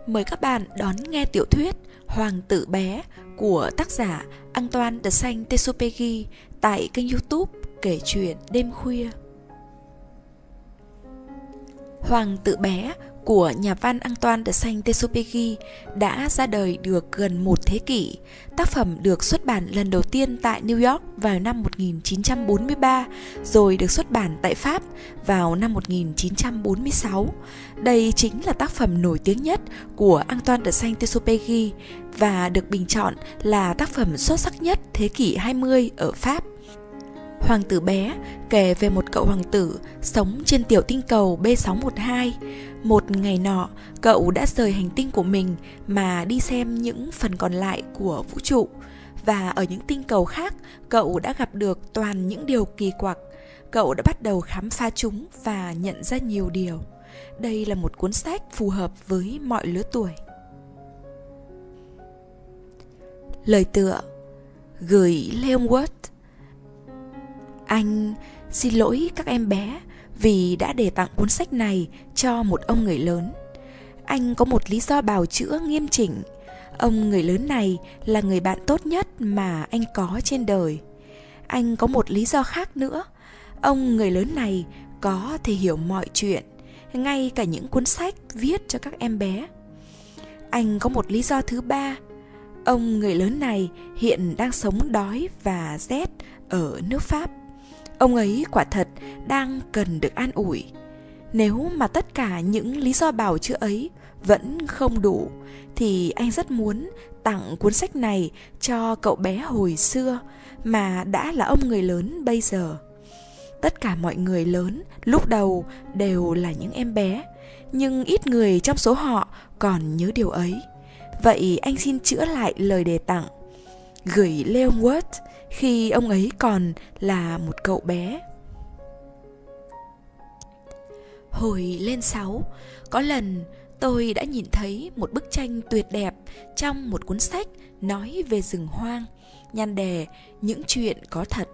Mời các bạn đón nghe tiểu thuyết Hoàng tử bé của tác giả Antoine de Saint-Exupéry tại kênh YouTube Kể chuyện đêm khuya. Hoàng tử bé của nhà văn Antoine de Saint-Exupéry đã ra đời được gần một thế kỷ. Tác phẩm được xuất bản lần đầu tiên tại New York vào năm 1943, rồi được xuất bản tại Pháp vào năm 1946. Đây chính là tác phẩm nổi tiếng nhất của Antoine de Saint-Exupéry và được bình chọn là tác phẩm xuất sắc nhất thế kỷ 20 ở Pháp. Hoàng tử bé kể về một cậu hoàng tử sống trên tiểu tinh cầu B612. Một ngày nọ, cậu đã rời hành tinh của mình mà đi xem những phần còn lại của vũ trụ. Và ở những tinh cầu khác, cậu đã gặp được toàn những điều kỳ quặc. Cậu đã bắt đầu khám phá chúng và nhận ra nhiều điều. Đây là một cuốn sách phù hợp với mọi lứa tuổi. Lời tựa: gửi Leavenworth. Anh xin lỗi các em bé vì đã để tặng cuốn sách này cho một ông người lớn. Anh có một lý do bào chữa nghiêm chỉnh. Ông người lớn này là người bạn tốt nhất mà anh có trên đời. Anh có một lý do khác nữa. Ông người lớn này có thể hiểu mọi chuyện, ngay cả những cuốn sách viết cho các em bé. Anh có một lý do thứ ba. Ông người lớn này hiện đang sống đói và rét ở nước Pháp. Ông ấy quả thật đang cần được an ủi. Nếu mà tất cả những lý do bào chữa ấy vẫn không đủ, thì anh rất muốn tặng cuốn sách này cho cậu bé hồi xưa mà đã là ông người lớn bây giờ. Tất cả mọi người lớn lúc đầu đều là những em bé, nhưng ít người trong số họ còn nhớ điều ấy. Vậy anh xin chữa lại lời đề tặng: gửi Leavenworth khi ông ấy còn là một cậu bé. Hồi lên 6, có lần tôi đã nhìn thấy một bức tranh tuyệt đẹp trong một cuốn sách nói về rừng hoang, nhan đề Những chuyện có thật.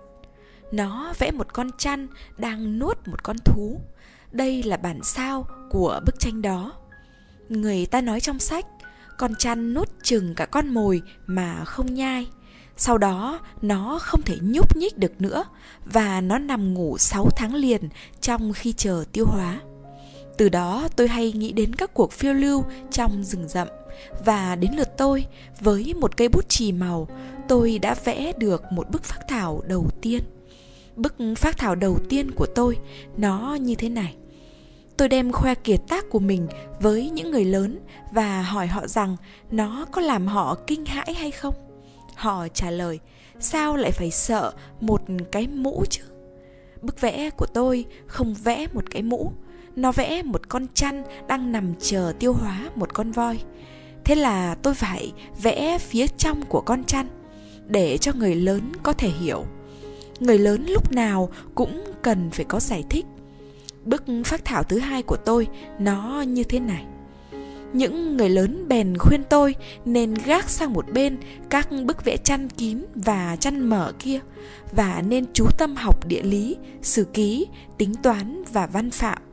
Nó vẽ một con chăn đang nuốt một con thú. Đây là bản sao của bức tranh đó. Người ta nói trong sách, con chăn nuốt chừng cả con mồi mà không nhai. Sau đó nó không thể nhúc nhích được nữa và nó nằm ngủ 6 tháng liền trong khi chờ tiêu hóa. Từ đó tôi hay nghĩ đến các cuộc phiêu lưu trong rừng rậm. Và đến lượt tôi, với một cây bút chì màu, tôi đã vẽ được một bức phác thảo đầu tiên. Bức phác thảo đầu tiên của tôi nó như thế này. Tôi đem khoe kiệt tác của mình với những người lớn và hỏi họ rằng nó có làm họ kinh hãi hay không. Họ trả lời: sao lại phải sợ một cái mũ chứ? Bức vẽ của tôi không vẽ một cái mũ. Nó vẽ một con chăn đang nằm chờ tiêu hóa một con voi. Thế là tôi phải vẽ phía trong của con chăn để cho người lớn có thể hiểu. Người lớn lúc nào cũng cần phải có giải thích. Bức phác thảo thứ hai của tôi nó như thế này. Những người lớn bèn khuyên tôi nên gác sang một bên các bức vẽ chăn kín và chăn mở kia, và nên chú tâm học địa lý, sử ký, tính toán và văn phạm.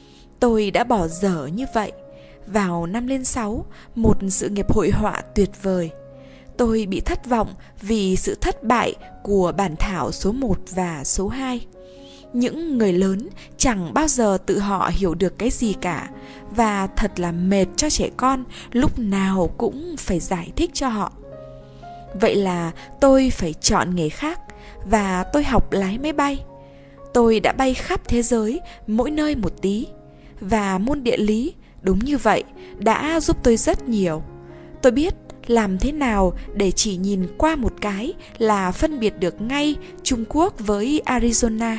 Tôi đã bỏ dở như vậy. Vào năm lên 6, một sự nghiệp hội họa tuyệt vời. Tôi bị thất vọng vì sự thất bại của bản thảo số 1 và số 2. Những người lớn chẳng bao giờ tự họ hiểu được cái gì cả, và thật là mệt cho trẻ con lúc nào cũng phải giải thích cho họ. Vậy là tôi phải chọn nghề khác và tôi học lái máy bay. Tôi đã bay khắp thế giới mỗi nơi một tí, và môn địa lý đúng như vậy đã giúp tôi rất nhiều. Tôi biết làm thế nào để chỉ nhìn qua một cái là phân biệt được ngay Trung Quốc với Arizona.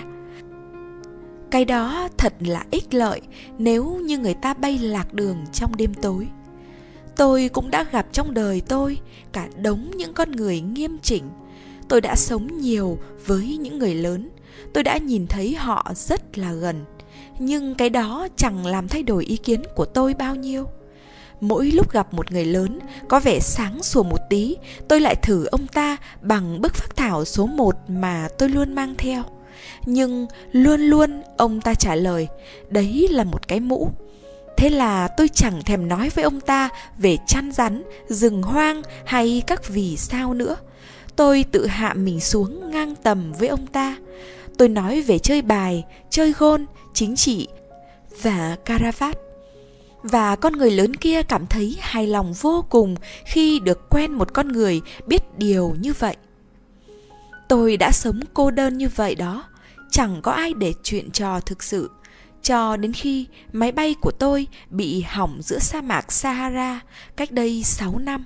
Cái đó thật là ích lợi nếu như người ta bay lạc đường trong đêm tối. Tôi cũng đã gặp trong đời tôi cả đống những con người nghiêm chỉnh. Tôi đã sống nhiều với những người lớn. Tôi đã nhìn thấy họ rất là gần. Nhưng cái đó chẳng làm thay đổi ý kiến của tôi bao nhiêu. Mỗi lúc gặp một người lớn có vẻ sáng sủa một tí, tôi lại thử ông ta bằng bức phác thảo số 1 mà tôi luôn mang theo. Nhưng luôn luôn ông ta trả lời: đấy là một cái mũ. Thế là tôi chẳng thèm nói với ông ta về chăn rắn, rừng hoang hay các vì sao nữa. Tôi tự hạ mình xuống ngang tầm với ông ta. Tôi nói về chơi bài, chơi gôn, chính trị và caravat. Và con người lớn kia cảm thấy hài lòng vô cùng khi được quen một con người biết điều như vậy. Tôi đã sống cô đơn như vậy đó, chẳng có ai để chuyện trò thực sự, cho đến khi máy bay của tôi bị hỏng giữa sa mạc Sahara cách đây 6 năm.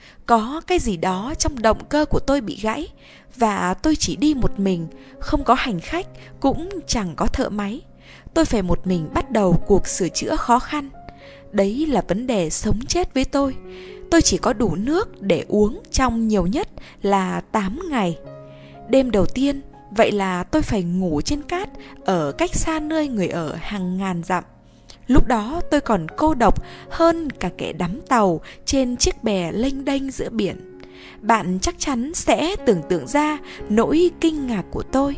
Có cái gì đó trong động cơ của tôi bị gãy, và tôi chỉ đi một mình, không có hành khách, cũng chẳng có thợ máy. Tôi phải một mình bắt đầu cuộc sửa chữa khó khăn. Đấy là vấn đề sống chết với tôi. Tôi chỉ có đủ nước để uống trong nhiều nhất là 8 ngày. Đêm đầu tiên, vậy là tôi phải ngủ trên cát ở cách xa nơi người ở hàng ngàn dặm. Lúc đó tôi còn cô độc hơn cả kẻ đắm tàu trên chiếc bè lênh đênh giữa biển. Bạn chắc chắn sẽ tưởng tượng ra nỗi kinh ngạc của tôi.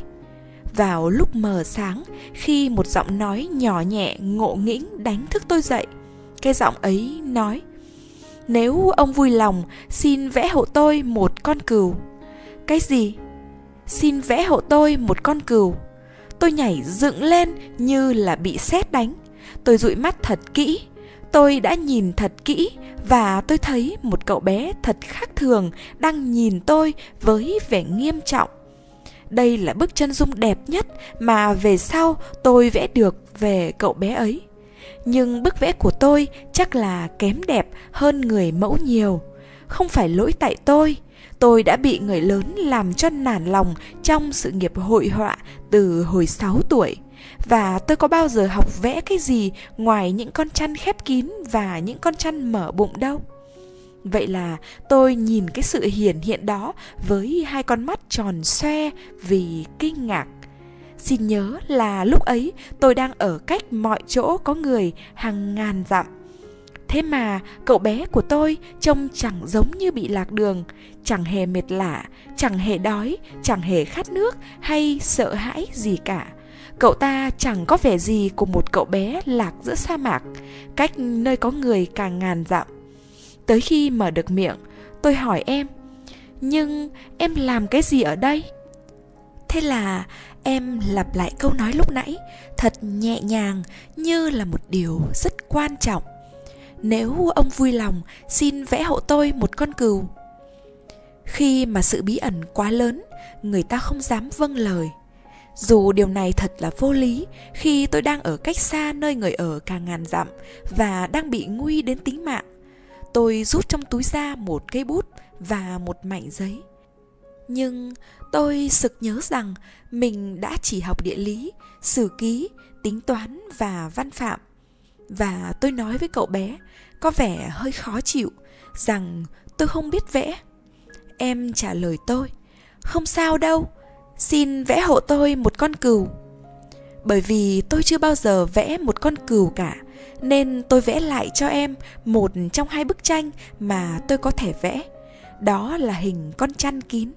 Vào lúc mờ sáng, khi một giọng nói nhỏ nhẹ ngộ nghĩnh đánh thức tôi dậy, cái giọng ấy nói: "Nếu ông vui lòng, xin vẽ hộ tôi một con cừu." Cái gì? Xin vẽ hộ tôi một con cừu? Tôi nhảy dựng lên như là bị sét đánh. Tôi dụi mắt thật kỹ. Tôi đã nhìn thật kỹ và tôi thấy một cậu bé thật khác thường đang nhìn tôi với vẻ nghiêm trọng. Đây là bức chân dung đẹp nhất mà về sau tôi vẽ được về cậu bé ấy. Nhưng bức vẽ của tôi chắc là kém đẹp hơn người mẫu nhiều. Không phải lỗi tại tôi đã bị người lớn làm cho nản lòng trong sự nghiệp hội họa từ hồi 6 tuổi. Và tôi có bao giờ học vẽ cái gì ngoài những con chăn khép kín và những con chăn mở bụng đâu. Vậy là tôi nhìn cái sự hiển hiện đó với hai con mắt tròn xoe vì kinh ngạc. Xin nhớ là lúc ấy tôi đang ở cách mọi chỗ có người hàng ngàn dặm. Thế mà cậu bé của tôi trông chẳng giống như bị lạc đường, chẳng hề mệt lả, chẳng hề đói, chẳng hề khát nước hay sợ hãi gì cả. Cậu ta chẳng có vẻ gì của một cậu bé lạc giữa sa mạc, cách nơi có người càng ngàn dặm. Tới khi mở được miệng, tôi hỏi em: "Nhưng em làm cái gì ở đây?" Thế là em lặp lại câu nói lúc nãy, thật nhẹ nhàng như là một điều rất quan trọng: "Nếu ông vui lòng, xin vẽ hộ tôi một con cừu." Khi mà sự bí ẩn quá lớn, người ta không dám vâng lời. Dù điều này thật là vô lý khi tôi đang ở cách xa nơi người ở cả ngàn dặm và đang bị nguy đến tính mạng. Tôi rút trong túi ra một cây bút và một mảnh giấy. Nhưng tôi sực nhớ rằng mình đã chỉ học địa lý, sử ký, tính toán và văn phạm. Và tôi nói với cậu bé, có vẻ hơi khó chịu, rằng tôi không biết vẽ. Em trả lời tôi: "Không sao đâu, xin vẽ hộ tôi một con cừu." Bởi vì tôi chưa bao giờ vẽ một con cừu cả, nên tôi vẽ lại cho em một trong hai bức tranh mà tôi có thể vẽ. Đó là hình con chăn kín.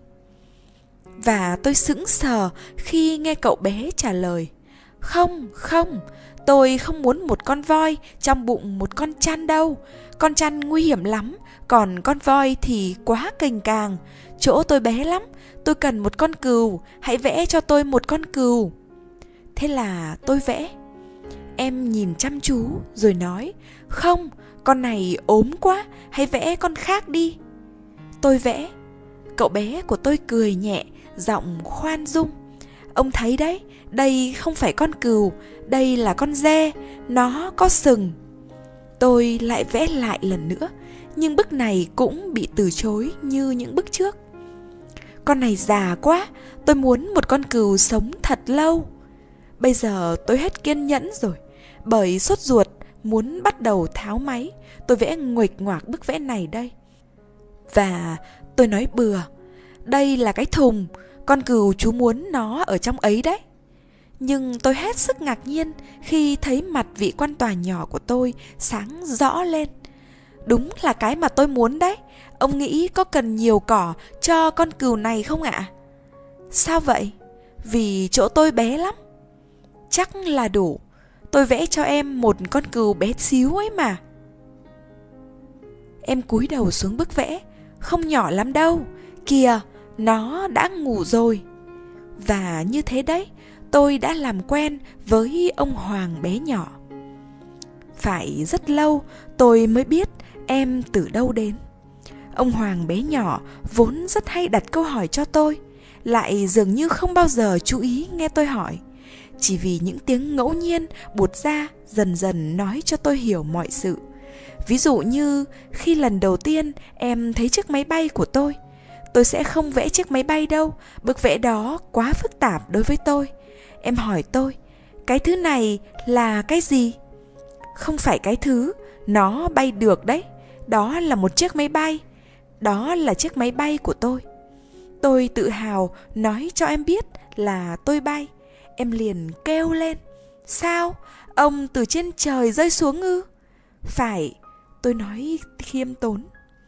Và tôi sững sờ khi nghe cậu bé trả lời: Không, tôi không muốn một con voi trong bụng một con chăn đâu. Con chăn nguy hiểm lắm, còn con voi thì quá cành càng. Chỗ tôi bé lắm, tôi cần một con cừu, hãy vẽ cho tôi một con cừu." Thế là tôi vẽ. Em nhìn chăm chú rồi nói: "Không, con này ốm quá, hãy vẽ con khác đi." Tôi vẽ. Cậu bé của tôi cười nhẹ, giọng khoan dung: "Ông thấy đấy, đây không phải con cừu, đây là con dê, nó có sừng." Tôi lại vẽ lại lần nữa, nhưng bức này cũng bị từ chối như những bức trước. "Con này già quá, tôi muốn một con cừu sống thật lâu." Bây giờ tôi hết kiên nhẫn rồi, bởi sốt ruột muốn bắt đầu tháo máy. Tôi vẽ nguệch ngoạc bức vẽ này đây. Và tôi nói bừa: "Đây là cái thùng, con cừu chú muốn nó ở trong ấy đấy." Nhưng tôi hết sức ngạc nhiên khi thấy mặt vị quan tòa nhỏ của tôi sáng rõ lên. "Đúng là cái mà tôi muốn đấy. Ông nghĩ có cần nhiều cỏ cho con cừu này không ạ?" "Sao vậy?" "Vì chỗ tôi bé lắm." "Chắc là đủ." Tôi vẽ cho em một con cừu bé xíu ấy mà. Em cúi đầu xuống bức vẽ. Không nhỏ lắm đâu. Kìa, nó đã ngủ rồi. Và như thế đấy, tôi đã làm quen với ông Hoàng bé nhỏ. Phải rất lâu tôi mới biết em từ đâu đến. Ông Hoàng bé nhỏ vốn rất hay đặt câu hỏi cho tôi, lại dường như không bao giờ chú ý nghe tôi hỏi. Chỉ vì những tiếng ngẫu nhiên buột ra dần dần nói cho tôi hiểu mọi sự. Ví dụ như khi lần đầu tiên em thấy chiếc máy bay của tôi sẽ không vẽ chiếc máy bay đâu, bức vẽ đó quá phức tạp đối với tôi. Em hỏi tôi, cái thứ này là cái gì? Không phải cái thứ, nó bay được đấy. Đó là một chiếc máy bay. Đó là chiếc máy bay của tôi. Tôi tự hào nói cho em biết là tôi bay. Em liền kêu lên, sao? Ông từ trên trời rơi xuống ư? Phải, tôi nói khiêm tốn.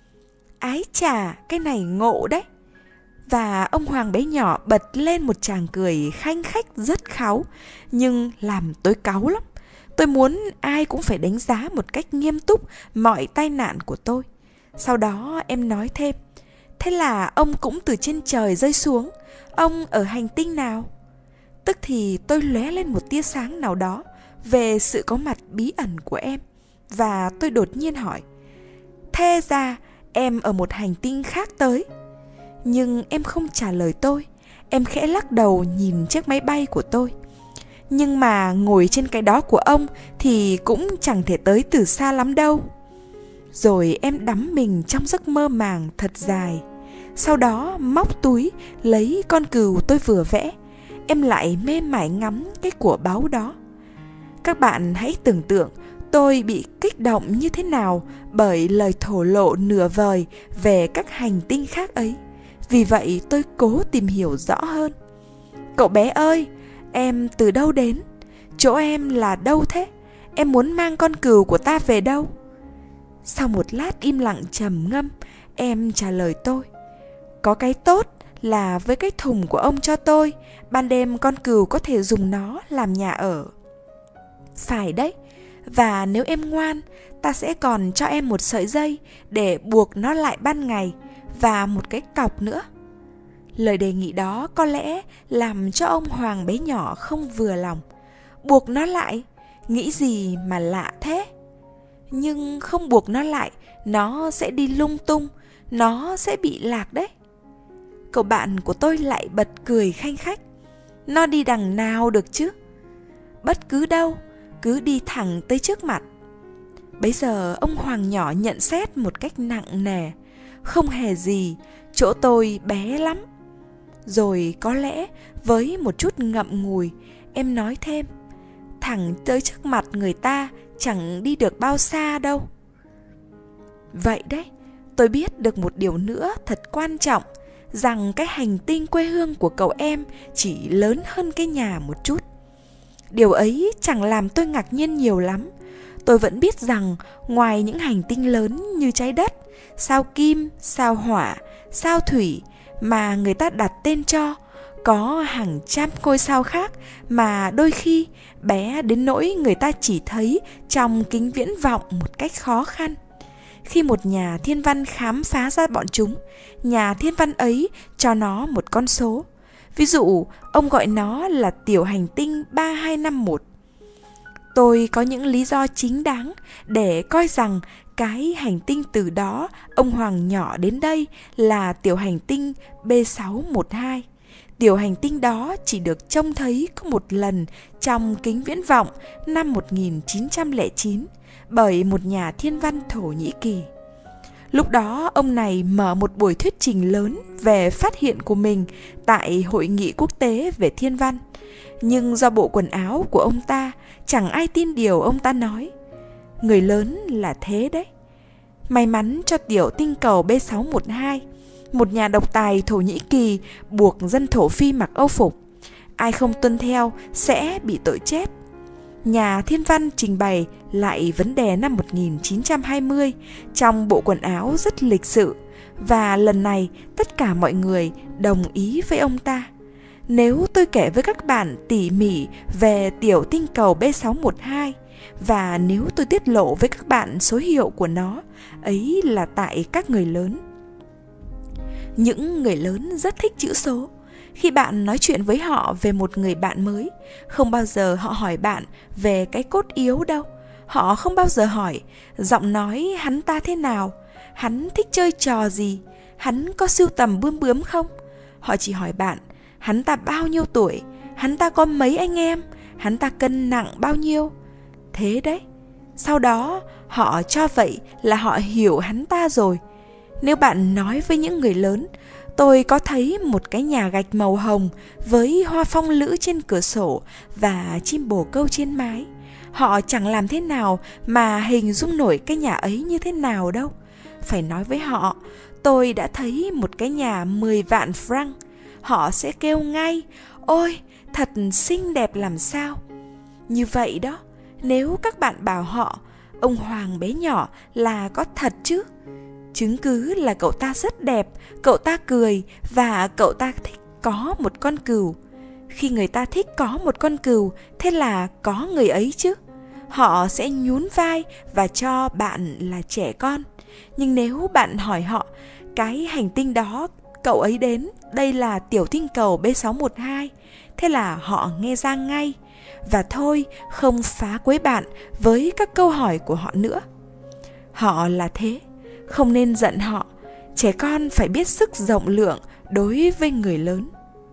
Ái chà, cái này ngộ đấy. Và ông Hoàng bé nhỏ bật lên một tràng cười khanh khách rất kháu, nhưng làm tôi cáu lắm. Tôi muốn ai cũng phải đánh giá một cách nghiêm túc mọi tai nạn của tôi. Sau đó em nói thêm, thế là ông cũng từ trên trời rơi xuống. Ông ở hành tinh nào? Tức thì tôi lóe lên một tia sáng nào đó về sự có mặt bí ẩn của em. Và tôi đột nhiên hỏi, thế ra em ở một hành tinh khác tới? Nhưng em không trả lời tôi. Em khẽ lắc đầu nhìn chiếc máy bay của tôi. Nhưng mà ngồi trên cái đó của ông thì cũng chẳng thể tới từ xa lắm đâu. Rồi em đắm mình trong giấc mơ màng thật dài. Sau đó móc túi lấy con cừu tôi vừa vẽ. Em lại mê mải ngắm cái của báu đó. Các bạn hãy tưởng tượng tôi bị kích động như thế nào bởi lời thổ lộ nửa vời về các hành tinh khác ấy. Vì vậy tôi cố tìm hiểu rõ hơn. Cậu bé ơi, em từ đâu đến? Chỗ em là đâu thế? Em muốn mang con cừu của ta về đâu? Sau một lát im lặng trầm ngâm, em trả lời tôi. Có cái tốt là với cái thùng của ông cho tôi, ban đêm con cừu có thể dùng nó làm nhà ở. Phải đấy, và nếu em ngoan, ta sẽ còn cho em một sợi dây để buộc nó lại ban ngày và một cái cọc nữa. Lời đề nghị đó có lẽ làm cho ông Hoàng bé nhỏ không vừa lòng. Buộc nó lại? Nghĩ gì mà lạ thế? Nhưng không buộc nó lại, nó sẽ đi lung tung, nó sẽ bị lạc đấy. Cậu bạn của tôi lại bật cười khanh khách. Nó đi đằng nào được chứ? Bất cứ đâu, cứ đi thẳng tới trước mặt. Bấy giờ ông Hoàng nhỏ nhận xét một cách nặng nề. Không hề gì, chỗ tôi bé lắm. Rồi có lẽ với một chút ngậm ngùi, em nói thêm, thẳng tới trước mặt người ta chẳng đi được bao xa đâu. Vậy đấy, tôi biết được một điều nữa thật quan trọng, rằng cái hành tinh quê hương của cậu em chỉ lớn hơn cái nhà một chút. Điều ấy chẳng làm tôi ngạc nhiên nhiều lắm. Tôi vẫn biết rằng ngoài những hành tinh lớn như trái đất, sao Kim, sao Hỏa, sao Thủy mà người ta đặt tên cho, có hàng trăm ngôi sao khác mà đôi khi bé đến nỗi người ta chỉ thấy trong kính viễn vọng một cách khó khăn. Khi một nhà thiên văn khám phá ra bọn chúng, nhà thiên văn ấy cho nó một con số. Ví dụ, ông gọi nó là tiểu hành tinh 3251. Tôi có những lý do chính đáng để coi rằng cái hành tinh từ đó ông Hoàng nhỏ đến đây là tiểu hành tinh B612. Tiểu hành tinh đó chỉ được trông thấy có một lần trong kính viễn vọng năm 1909 bởi một nhà thiên văn Thổ Nhĩ Kỳ. Lúc đó ông này mở một buổi thuyết trình lớn về phát hiện của mình tại Hội nghị quốc tế về thiên văn. Nhưng do bộ quần áo của ông ta, chẳng ai tin điều ông ta nói. Người lớn là thế đấy. May mắn cho tiểu tinh cầu B612, một nhà độc tài Thổ Nhĩ Kỳ buộc dân thổ Phi mặc âu phục. Ai không tuân theo sẽ bị tội chết. Nhà thiên văn trình bày lại vấn đề năm 1920 trong bộ quần áo rất lịch sự, và lần này tất cả mọi người đồng ý với ông ta. Nếu tôi kể với các bạn tỉ mỉ về tiểu tinh cầu B612 và nếu tôi tiết lộ với các bạn số hiệu của nó, ấy là tại các người lớn. Những người lớn rất thích chữ số. Khi bạn nói chuyện với họ về một người bạn mới, không bao giờ họ hỏi bạn về cái cốt yếu đâu. Họ không bao giờ hỏi giọng nói hắn ta thế nào, hắn thích chơi trò gì, hắn có sưu tầm bướm bướm không. Họ chỉ hỏi bạn, hắn ta bao nhiêu tuổi, hắn ta có mấy anh em, hắn ta cân nặng bao nhiêu. Thế đấy, sau đó họ cho vậy là họ hiểu hắn ta rồi. Nếu bạn nói với những người lớn, tôi có thấy một cái nhà gạch màu hồng với hoa phong lữ trên cửa sổ và chim bồ câu trên mái, họ chẳng làm thế nào mà hình dung nổi cái nhà ấy như thế nào đâu. Phải nói với họ, tôi đã thấy một cái nhà 10 vạn franc, họ sẽ kêu ngay, ôi, thật xinh đẹp làm sao. Như vậy đó, nếu các bạn bảo họ, ông Hoàng bé nhỏ là có thật chứ. Chứng cứ là cậu ta rất đẹp, cậu ta cười và cậu ta thích có một con cừu. Khi người ta thích có một con cừu, thế là có người ấy chứ. Họ sẽ nhún vai và cho bạn là trẻ con. Nhưng nếu bạn hỏi họ, cái hành tinh đó cậu ấy đến, đây là tiểu tinh cầu B612, thế là họ nghe ra ngay. Và thôi, không phá quấy bạn với các câu hỏi của họ nữa. Họ là thế, không nên giận họ. Trẻ con phải biết sức rộng lượng đối với người lớn.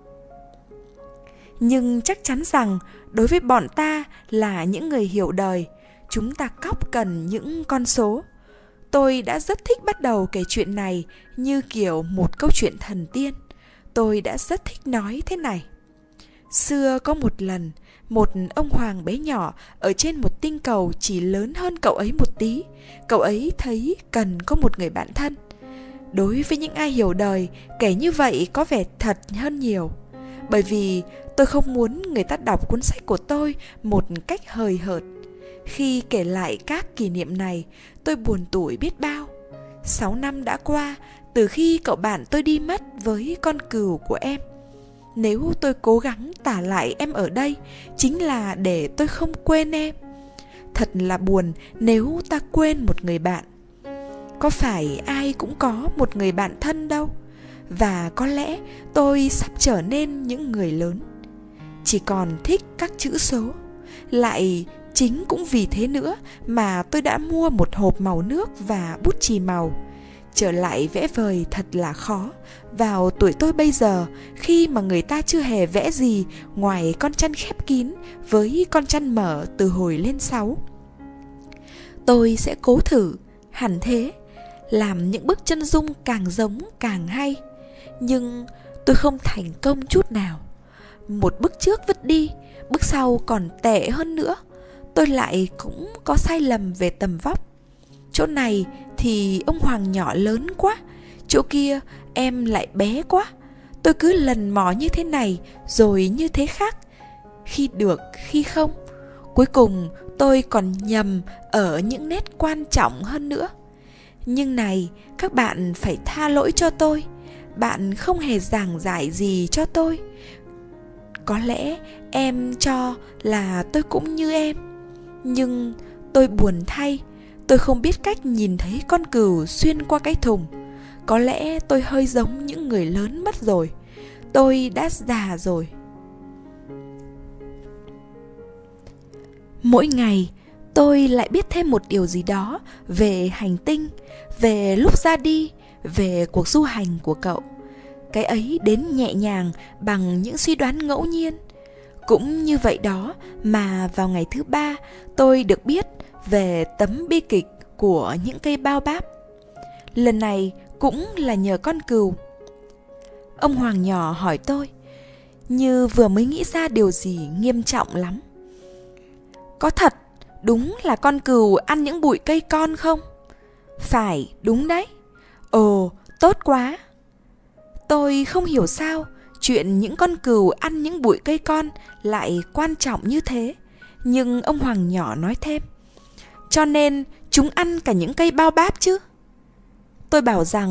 Nhưng chắc chắn rằng đối với bọn ta là những người hiểu đời, chúng ta cóc cần những con số. Tôi đã rất thích bắt đầu kể chuyện này như kiểu một câu chuyện thần tiên. Tôi đã rất thích nói thế này. Xưa có một lần, một ông hoàng bé nhỏ ở trên một tinh cầu chỉ lớn hơn cậu ấy một tí. Cậu ấy thấy cần có một người bạn thân. Đối với những ai hiểu đời, kể như vậy có vẻ thật hơn nhiều. Bởi vì tôi không muốn người ta đọc cuốn sách của tôi một cách hời hợt. Khi kể lại các kỷ niệm này, tôi buồn tủi biết bao. 6 năm đã qua từ khi cậu bạn tôi đi mất với con cừu của em. Nếu tôi cố gắng tả lại em ở đây, chính là để tôi không quên em. Thật là buồn nếu ta quên một người bạn. Có phải ai cũng có một người bạn thân đâu. Và có lẽ tôi sắp trở nên những người lớn, chỉ còn thích các chữ số. Lại chính cũng vì thế nữa mà tôi đã mua một hộp màu nước và bút chì màu. Trở lại vẽ vời thật là khó vào tuổi tôi bây giờ, khi mà người ta chưa hề vẽ gì ngoài con chăn khép kín với con chăn mở từ hồi lên 6. Tôi sẽ cố thử, hẳn thế, làm những bức chân dung càng giống càng hay. Nhưng tôi không thành công chút nào. Một bức trước vứt đi, bức sau còn tệ hơn nữa. Tôi lại cũng có sai lầm về tầm vóc. Chỗ này thì ông Hoàng nhỏ lớn quá, chỗ kia em lại bé quá. Tôi cứ lần mò như thế này rồi như thế khác, khi được khi không. Cuối cùng tôi còn nhầm ở những nét quan trọng hơn nữa. Nhưng này, các bạn phải tha lỗi cho tôi. Bạn không hề giảng giải gì cho tôi. Có lẽ em cho là tôi cũng như em. Nhưng tôi buồn thay, tôi không biết cách nhìn thấy con cừu xuyên qua cái thùng. Có lẽ tôi hơi giống những người lớn mất rồi. Tôi đã già rồi. Mỗi ngày tôi lại biết thêm một điều gì đó về hành tinh, về lúc ra đi, về cuộc du hành của cậu. Cái ấy đến nhẹ nhàng bằng những suy đoán ngẫu nhiên. Cũng như vậy đó mà vào ngày thứ 3 tôi được biết về tấm bi kịch của những cây bao báp. Lần này cũng là nhờ con cừu. Ông Hoàng nhỏ hỏi tôi, như vừa mới nghĩ ra điều gì nghiêm trọng lắm. Có thật, đúng là con cừu ăn những bụi cây con không? Phải, đúng đấy. Ồ, tốt quá. Tôi không hiểu sao chuyện những con cừu ăn những bụi cây con lại quan trọng như thế. Nhưng ông Hoàng nhỏ nói thêm, cho nên chúng ăn cả những cây bao báp chứ. Tôi bảo rằng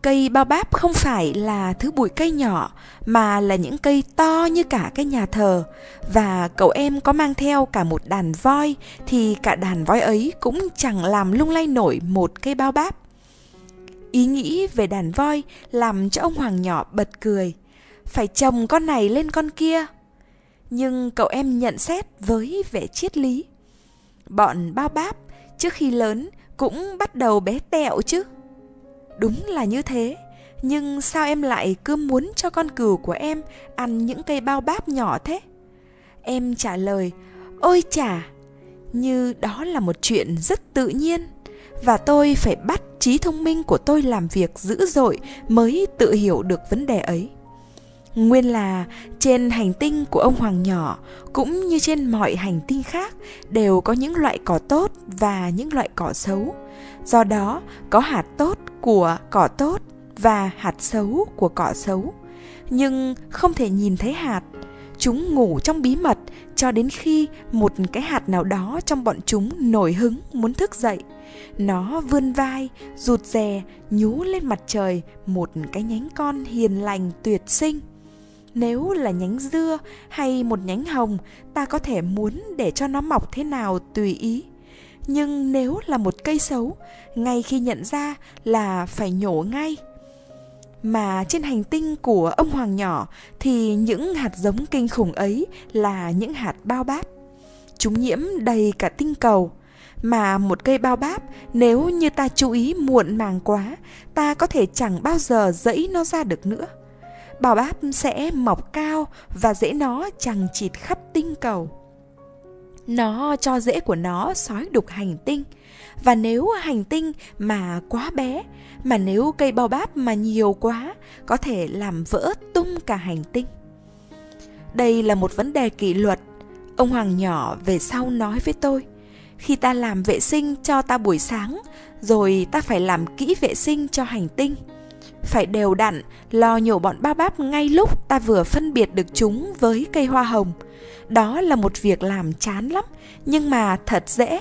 Cây bao báp không phải là thứ bụi cây nhỏ, mà là những cây to như cả cái nhà thờ. Và cậu em có mang theo cả một đàn voi, thì cả đàn voi ấy cũng chẳng làm lung lay nổi một cây bao báp. Ý nghĩ về đàn voi làm cho ông Hoàng nhỏ bật cười. Phải chồng con này lên con kia. Nhưng cậu em nhận xét với vẻ triết lý. Bọn bao báp trước khi lớn cũng bắt đầu bé tẹo chứ. Đúng là như thế. Nhưng sao em lại cứ muốn cho con cừu của em ăn những cây bao báp nhỏ thế? Em trả lời, ôi chà, như đó là một chuyện rất tự nhiên. Và tôi phải bắt trí thông minh của tôi làm việc dữ dội mới tự hiểu được vấn đề ấy. Nguyên là trên hành tinh của ông Hoàng nhỏ, cũng như trên mọi hành tinh khác, đều có những loại cỏ tốt và những loại cỏ xấu. Do đó, có hạt tốt của cỏ tốt và hạt xấu của cỏ xấu. Nhưng không thể nhìn thấy hạt. Chúng ngủ trong bí mật cho đến khi một cái hạt nào đó trong bọn chúng nổi hứng muốn thức dậy. Nó vươn vai, rụt rè, nhú lên mặt trời một cái nhánh con hiền lành tuyệt sinh. Nếu là nhánh dưa hay một nhánh hồng, ta có thể muốn để cho nó mọc thế nào tùy ý. Nhưng nếu là một cây xấu, ngay khi nhận ra là phải nhổ ngay. Mà trên hành tinh của ông Hoàng nhỏ thì những hạt giống kinh khủng ấy là những hạt bao báp. Chúng nhiễm đầy cả tinh cầu. Mà một cây bao báp, nếu như ta chú ý muộn màng quá, ta có thể chẳng bao giờ giãy nó ra được nữa. Bao báp sẽ mọc cao và rễ nó chằng chịt khắp tinh cầu. Nó cho rễ của nó xói đục hành tinh. Và nếu hành tinh mà quá bé, mà nếu cây bao báp mà nhiều quá, có thể làm vỡ tung cả hành tinh. Đây là một vấn đề kỷ luật. Ông Hoàng nhỏ về sau nói với tôi, khi ta làm vệ sinh cho ta buổi sáng, rồi ta phải làm kỹ vệ sinh cho hành tinh. Phải đều đặn, lo nhổ bọn bao báp ngay lúc ta vừa phân biệt được chúng với cây hoa hồng. Đó là một việc làm chán lắm, nhưng mà thật dễ.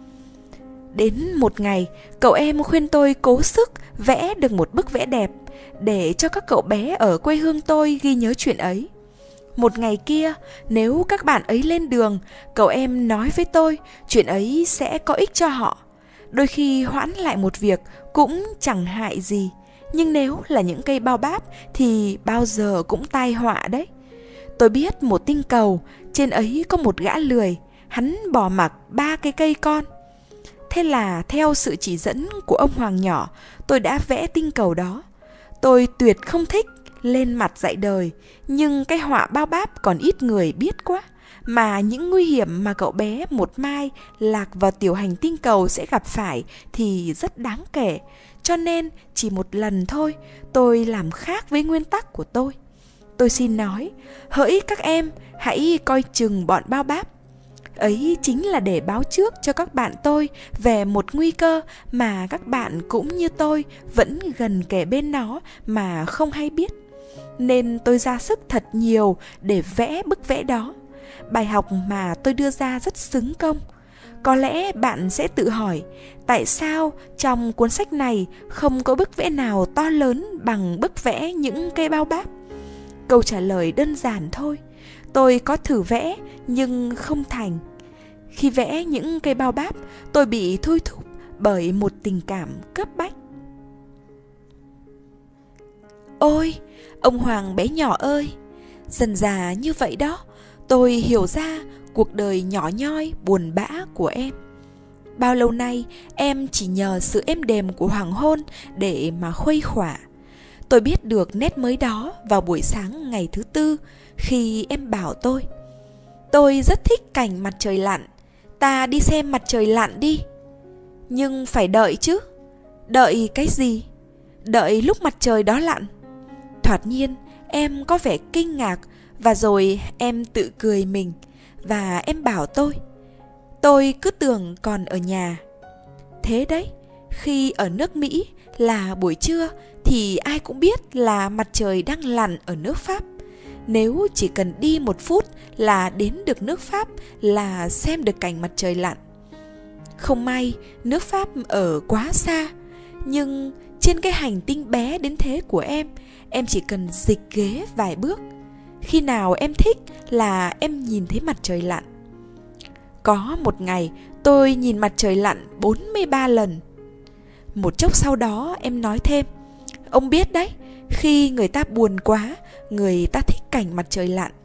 Đến một ngày, cậu em khuyên tôi cố sức vẽ được một bức vẽ đẹp, để cho các cậu bé ở quê hương tôi ghi nhớ chuyện ấy. Một ngày kia, nếu các bạn ấy lên đường, cậu em nói với tôi chuyện ấy sẽ có ích cho họ. Đôi khi hoãn lại một việc cũng chẳng hại gì. Nhưng nếu là những cây bao báp thì bao giờ cũng tai họa đấy. Tôi biết một tinh cầu, trên ấy có một gã lười, hắn bỏ mặc 3 cái cây con. Thế là theo sự chỉ dẫn của ông Hoàng nhỏ, tôi đã vẽ tinh cầu đó. Tôi tuyệt không thích lên mặt dạy đời, nhưng cái họa bao báp còn ít người biết quá. Mà những nguy hiểm mà cậu bé một mai lạc vào tiểu hành tinh cầu sẽ gặp phải thì rất đáng kể. Cho nên chỉ một lần thôi, tôi làm khác với nguyên tắc của tôi. Tôi xin nói, hỡi các em, hãy coi chừng bọn bao báp. Ấy chính là để báo trước cho các bạn tôi về một nguy cơ mà các bạn cũng như tôi vẫn gần kề bên nó mà không hay biết. Nên tôi ra sức thật nhiều để vẽ bức vẽ đó. Bài học mà tôi đưa ra rất xứng công. Có lẽ bạn sẽ tự hỏi, tại sao trong cuốn sách này không có bức vẽ nào to lớn bằng bức vẽ những cây bao báp? Câu trả lời đơn giản thôi. Tôi có thử vẽ nhưng không thành. Khi vẽ những cây bao báp, tôi bị thôi thúc bởi một tình cảm cấp bách. Ôi, ông Hoàng bé nhỏ ơi! Dần dà như vậy đó, tôi hiểu ra cuộc đời nhỏ nhoi buồn bã của em. Bao lâu nay em chỉ nhờ sự êm đềm của hoàng hôn để mà khuây khỏa. Tôi biết được nét mới đó vào buổi sáng ngày thứ Tư, khi em bảo tôi rất thích cảnh mặt trời lặn, ta đi xem mặt trời lặn đi. Nhưng phải đợi chứ. Đợi cái gì? Đợi lúc mặt trời đó lặn. Thoạt nhiên em có vẻ kinh ngạc, và rồi em tự cười mình. Và em bảo tôi cứ tưởng còn ở nhà. Thế đấy, khi ở nước Mỹ là buổi trưa thì ai cũng biết là mặt trời đang lặn ở nước Pháp. Nếu chỉ cần đi 1 phút là đến được nước Pháp là xem được cảnh mặt trời lặn. Không may nước Pháp ở quá xa, nhưng Trên cái hành tinh bé đến thế của em chỉ cần dịch ghế vài bước. Khi nào em thích là em nhìn thấy mặt trời lặn. Có một ngày tôi nhìn mặt trời lặn 43 lần. Một chốc sau đó em nói thêm, ông biết đấy, khi người ta buồn quá, người ta thích cảnh mặt trời lặn.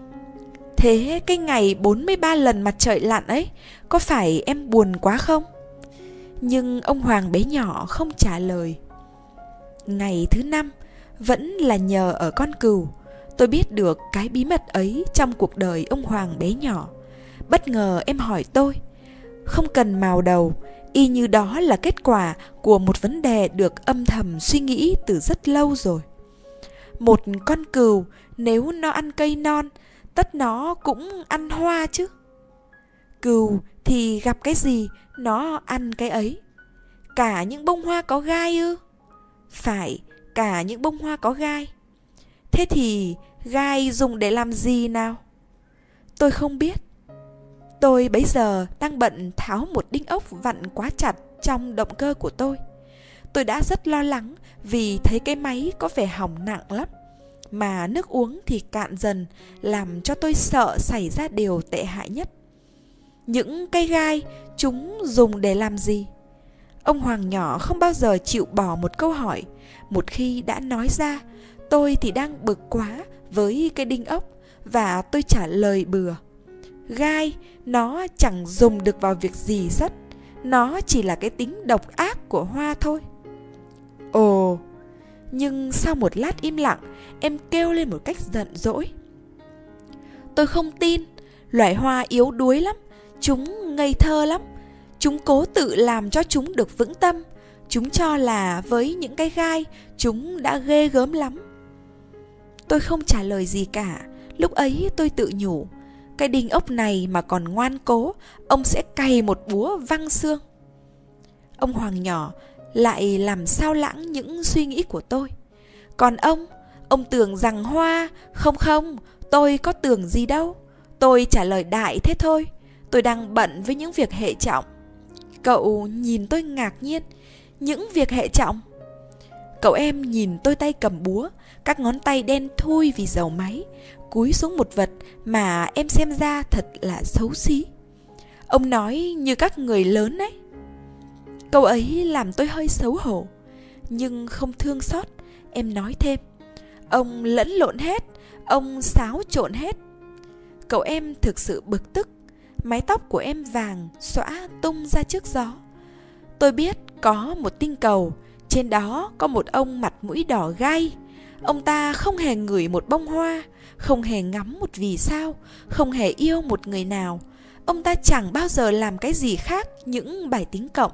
Thế cái ngày 43 lần mặt trời lặn ấy, có phải em buồn quá không? Nhưng ông Hoàng bé nhỏ không trả lời. Ngày thứ 5, vẫn là nhờ ở con cừu, tôi biết được cái bí mật ấy trong cuộc đời ông Hoàng bé nhỏ. Bất ngờ em hỏi tôi, không cần mào đầu, y như đó là kết quả của một vấn đề được âm thầm suy nghĩ từ rất lâu rồi. Một con cừu nếu nó ăn cây non, tất nó cũng ăn hoa chứ. Cừu thì gặp cái gì nó ăn cái ấy. Cả những bông hoa có gai ư? Phải, cả những bông hoa có gai. Thế thì gai dùng để làm gì nào? Tôi không biết. Tôi bấy giờ đang bận tháo một đinh ốc vặn quá chặt trong động cơ của tôi. Tôi đã rất lo lắng vì thấy cái máy có vẻ hỏng nặng lắm. Mà nước uống thì cạn dần, làm cho tôi sợ xảy ra điều tệ hại nhất. Những cây gai, chúng dùng để làm gì? Ông Hoàng nhỏ không bao giờ chịu bỏ một câu hỏi. Một khi đã nói ra, tôi thì đang bực quá với cái đinh ốc, và tôi trả lời bừa. Gai, nó chẳng dùng được vào việc gì rất. Nó chỉ là cái tính độc ác của hoa thôi. Ồ, nhưng sau một lát im lặng, em kêu lên một cách giận dỗi. Tôi không tin, loài hoa yếu đuối lắm, chúng ngây thơ lắm. Chúng cố tự làm cho chúng được vững tâm. Chúng cho là với những cái gai, chúng đã ghê gớm lắm. Tôi không trả lời gì cả. Lúc ấy tôi tự nhủ, cái đinh ốc này mà còn ngoan cố, ông sẽ cày một búa văng xương. Ông Hoàng nhỏ lại làm sao lãng những suy nghĩ của tôi. Còn ông tưởng rằng hoa. Không, tôi có tưởng gì đâu. Tôi trả lời đại thế thôi. Tôi đang bận với những việc hệ trọng. Cậu nhìn tôi ngạc nhiên. Những việc hệ trọng? Cậu em nhìn tôi tay cầm búa, các ngón tay đen thui vì dầu máy, cúi xuống một vật mà em xem ra thật là xấu xí. Ông nói như các người lớn ấy. Câu ấy làm tôi hơi xấu hổ, nhưng không thương xót. Em nói thêm, ông lẫn lộn hết, ông xáo trộn hết. Cậu em thực sự bực tức. Mái tóc của em vàng xõa tung ra trước gió. Tôi biết có một tinh cầu, trên đó có một ông mặt mũi đỏ gai. Ông ta không hề ngửi một bông hoa, không hề ngắm một vì sao, không hề yêu một người nào. Ông ta chẳng bao giờ làm cái gì khác những bài tính cộng.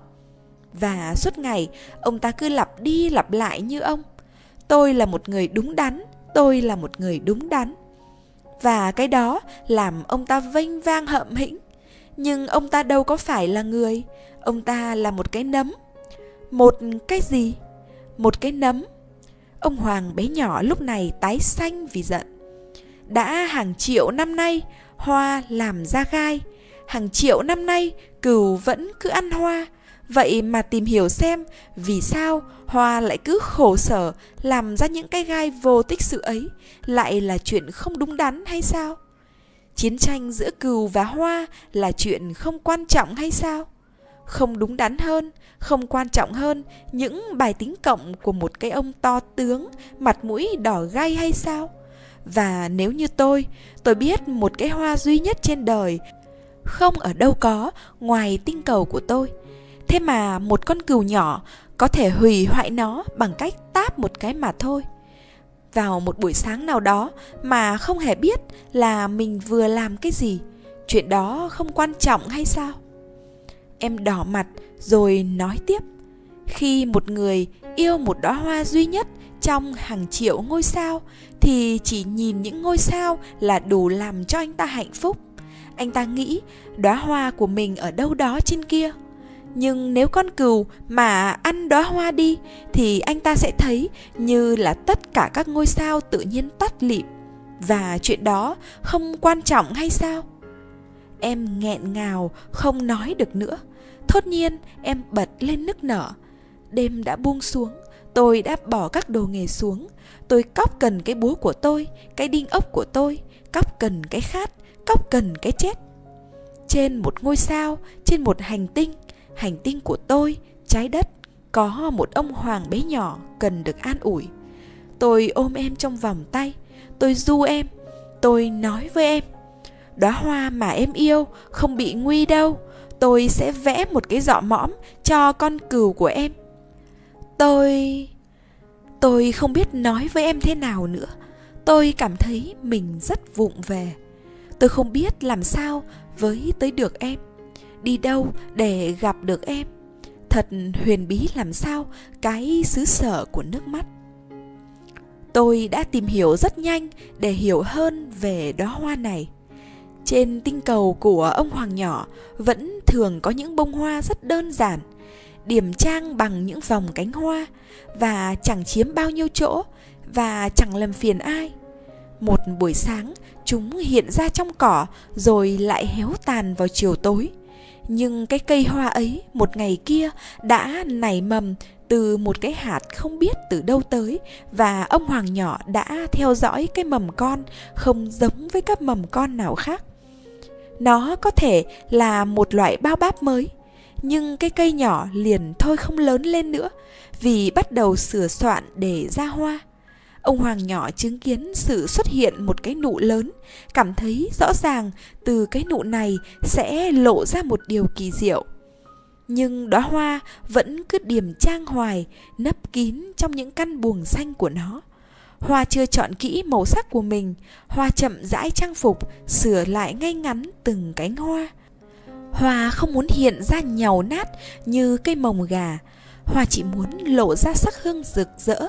Và suốt ngày ông ta cứ lặp đi lặp lại như ông. Tôi là một người đúng đắn, tôi là một người đúng đắn. Và cái đó làm ông ta vênh vang hậm hĩnh. Nhưng ông ta đâu có phải là người. Ông ta là một cái nấm. Một cái gì? Một cái nấm. Ông Hoàng bé nhỏ lúc này tái xanh vì giận. Đã hàng triệu năm nay hoa làm ra gai. Hàng triệu năm nay cừu vẫn cứ ăn hoa. Vậy mà tìm hiểu xem vì sao hoa lại cứ khổ sở làm ra những cái gai vô tích sự ấy lại là chuyện không đúng đắn hay sao? Chiến tranh giữa cừu và hoa là chuyện không quan trọng hay sao? Không đúng đắn hơn, không quan trọng hơn những bài tính cộng của một cái ông to tướng, mặt mũi đỏ gay hay sao? Và nếu như tôi biết một cái hoa duy nhất trên đời không ở đâu có ngoài tinh cầu của tôi. Thế mà một con cừu nhỏ có thể hủy hoại nó bằng cách táp một cái mà thôi. Vào một buổi sáng nào đó mà không hề biết là mình vừa làm cái gì. Chuyện đó không quan trọng hay sao? Em đỏ mặt rồi nói tiếp. Khi một người yêu một đóa hoa duy nhất trong hàng triệu ngôi sao thì chỉ nhìn những ngôi sao là đủ làm cho anh ta hạnh phúc. Anh ta nghĩ đóa hoa của mình ở đâu đó trên kia. Nhưng nếu con cừu mà ăn đóa hoa đi thì anh ta sẽ thấy như là tất cả các ngôi sao tự nhiên tắt lịm. Và chuyện đó không quan trọng hay sao? Em nghẹn ngào không nói được nữa. Thốt nhiên em bật lên nức nở. Đêm đã buông xuống. Tôi đã bỏ các đồ nghề xuống. Tôi cóc cần cái búa của tôi, cái đinh ốc của tôi, cóc cần cái khát, cóc cần cái chết. Trên một ngôi sao, trên một hành tinh của tôi, trái đất, có một ông hoàng bé nhỏ cần được an ủi. Tôi ôm em trong vòng tay, tôi ru em, tôi nói với em: đóa hoa mà em yêu không bị nguy đâu, tôi sẽ vẽ một cái giọ mõm cho con cừu của em. Tôi không biết nói với em thế nào nữa. Tôi cảm thấy mình rất vụng về. Tôi không biết làm sao với tới được em, đi đâu để gặp được em. Thật huyền bí làm sao cái xứ sở của nước mắt. Tôi đã tìm hiểu rất nhanh để hiểu hơn về đóa hoa này. Trên tinh cầu của ông hoàng nhỏ vẫn thường có những bông hoa rất đơn giản, điểm trang bằng những vòng cánh hoa, và chẳng chiếm bao nhiêu chỗ, và chẳng làm phiền ai. Một buổi sáng, chúng hiện ra trong cỏ rồi lại héo tàn vào chiều tối. Nhưng cái cây hoa ấy một ngày kia đã nảy mầm từ một cái hạt không biết từ đâu tới, và ông hoàng nhỏ đã theo dõi cái mầm con không giống với các mầm con nào khác. Nó có thể là một loại bao báp mới, nhưng cái cây nhỏ liền thôi không lớn lên nữa, vì bắt đầu sửa soạn để ra hoa. Ông hoàng nhỏ chứng kiến sự xuất hiện một cái nụ lớn, cảm thấy rõ ràng từ cái nụ này sẽ lộ ra một điều kỳ diệu. Nhưng đóa hoa vẫn cứ điềm trang hoài, nấp kín trong những căn buồng xanh của nó. Hoa chưa chọn kỹ màu sắc của mình, hoa chậm rãi trang phục, sửa lại ngay ngắn từng cánh hoa. Hoa không muốn hiện ra nhàu nát như cây mồng gà, hoa chỉ muốn lộ ra sắc hương rực rỡ.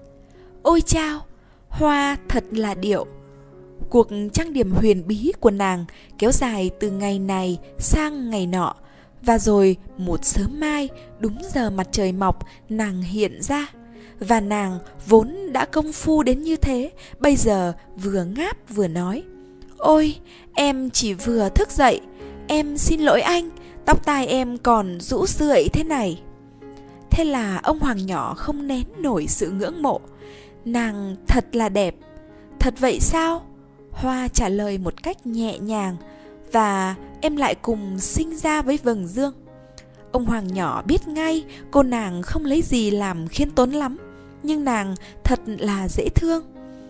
Ôi chao, hoa thật là điệu. Cuộc trang điểm huyền bí của nàng kéo dài từ ngày này sang ngày nọ, và rồi một sớm mai, đúng giờ mặt trời mọc, nàng hiện ra. Và nàng vốn đã công phu đến như thế, bây giờ vừa ngáp vừa nói: ôi, em chỉ vừa thức dậy, em xin lỗi anh, tóc tai em còn rũ rượi thế này. Thế là ông hoàng nhỏ không nén nổi sự ngưỡng mộ. Nàng thật là đẹp. Thật vậy sao? Hoa trả lời một cách nhẹ nhàng: và em lại cùng sinh ra với vầng dương. Ông hoàng nhỏ biết ngay cô nàng không lấy gì làm khiêm tốn lắm, nhưng nàng thật là dễ thương.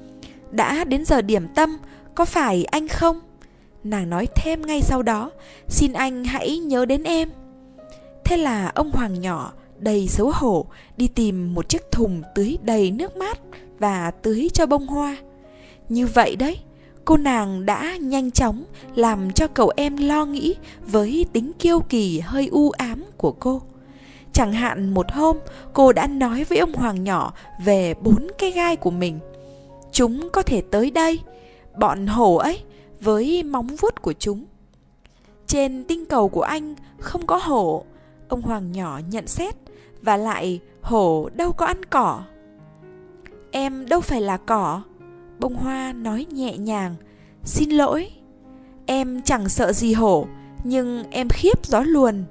Đã đến giờ điểm tâm, có phải anh không? Nàng nói thêm ngay sau đó: xin anh hãy nhớ đến em. Thế là ông hoàng nhỏ đầy xấu hổ đi tìm một chiếc thùng tưới đầy nước mát và tưới cho bông hoa. Như vậy đấy, cô nàng đã nhanh chóng làm cho cậu em lo nghĩ với tính kiêu kỳ hơi u ám của cô. Chẳng hạn một hôm, cô đã nói với ông hoàng nhỏ về 4 cái gai của mình. Chúng có thể tới đây, bọn hổ ấy, với móng vuốt của chúng. Trên tinh cầu của anh không có hổ, ông hoàng nhỏ nhận xét, và lại hổ đâu có ăn cỏ. Em đâu phải là cỏ, bông hoa nói nhẹ nhàng. Xin lỗi, em chẳng sợ gì hổ, nhưng em khiếp gió luồn.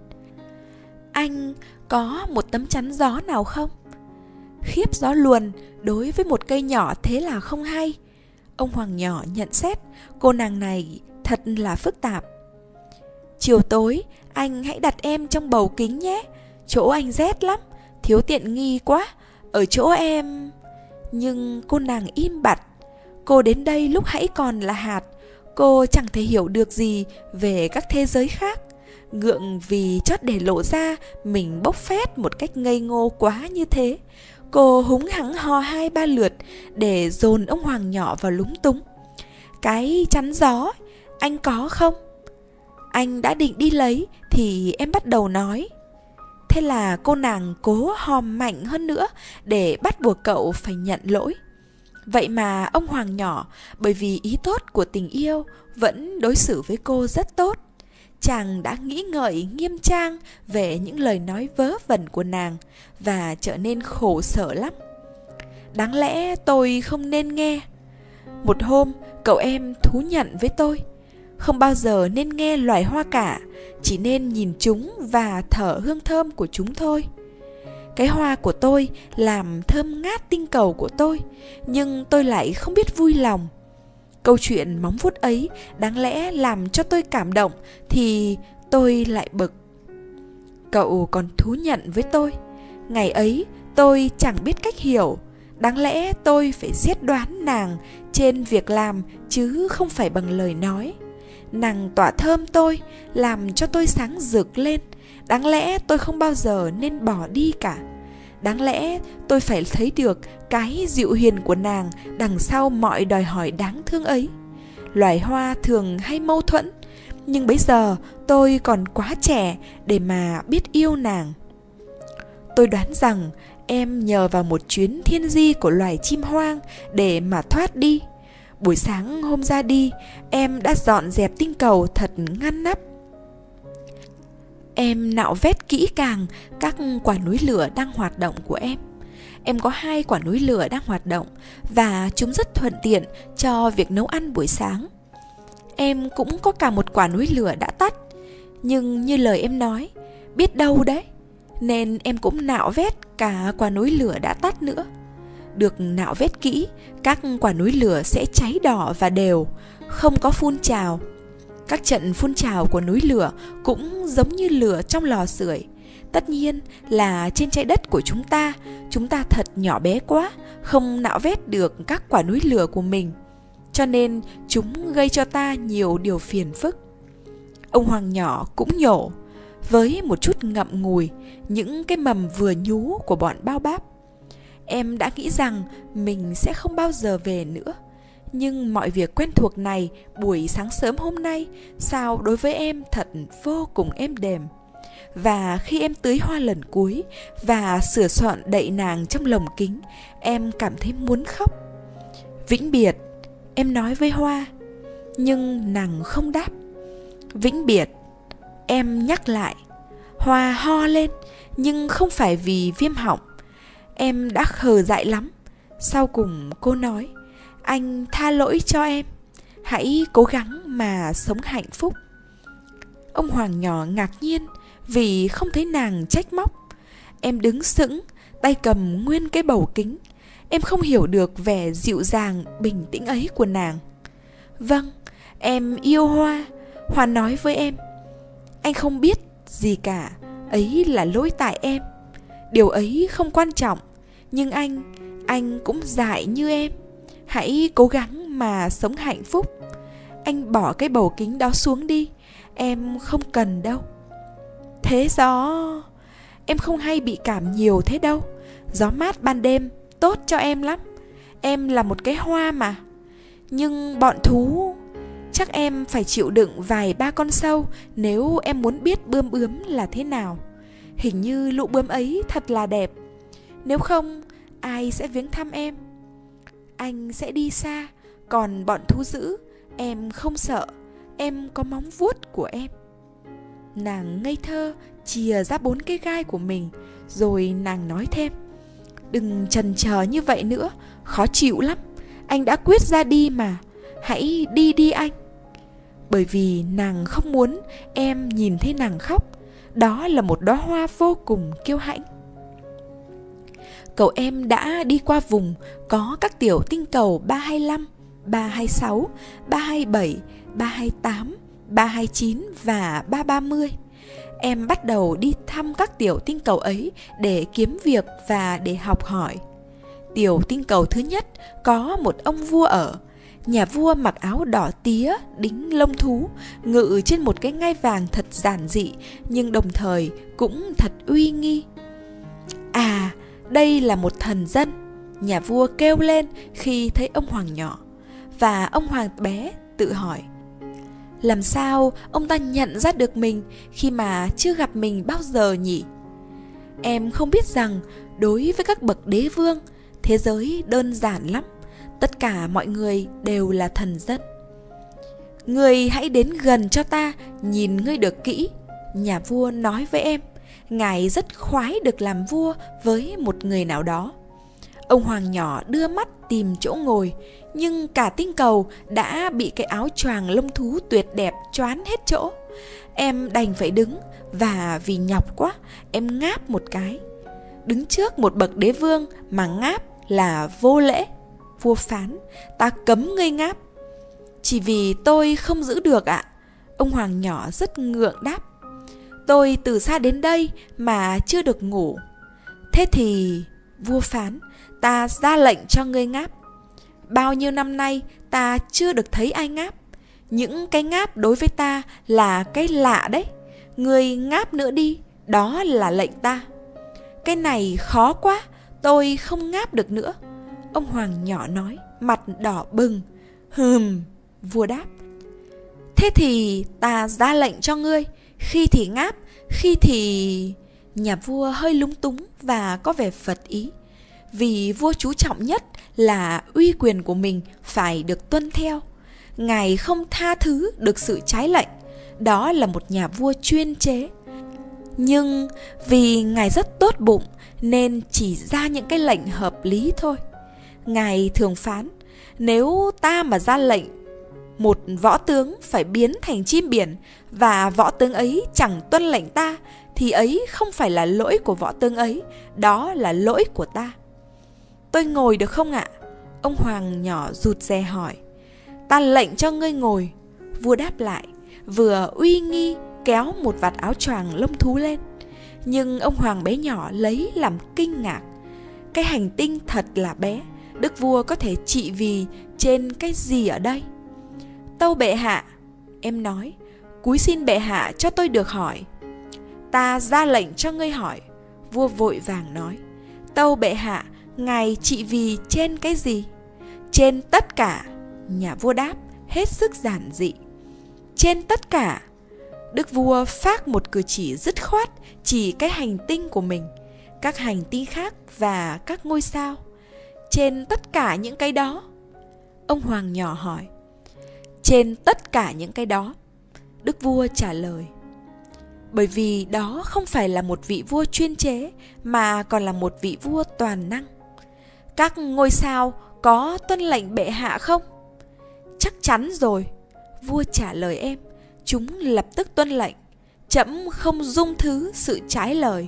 Anh có một tấm chắn gió nào không? Khiếp gió luồn đối với một cây nhỏ thế là không hay. Ông hoàng nhỏ nhận xét cô nàng này thật là phức tạp. Chiều tối anh hãy đặt em trong bầu kính nhé. Chỗ anh rét lắm, thiếu tiện nghi quá. Ở chỗ em... Nhưng cô nàng im bặt. Cô đến đây lúc hãy còn là hạt. Cô chẳng thể hiểu được gì về các thế giới khác. Ngượng vì chót để lộ ra mình bốc phét một cách ngây ngô quá như thế, cô húng hắng ho 2-3 lượt để dồn ông hoàng nhỏ vào lúng túng. Cái chắn gió, anh có không? Anh đã định đi lấy thì em bắt đầu nói. Thế là cô nàng cố hòm mạnh hơn nữa để bắt buộc cậu phải nhận lỗi. Vậy mà ông hoàng nhỏ, bởi vì ý tốt của tình yêu, vẫn đối xử với cô rất tốt. Chàng đã nghĩ ngợi nghiêm trang về những lời nói vớ vẩn của nàng và trở nên khổ sở lắm. Đáng lẽ tôi không nên nghe. Một hôm, cậu em thú nhận với tôi: không bao giờ nên nghe loài hoa cả, chỉ nên nhìn chúng và thở hương thơm của chúng thôi. Cái hoa của tôi làm thơm ngát tinh cầu của tôi, nhưng tôi lại không biết vui lòng. Câu chuyện móng vuốt ấy đáng lẽ làm cho tôi cảm động thì tôi lại bực. Cậu còn thú nhận với tôi, ngày ấy tôi chẳng biết cách hiểu. Đáng lẽ tôi phải xét đoán nàng trên việc làm chứ không phải bằng lời nói. Nàng tỏa thơm tôi, làm cho tôi sáng rực lên. Đáng lẽ tôi không bao giờ nên bỏ đi cả. Đáng lẽ tôi phải thấy được cái dịu hiền của nàng đằng sau mọi đòi hỏi đáng thương ấy. Loài hoa thường hay mâu thuẫn, nhưng bây giờ tôi còn quá trẻ để mà biết yêu nàng. Tôi đoán rằng em nhờ vào một chuyến thiên di của loài chim hoang để mà thoát đi. Buổi sáng hôm ra đi, em đã dọn dẹp tinh cầu thật ngăn nắp. Em nạo vét kỹ càng các quả núi lửa đang hoạt động của em. Em có 2 quả núi lửa đang hoạt động và chúng rất thuận tiện cho việc nấu ăn buổi sáng. Em cũng có cả một quả núi lửa đã tắt, nhưng như lời em nói, biết đâu đấy, nên em cũng nạo vét cả quả núi lửa đã tắt nữa. Được nạo vét kỹ, các quả núi lửa sẽ cháy đỏ và đều, không có phun trào. Các trận phun trào của núi lửa cũng giống như lửa trong lò sưởi. Tất nhiên là trên trái đất của chúng ta thật nhỏ bé quá, không nạo vét được các quả núi lửa của mình. Cho nên chúng gây cho ta nhiều điều phiền phức. Ông Hoàng nhỏ cũng nhổ, với một chút ngậm ngùi, những cái mầm vừa nhú của bọn bao báp. Em đã nghĩ rằng mình sẽ không bao giờ về nữa. Nhưng mọi việc quen thuộc này buổi sáng sớm hôm nay sao đối với em thật vô cùng êm đềm. Và khi em tưới hoa lần cuối và sửa soạn đậy nàng trong lồng kính, em cảm thấy muốn khóc. Vĩnh biệt, em nói với hoa, nhưng nàng không đáp. Vĩnh biệt, em nhắc lại. Hoa ho lên, nhưng không phải vì viêm họng. Em đã khờ dại lắm. Sau cùng cô nói, anh tha lỗi cho em, hãy cố gắng mà sống hạnh phúc. Ông Hoàng nhỏ ngạc nhiên vì không thấy nàng trách móc. Em đứng sững, tay cầm nguyên cái bầu kính. Em không hiểu được vẻ dịu dàng, bình tĩnh ấy của nàng. Vâng, em yêu Hoa. Hoa nói với em, anh không biết gì cả, ấy là lỗi tại em. Điều ấy không quan trọng, nhưng anh cũng dại như em. Hãy cố gắng mà sống hạnh phúc. Anh bỏ cái bầu kính đó xuống đi, em không cần đâu. Thế gió, em không hay bị cảm nhiều thế đâu. Gió mát ban đêm tốt cho em lắm. Em là một cái hoa mà. Nhưng bọn thú, chắc em phải chịu đựng vài 3 con sâu nếu em muốn biết bươm bướm là thế nào. Hình như lũ bướm ấy thật là đẹp. Nếu không, ai sẽ viếng thăm em? Anh sẽ đi xa, còn bọn thú dữ, em không sợ. Em có móng vuốt của em. Nàng ngây thơ chìa ra 4 cái gai của mình, rồi nàng nói thêm, đừng chần chờ như vậy nữa, khó chịu lắm. Anh đã quyết ra đi mà, hãy đi đi anh. Bởi vì nàng không muốn em nhìn thấy nàng khóc. Đó là một đóa hoa vô cùng kiêu hãnh. Cậu em đã đi qua vùng có các tiểu tinh cầu 325, 326, 327, 328, 329 và 330. Em bắt đầu đi thăm các tiểu tinh cầu ấy để kiếm việc và để học hỏi. Tiểu tinh cầu thứ nhất có một ông vua ở. Nhà vua mặc áo đỏ tía, đính lông thú, ngự trên một cái ngai vàng thật giản dị, nhưng đồng thời cũng thật uy nghi. À, đây là một thần dân, nhà vua kêu lên khi thấy ông Hoàng nhỏ. Và ông Hoàng bé tự hỏi, làm sao ông ta nhận ra được mình khi mà chưa gặp mình bao giờ nhỉ? Em không biết rằng đối với các bậc đế vương, thế giới đơn giản lắm. Tất cả mọi người đều là thần dân. Ngươi hãy đến gần cho ta, nhìn ngươi được kỹ. Nhà vua nói với em, ngài rất khoái được làm vua với một người nào đó. Ông Hoàng nhỏ đưa mắt tìm chỗ ngồi, nhưng cả tinh cầu đã bị cái áo choàng lông thú tuyệt đẹp choán hết chỗ. Em đành phải đứng, và vì nhọc quá, em ngáp một cái. đứng trước một bậc đế vương mà ngáp là vô lễ. Vua phán, ta cấm ngươi ngáp. Chỉ vì tôi không giữ được ạ. Ông hoàng nhỏ rất ngượng đáp. Tôi từ xa đến đây mà chưa được ngủ. Thế thì vua phán, ta ra lệnh cho ngươi ngáp. Bao nhiêu năm nay ta chưa được thấy ai ngáp. Những cái ngáp đối với ta là cái lạ đấy. Ngươi ngáp nữa đi, đó là lệnh ta. Cái này khó quá, tôi không ngáp được nữa. Ông hoàng nhỏ nói, mặt đỏ bừng. Vua đáp. Thế thì ta ra lệnh cho ngươi, khi thì ngáp, khi thì... Nhà vua hơi lúng túng và có vẻ phật ý. Vì vua chú trọng nhất là uy quyền của mình phải được tuân theo. Ngài không tha thứ được sự trái lệnh. Đó là một nhà vua chuyên chế. Nhưng vì Ngài rất tốt bụng nên chỉ ra những cái lệnh hợp lý thôi. Ngài thường phán, nếu ta mà ra lệnh một võ tướng phải biến thành chim biển và võ tướng ấy chẳng tuân lệnh ta, thì ấy không phải là lỗi của võ tướng ấy, đó là lỗi của ta. Tôi ngồi được không ạ? Ông hoàng nhỏ rụt rè hỏi. Ta lệnh cho ngươi ngồi. Vua đáp lại, vừa uy nghi kéo một vạt áo choàng lông thú lên. Nhưng ông hoàng bé nhỏ lấy làm kinh ngạc. Cái hành tinh thật là bé, đức vua có thể trị vì trên cái gì ở đây? Tâu bệ hạ, em nói, cúi xin bệ hạ cho tôi được hỏi. Ta ra lệnh cho ngươi hỏi. Vua vội vàng nói, tâu bệ hạ, ngài trị vì trên cái gì? Trên tất cả. Nhà vua đáp hết sức giản dị. Trên tất cả. Đức vua phác một cử chỉ dứt khoát, chỉ cái hành tinh của mình, các hành tinh khác và các ngôi sao. Trên tất cả những cái đó. Ông hoàng nhỏ hỏi. Trên tất cả những cái đó. Đức vua trả lời. Bởi vì đó không phải là một vị vua chuyên chế, mà còn là một vị vua toàn năng. Các ngôi sao có tuân lệnh bệ hạ không? Chắc chắn rồi. Vua trả lời em. Chúng lập tức tuân lệnh. Trẫm không dung thứ sự trái lời.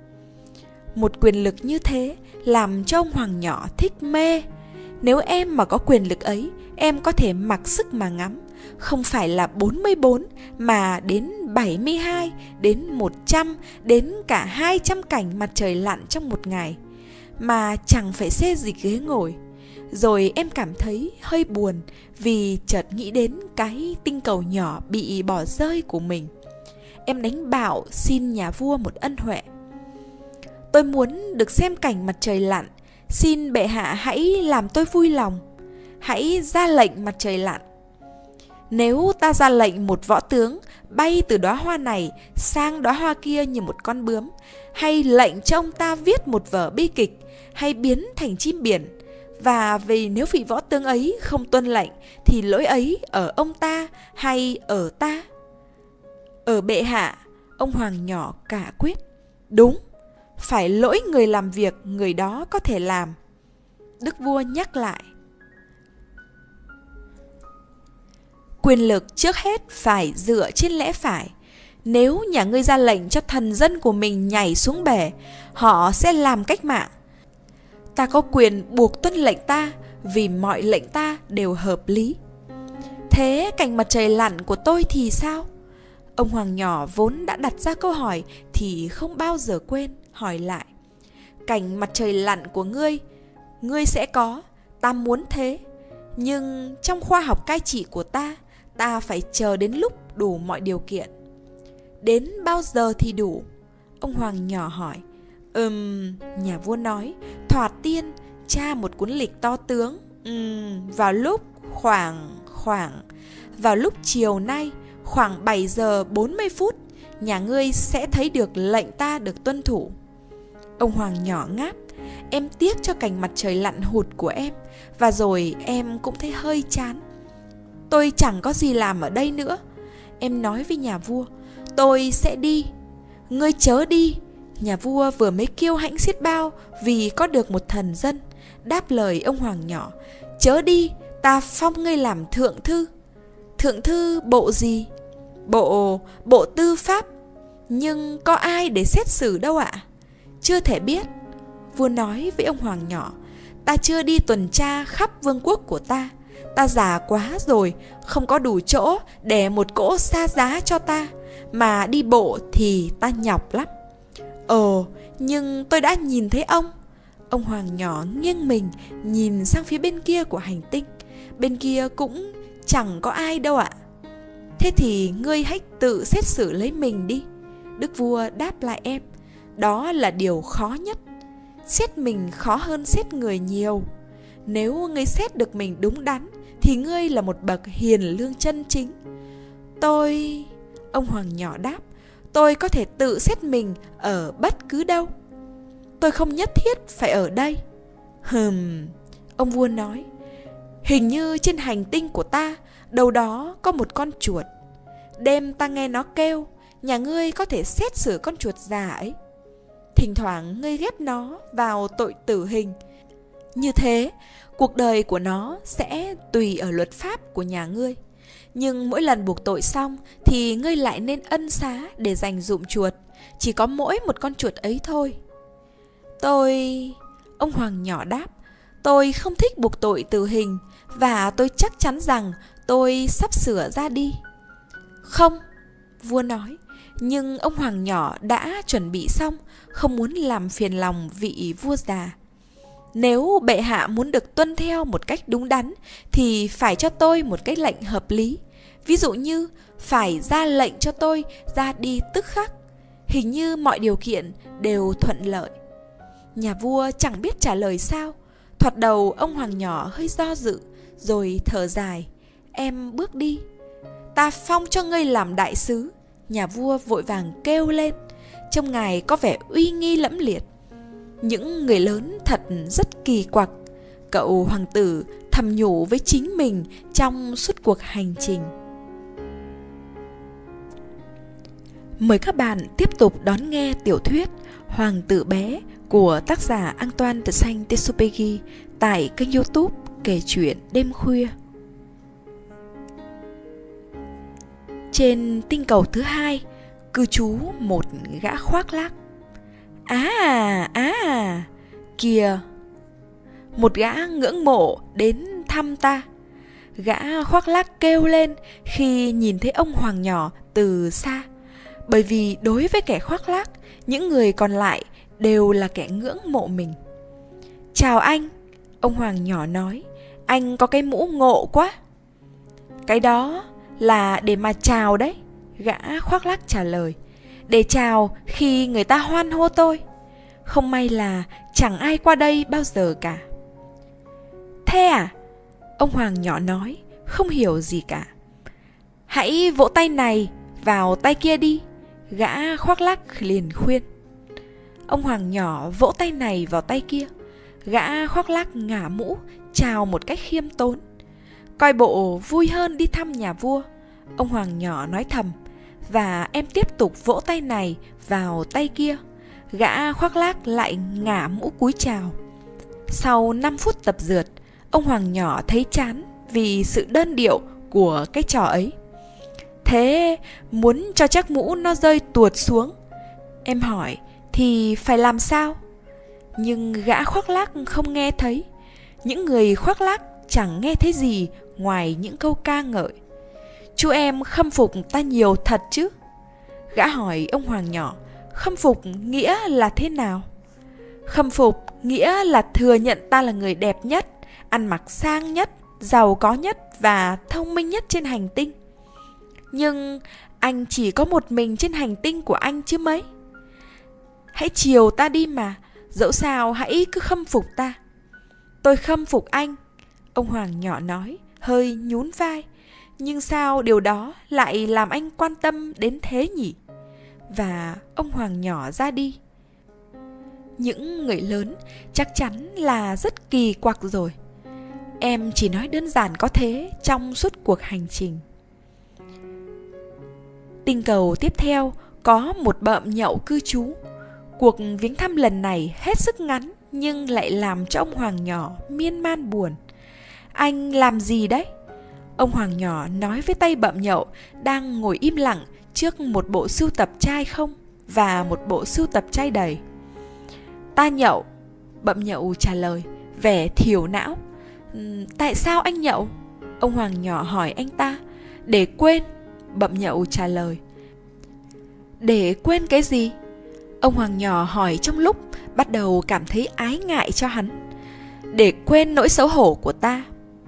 Một quyền lực như thế làm cho ông hoàng nhỏ thích mê. Nếu em mà có quyền lực ấy, em có thể mặc sức mà ngắm. Không phải là 44 mà đến 72, đến 100, đến cả 200 cảnh mặt trời lặn trong một ngày. Mà chẳng phải xê dịch ghế ngồi. Rồi em cảm thấy hơi buồn vì chợt nghĩ đến cái tinh cầu nhỏ bị bỏ rơi của mình. Em đánh bạo xin nhà vua một ân huệ. Tôi muốn được xem cảnh mặt trời lặn. Xin bệ hạ hãy làm tôi vui lòng. Hãy ra lệnh mặt trời lặn. Nếu ta ra lệnh một võ tướng bay từ đóa hoa này sang đóa hoa kia như một con bướm, hay lệnh cho ông ta viết một vở bi kịch, hay biến thành chim biển, và vì nếu vị võ tướng ấy không tuân lệnh thì lỗi ấy ở ông ta hay ở ta? Ở bệ hạ. Ông hoàng nhỏ cả quyết. Đúng, phải lỗi người làm việc người đó có thể làm. Đức vua nhắc lại. Quyền lực trước hết phải dựa trên lẽ phải. Nếu nhà ngươi ra lệnh cho thần dân của mình nhảy xuống bể, họ sẽ làm cách mạng. Ta có quyền buộc tuân lệnh ta, vì mọi lệnh ta đều hợp lý. Thế cảnh mặt trời lặn của tôi thì sao? Ông hoàng nhỏ vốn đã đặt ra câu hỏi thì không bao giờ quên hỏi lại. Cảnh mặt trời lặn của ngươi sẽ có, ta muốn thế. Nhưng trong khoa học cai trị của ta phải chờ đến lúc đủ mọi điều kiện. Đến bao giờ thì đủ? Ông hoàng nhỏ hỏi. Nhà vua nói, thoạt tiên tra một cuốn lịch to tướng. Vào lúc vào lúc chiều nay, khoảng 7 giờ 40 phút, nhà ngươi sẽ thấy được lệnh ta được tuân thủ. Ông hoàng nhỏ ngáp. Em tiếc cho cảnh mặt trời lặn hụt của em, và rồi em cũng thấy hơi chán. Tôi chẳng có gì làm ở đây nữa. Em nói với nhà vua, tôi sẽ đi. Ngươi chớ đi. Nhà vua vừa mới kiêu hãnh xiết bao vì có được một thần dân. Đáp lời ông hoàng nhỏ, chớ đi, ta phong ngươi làm thượng thư. Thượng thư bộ gì? Bộ tư pháp. Nhưng có ai để xét xử đâu ạ? Chưa thể biết. Vua nói với ông hoàng nhỏ: ta chưa đi tuần tra khắp vương quốc của ta. Ta già quá rồi, không có đủ chỗ để một cỗ xa giá cho ta, mà đi bộ thì ta nhọc lắm. Ồ, nhưng tôi đã nhìn thấy ông. Ông hoàng nhỏ nghiêng mình nhìn sang phía bên kia của hành tinh. Bên kia cũng chẳng có ai đâu ạ. Thế thì ngươi hãy tự xét xử lấy mình đi. Đức vua đáp lại em: đó là điều khó nhất. Xét mình khó hơn xét người nhiều. Nếu ngươi xét được mình đúng đắn thì ngươi là một bậc hiền lương chân chính. Ông hoàng nhỏ đáp: tôi có thể tự xét mình ở bất cứ đâu. Tôi không nhất thiết phải ở đây. Ông vua nói: hình như trên hành tinh của ta đâu đó có một con chuột. Đêm ta nghe nó kêu, nhà ngươi có thể xét xử con chuột già ấy. Thỉnh thoảng ngươi ghép nó vào tội tử hình. Như thế, cuộc đời của nó sẽ tùy ở luật pháp của nhà ngươi. Nhưng mỗi lần buộc tội xong thì ngươi lại nên ân xá để dành dụm chuột. Chỉ có mỗi một con chuột ấy thôi. Ông hoàng nhỏ đáp: tôi không thích buộc tội tử hình, và tôi chắc chắn rằng tôi sắp sửa ra đi. Không, vua nói. Nhưng ông hoàng nhỏ đã chuẩn bị xong, không muốn làm phiền lòng vị vua già. Nếu bệ hạ muốn được tuân theo một cách đúng đắn thì phải cho tôi một cái lệnh hợp lý. Ví dụ như phải ra lệnh cho tôi ra đi tức khắc. Hình như mọi điều kiện đều thuận lợi. Nhà vua chẳng biết trả lời sao. Thoạt đầu ông hoàng nhỏ hơi do dự, rồi thở dài: em bước đi. Ta phong cho ngươi làm đại sứ. Nhà vua vội vàng kêu lên. Trông ngài có vẻ uy nghi lẫm liệt. Những người lớn thật rất kỳ quặc. Cậu hoàng tử thầm nhủ với chính mình trong suốt cuộc hành trình. Mời các bạn tiếp tục đón nghe tiểu thuyết Hoàng tử bé của tác giả Antoine de Saint-Exupéry tại kênh YouTube Kể chuyện đêm khuya. Trên tinh cầu thứ hai cư trú một gã khoác lác. Kìa, một gã ngưỡng mộ đến thăm ta. Gã khoác lác kêu lên khi nhìn thấy ông hoàng nhỏ từ xa. Bởi vì đối với kẻ khoác lác, những người còn lại đều là kẻ ngưỡng mộ mình. Chào anh, ông hoàng nhỏ nói. Anh có cái mũ ngộ quá. Cái đó là để mà chào đấy, gã khoác lác trả lời. Để chào khi người ta hoan hô tôi. Không may là chẳng ai qua đây bao giờ cả. Thế à? Ông hoàng nhỏ nói, không hiểu gì cả. Hãy vỗ tay này vào tay kia đi, gã khoác lác liền khuyên. Ông hoàng nhỏ vỗ tay này vào tay kia. Gã khoác lác ngả mũ chào một cách khiêm tốn. Coi bộ vui hơn đi thăm nhà vua, ông hoàng nhỏ nói thầm. Và em tiếp tục vỗ tay này vào tay kia. Gã khoác lác lại ngả mũ cúi chào. Sau 5 phút tập rượt, ông hoàng nhỏ thấy chán vì sự đơn điệu của cái trò ấy. Thế muốn cho chiếc mũ nó rơi tuột xuống, em hỏi, thì phải làm sao? Nhưng gã khoác lác không nghe thấy. Những người khoác lác chẳng nghe thấy gì ngoài những câu ca ngợi. Chú em khâm phục ta nhiều thật chứ? Gã hỏi ông hoàng nhỏ, khâm phục nghĩa là thế nào? Khâm phục nghĩa là thừa nhận ta là người đẹp nhất, ăn mặc sang nhất, giàu có nhất và thông minh nhất trên hành tinh. Nhưng anh chỉ có một mình trên hành tinh của anh chứ mấy. Hãy chiều ta đi mà, dẫu sao hãy cứ khâm phục ta. Tôi khâm phục anh, ông hoàng nhỏ nói, hơi nhún vai. Nhưng sao điều đó lại làm anh quan tâm đến thế nhỉ? Và ông hoàng nhỏ ra đi. Những người lớn chắc chắn là rất kỳ quặc rồi. Em chỉ nói đơn giản có thế trong suốt cuộc hành trình. Tinh cầu tiếp theo có một bợm nhậu cư trú. Cuộc viếng thăm lần này hết sức ngắn nhưng lại làm cho ông hoàng nhỏ miên man buồn. Anh làm gì đấy? Ông hoàng nhỏ nói với tay bợm nhậu đang ngồi im lặng trước một bộ sưu tập chai không và một bộ sưu tập chai đầy. Ta nhậu, Bậm Nhậu trả lời, vẻ thiểu não. Tại sao anh nhậu? Ông Hoàng nhỏ hỏi anh ta. Để quên. Bậm Nhậu trả lời. Để quên cái gì? Ông Hoàng nhỏ hỏi trong lúc bắt đầu cảm thấy ái ngại cho hắn. Để quên nỗi xấu hổ của ta.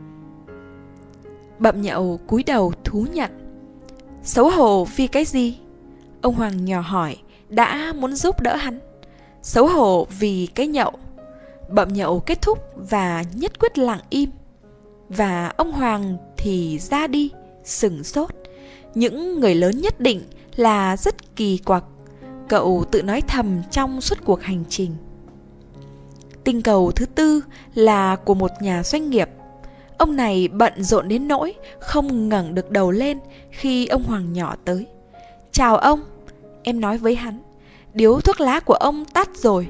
Bậm Nhậu cúi đầu thú nhận. Xấu hổ vì cái gì? Ông Hoàng nhỏ hỏi, đã muốn giúp đỡ hắn. Xấu hổ vì cái nhậu. Bậm Nhậu kết thúc và nhất quyết lặng im. Và ông Hoàng thì ra đi, sửng sốt. Những người lớn nhất định là rất kỳ quặc, cậu tự nói thầm trong suốt cuộc hành trình. Tinh cầu thứ tư là của một nhà doanh nghiệp. Ông này bận rộn đến nỗi không ngẩng được đầu lên khi ông Hoàng nhỏ tới. Chào ông, em nói với hắn. Điếu thuốc lá của ông tắt rồi.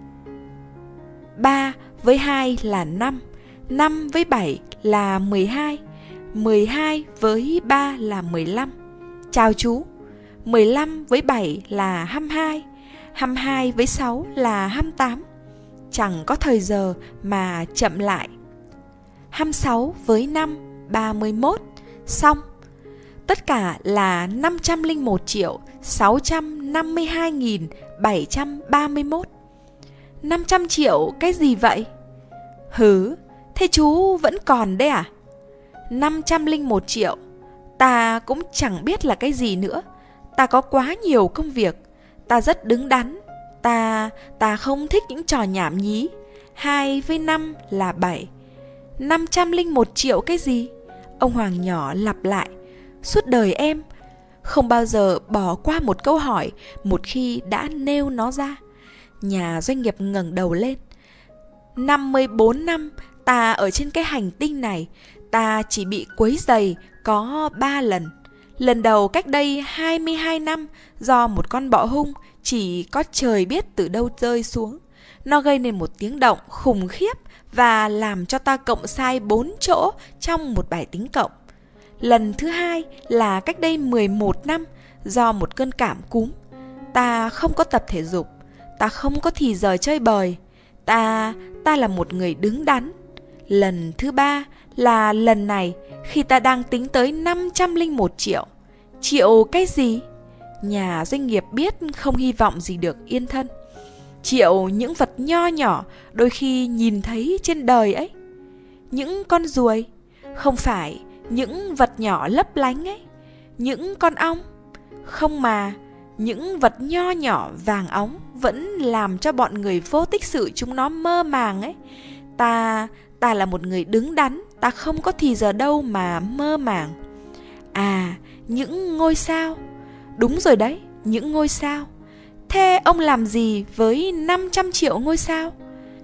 3 với 2 là 5, 5 với 7 là 12, 12 với 3 là 15. Chào chú. 15 với 7 là 22, 22 với 6 là 28. Chẳng có thời giờ mà chậm lại. 26 với 5, 31. Xong. Tất cả là 501.652.731. 500 triệu cái gì vậy? Hứ, thế chú vẫn còn đấy à? 501 triệu. Ta cũng chẳng biết là cái gì nữa. Ta có quá nhiều công việc. Ta rất đứng đắn. Ta không thích những trò nhảm nhí. 2 với 5 là 7. 501 triệu cái gì? Ông Hoàng nhỏ lặp lại. Suốt đời em không bao giờ bỏ qua một câu hỏi một khi đã nêu nó ra. Nhà doanh nghiệp ngẩng đầu lên. 54 năm ta ở trên cái hành tinh này, ta chỉ bị quấy rầy có 3 lần. Lần đầu cách đây 22 năm do một con bọ hung chỉ có trời biết từ đâu rơi xuống. Nó gây nên một tiếng động khủng khiếp và làm cho ta cộng sai 4 chỗ trong một bài tính cộng. Lần thứ hai là cách đây 11 năm do một cơn cảm cúm. Ta không có tập thể dục, ta không có thì giờ chơi bời. Ta là một người đứng đắn. Lần thứ ba là lần này khi ta đang tính tới 501 triệu. Triệu cái gì? Nhà doanh nghiệp biết không hy vọng gì được yên thân. Triệu những vật nho nhỏ đôi khi nhìn thấy trên đời ấy. Những con ruồi, không phải những vật nhỏ lấp lánh ấy. Những con ong, không mà những vật nho nhỏ vàng óng vẫn làm cho bọn người vô tích sự chúng nó mơ màng ấy. Ta là một người đứng đắn, ta không có thì giờ đâu mà mơ màng. À, những ngôi sao. Đúng rồi đấy, những ngôi sao. Thế ông làm gì với 500 triệu ngôi sao?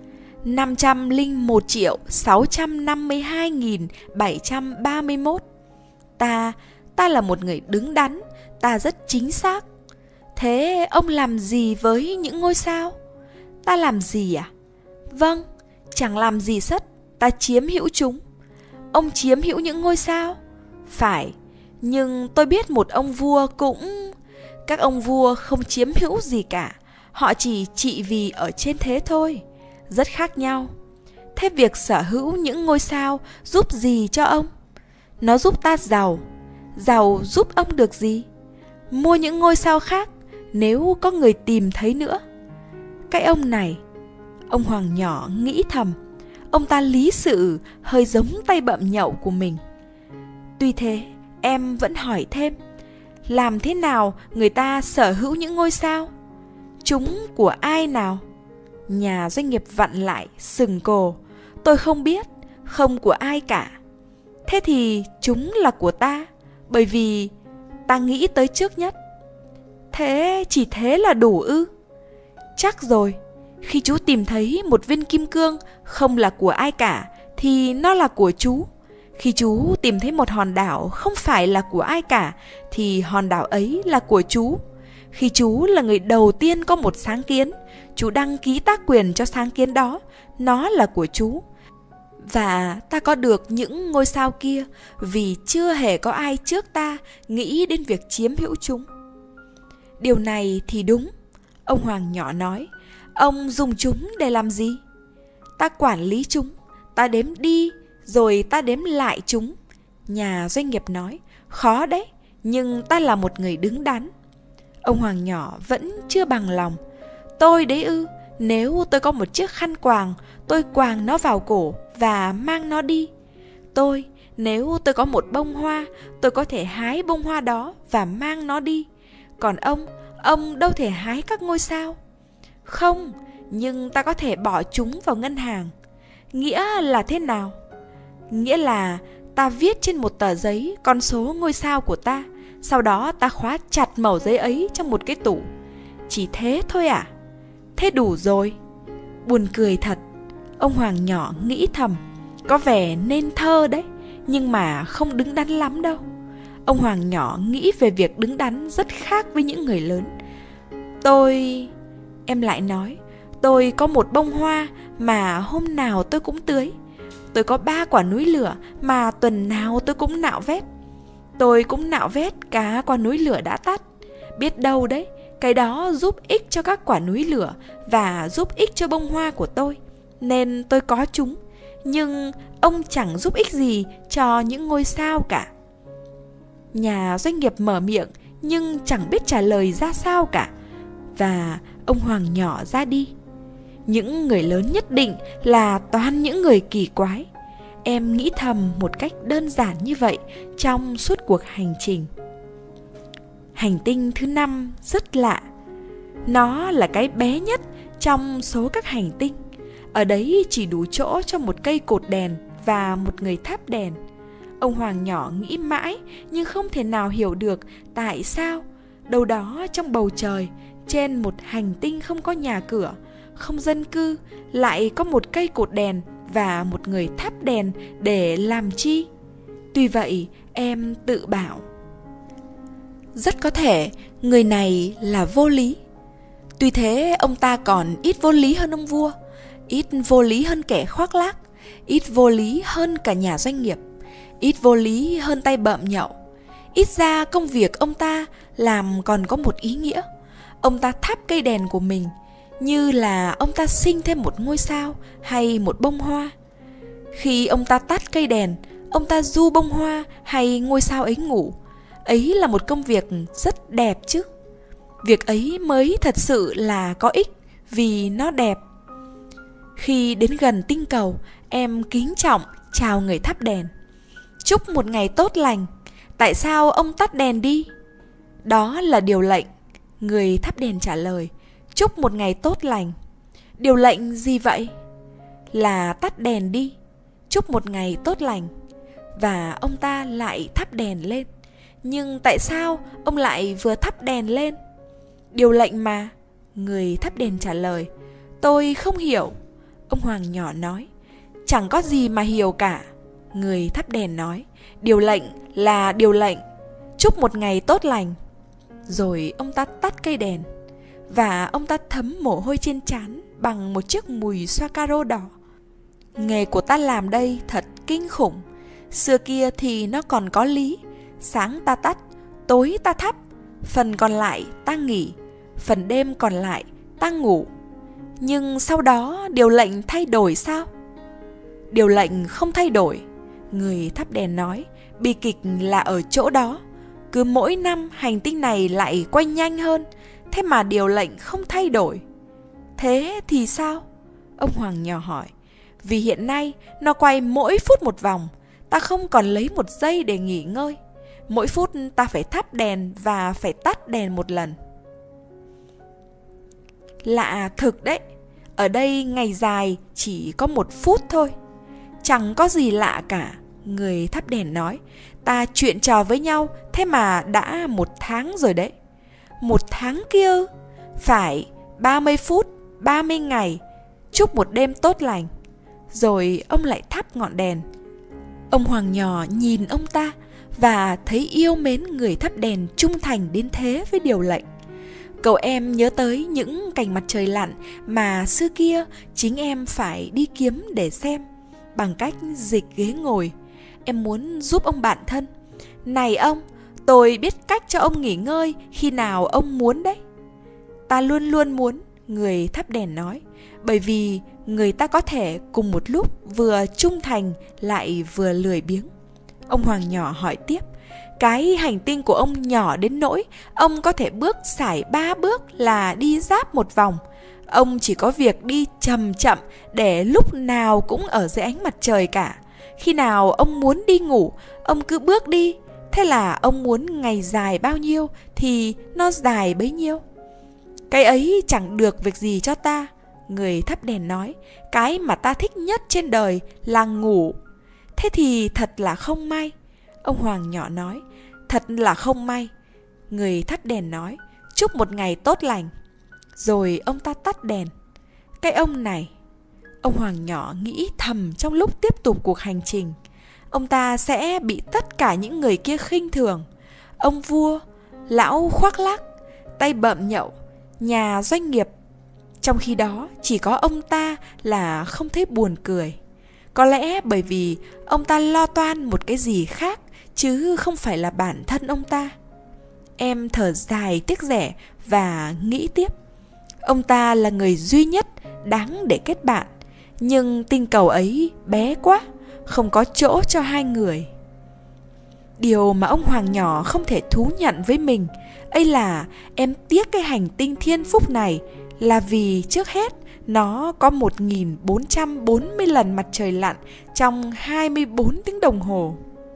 501.652.731. Ta là một người đứng đắn, ta rất chính xác. Thế ông làm gì với những ngôi sao? Ta làm gì à? Vâng, chẳng làm gì sất, ta chiếm hữu chúng. Ông chiếm hữu những ngôi sao? Phải, nhưng tôi biết một ông vua cũng... Các ông vua không chiếm hữu gì cả, họ chỉ trị vì ở trên thế thôi, rất khác nhau. Thế việc sở hữu những ngôi sao giúp gì cho ông? Nó giúp ta giàu. Giàu giúp ông được gì? Mua những ngôi sao khác nếu có người tìm thấy nữa. Cái ông này, ông Hoàng nhỏ nghĩ thầm, ông ta lý sự hơi giống tay bậm nhậu của mình. Tuy thế, em vẫn hỏi thêm, làm thế nào người ta sở hữu những ngôi sao? Chúng của ai nào? Nhà doanh nghiệp vặn lại, sừng cổ. Tôi không biết, không của ai cả. Thế thì chúng là của ta, bởi vì ta nghĩ tới trước nhất. Thế chỉ thế là đủ ư? Chắc rồi, khi chú tìm thấy một viên kim cương không là của ai cả, thì nó là của chú. Khi chú tìm thấy một hòn đảo không phải là của ai cả, thì hòn đảo ấy là của chú. Khi chú là người đầu tiên có một sáng kiến, chú đăng ký tác quyền cho sáng kiến đó, nó là của chú. Và ta có được những ngôi sao kia vì chưa hề có ai trước ta nghĩ đến việc chiếm hữu chúng. Điều này thì đúng, ông Hoàng nhỏ nói. Ông dùng chúng để làm gì? ta quản lý chúng, ta đếm đi, rồi ta đếm lại chúng. Nhà doanh nghiệp nói, khó đấy, nhưng ta là một người đứng đắn. Ông Hoàng nhỏ vẫn chưa bằng lòng. Tôi đấy ư, nếu tôi có một chiếc khăn quàng, tôi quàng nó vào cổ và mang nó đi. Nếu tôi có một bông hoa, tôi có thể hái bông hoa đó và mang nó đi. Còn ông đâu thể hái các ngôi sao. Không, nhưng ta có thể bỏ chúng vào ngân hàng. Nghĩa là thế nào? Nghĩa là ta viết trên một tờ giấy con số ngôi sao của ta, sau đó ta khóa chặt mẩu giấy ấy trong một cái tủ. Chỉ thế thôi à? Thế đủ rồi. Buồn cười thật. Ông Hoàng nhỏ nghĩ thầm, có vẻ nên thơ đấy, nhưng mà không đứng đắn lắm đâu. Ông Hoàng nhỏ nghĩ về việc đứng đắn rất khác với những người lớn. Em lại nói, tôi có một bông hoa mà hôm nào tôi cũng tưới. Tôi có 3 quả núi lửa mà tuần nào tôi cũng nạo vét. Tôi cũng nạo vét cả quả núi lửa đã tắt. Biết đâu đấy, cái đó giúp ích cho các quả núi lửa và giúp ích cho bông hoa của tôi, nên tôi có chúng. Nhưng ông chẳng giúp ích gì cho những ngôi sao cả. Nhà doanh nghiệp mở miệng nhưng chẳng biết trả lời ra sao cả. Và ông Hoàng nhỏ ra đi. Những người lớn nhất định là toàn những người kỳ quái. Em nghĩ thầm một cách đơn giản như vậy trong suốt cuộc hành trình. Hành tinh thứ 5 rất lạ. Nó là cái bé nhất trong số các hành tinh. Ở đấy chỉ đủ chỗ cho một cây cột đèn và một người thắp đèn. Ông Hoàng nhỏ nghĩ mãi nhưng không thể nào hiểu được tại sao đâu đó trong bầu trời, trên một hành tinh không có nhà cửa, không dân cư, lại có một cây cột đèn và một người thắp đèn để làm chi? Tuy vậy, em tự bảo, rất có thể người này là vô lý. Tuy thế, ông ta còn ít vô lý hơn ông vua, ít vô lý hơn kẻ khoác lác, ít vô lý hơn cả nhà doanh nghiệp, ít vô lý hơn tay bợm nhậu. Ít ra công việc ông ta làm còn có một ý nghĩa. Ông ta thắp cây đèn của mình như là ông ta sinh thêm một ngôi sao hay một bông hoa. Khi ông ta tắt cây đèn, ông ta du bông hoa hay ngôi sao ấy ngủ. Ấy là một công việc rất đẹp chứ. Việc ấy mới thật sự là có ích vì nó đẹp. Khi đến gần tinh cầu, em kính trọng chào người thắp đèn. Chúc một ngày tốt lành. Tại sao ông tắt đèn đi? Đó là điều lệnh. Người thắp đèn trả lời, chúc một ngày tốt lành. Điều lệnh gì vậy? Là tắt đèn đi, chúc một ngày tốt lành. Và ông ta lại thắp đèn lên. Nhưng tại sao ông lại vừa thắp đèn lên? Điều lệnh mà. Người thắp đèn trả lời, tôi không hiểu. Ông Hoàng nhỏ nói, chẳng có gì mà hiểu cả. Người thắp đèn nói, điều lệnh là điều lệnh, chúc một ngày tốt lành. Rồi ông ta tắt cây đèn, và ông ta thấm mồ hôi trên trán bằng một chiếc mùi xoa caro đỏ. Nghề của ta làm đây thật kinh khủng. Xưa kia thì nó còn có lý. Sáng ta tắt, tối ta thắp, phần còn lại ta nghỉ, phần đêm còn lại ta ngủ. Nhưng sau đó điều lệnh thay đổi sao? Điều lệnh không thay đổi. Người thắp đèn nói, bi kịch là ở chỗ đó. Cứ mỗi năm hành tinh này lại quay nhanh hơn, thế mà điều lệnh không thay đổi. Thế thì sao? Ông Hoàng nhỏ hỏi. Vì hiện nay nó quay mỗi phút một vòng, ta không còn lấy một giây để nghỉ ngơi. Mỗi phút ta phải thắp đèn và phải tắt đèn một lần. Lạ thực đấy. Ở đây ngày dài chỉ có 1 phút thôi. Chẳng có gì lạ cả. Người thắp đèn nói, ta chuyện trò với nhau thế mà đã 1 tháng rồi đấy. 1 tháng kia? Phải, 30 phút, 30 ngày. Chúc một đêm tốt lành. Rồi ông lại thắp ngọn đèn. Ông Hoàng nhỏ nhìn ông ta và thấy yêu mến người thắp đèn trung thành đến thế với điều lệnh. Cậu em nhớ tới những cảnh mặt trời lặn mà xưa kia chính em phải đi kiếm để xem. Bằng cách dịch ghế ngồi, em muốn giúp ông bạn thân. Này ông, tôi biết cách cho ông nghỉ ngơi khi nào ông muốn đấy. Ta luôn luôn muốn. Người thắp đèn nói, bởi vì người ta có thể cùng một lúc vừa trung thành lại vừa lười biếng. Ông Hoàng nhỏ hỏi tiếp, cái hành tinh của ông nhỏ đến nỗi ông có thể bước sải 3 bước là đi giáp một vòng. Ông chỉ có việc đi chậm chậm để lúc nào cũng ở dưới ánh mặt trời cả. Khi nào ông muốn đi ngủ, ông cứ bước đi. Thế là ông muốn ngày dài bao nhiêu thì nó dài bấy nhiêu. Cái ấy chẳng được việc gì cho ta. Người thắp đèn nói, cái mà ta thích nhất trên đời là ngủ. Thế thì thật là không may. Ông Hoàng nhỏ nói, thật là không may. Người thắp đèn nói, chúc một ngày tốt lành. Rồi ông ta tắt đèn. Cái ông này, ông Hoàng nhỏ nghĩ thầm trong lúc tiếp tục cuộc hành trình. Ông ta sẽ bị tất cả những người kia khinh thường. Ông vua, lão khoác lác, tay bợm nhậu, nhà doanh nghiệp. Trong khi đó chỉ có ông ta là không thấy buồn cười. Có lẽ bởi vì ông ta lo toan một cái gì khác, chứ không phải là bản thân ông ta. Em thở dài tiếc rẻ và nghĩ tiếp. Ông ta là người duy nhất đáng để kết bạn, nhưng tinh cầu ấy bé quá, không có chỗ cho hai người. Điều mà ông Hoàng nhỏ không thể thú nhận với mình ấy là em tiếc cái hành tinh Thiên Phúc này là vì trước hết nó có 1440 lần mặt trời lặn trong 24 tiếng đồng hồ.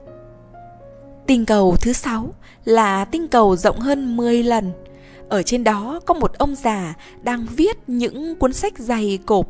Tinh cầu thứ 6 là tinh cầu rộng hơn 10 lần. Ở trên đó có một ông già đang viết những cuốn sách dày cộp.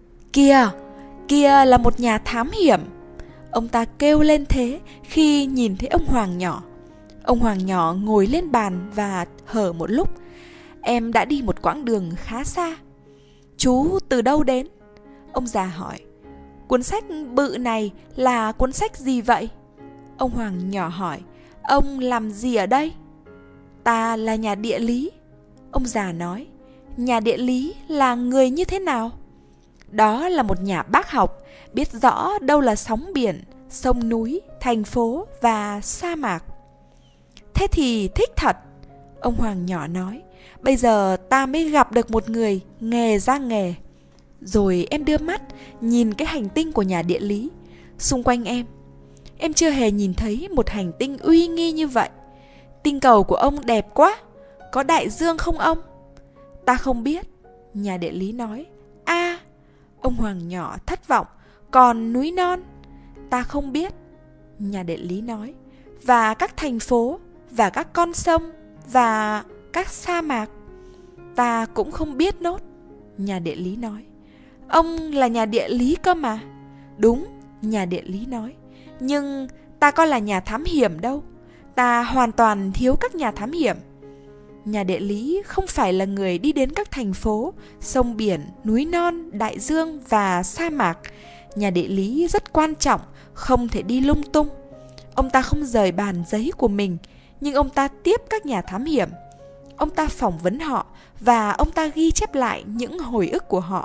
Kia là một nhà thám hiểm. Ông ta kêu lên thế khi nhìn thấy ông Hoàng nhỏ. Ông Hoàng nhỏ ngồi lên bàn và hở một lúc. Em đã đi một quãng đường khá xa. Chú từ đâu đến? Ông già hỏi. Cuốn sách bự này là cuốn sách gì vậy? Ông Hoàng nhỏ hỏi. Ông làm gì ở đây? Ta là nhà địa lý. Ông già nói. Nhà địa lý là người như thế nào? Đó là một nhà bác học, biết rõ đâu là sóng biển, sông núi, thành phố và sa mạc. Thế thì thích thật. Ông Hoàng nhỏ nói. Bây giờ ta mới gặp được một người nghề ra nghề. Rồi em đưa mắt nhìn cái hành tinh của nhà địa lý. Xung quanh em chưa hề nhìn thấy một hành tinh uy nghi như vậy. Tinh cầu của ông đẹp quá. Có đại dương không ông? Ta không biết. Nhà địa lý nói. Ông Hoàng nhỏ thất vọng. Còn núi non? Ta không biết. Nhà địa lý nói. Và các thành phố, và các con sông, và các sa mạc? Ta cũng không biết nốt. Nhà địa lý nói. Ông là nhà địa lý cơ mà. Đúng, nhà địa lý nói. Nhưng ta có là nhà thám hiểm đâu. Ta hoàn toàn thiếu các nhà thám hiểm. Nhà địa lý không phải là người đi đến các thành phố, sông biển, núi non, đại dương và sa mạc. Nhà địa lý rất quan trọng, không thể đi lung tung. Ông ta không rời bàn giấy của mình, nhưng ông ta tiếp các nhà thám hiểm. Ông ta phỏng vấn họ và ông ta ghi chép lại những hồi ức của họ.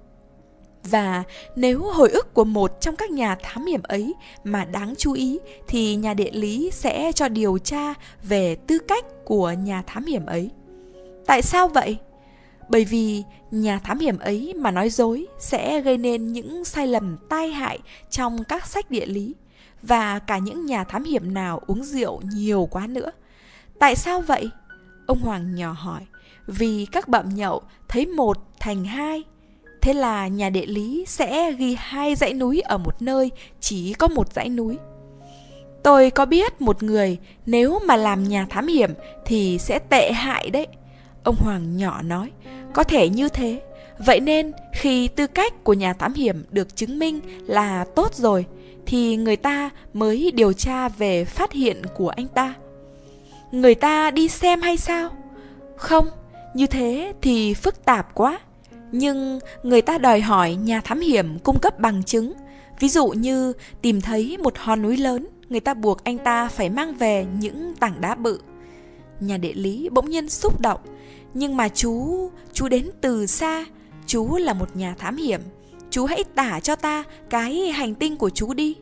Và nếu hồi ức của một trong các nhà thám hiểm ấy mà đáng chú ý thì nhà địa lý sẽ cho điều tra về tư cách của nhà thám hiểm ấy. Tại sao vậy? Bởi vì nhà thám hiểm ấy mà nói dối sẽ gây nên những sai lầm tai hại trong các sách địa lý, và cả những nhà thám hiểm nào uống rượu nhiều quá nữa. Tại sao vậy? Ông Hoàng nhỏ hỏi. Vì các bậm nhậu thấy 1 thành 2. Thế là nhà địa lý sẽ ghi 2 dãy núi ở một nơi chỉ có 1 dãy núi. Tôi có biết một người nếu mà làm nhà thám hiểm thì sẽ tệ hại đấy. Ông Hoàng nhỏ nói. Có thể như thế. Vậy nên khi tư cách của nhà thám hiểm được chứng minh là tốt rồi thì người ta mới điều tra về phát hiện của anh ta. Người ta đi xem hay sao? Không, như thế thì phức tạp quá. Nhưng người ta đòi hỏi nhà thám hiểm cung cấp bằng chứng. Ví dụ như tìm thấy một hòn núi lớn, người ta buộc anh ta phải mang về những tảng đá bự. Nhà địa lý bỗng nhiên xúc động. Nhưng mà chú đến từ xa. Chú là một nhà thám hiểm. Chú hãy tả cho ta cái hành tinh của chú đi.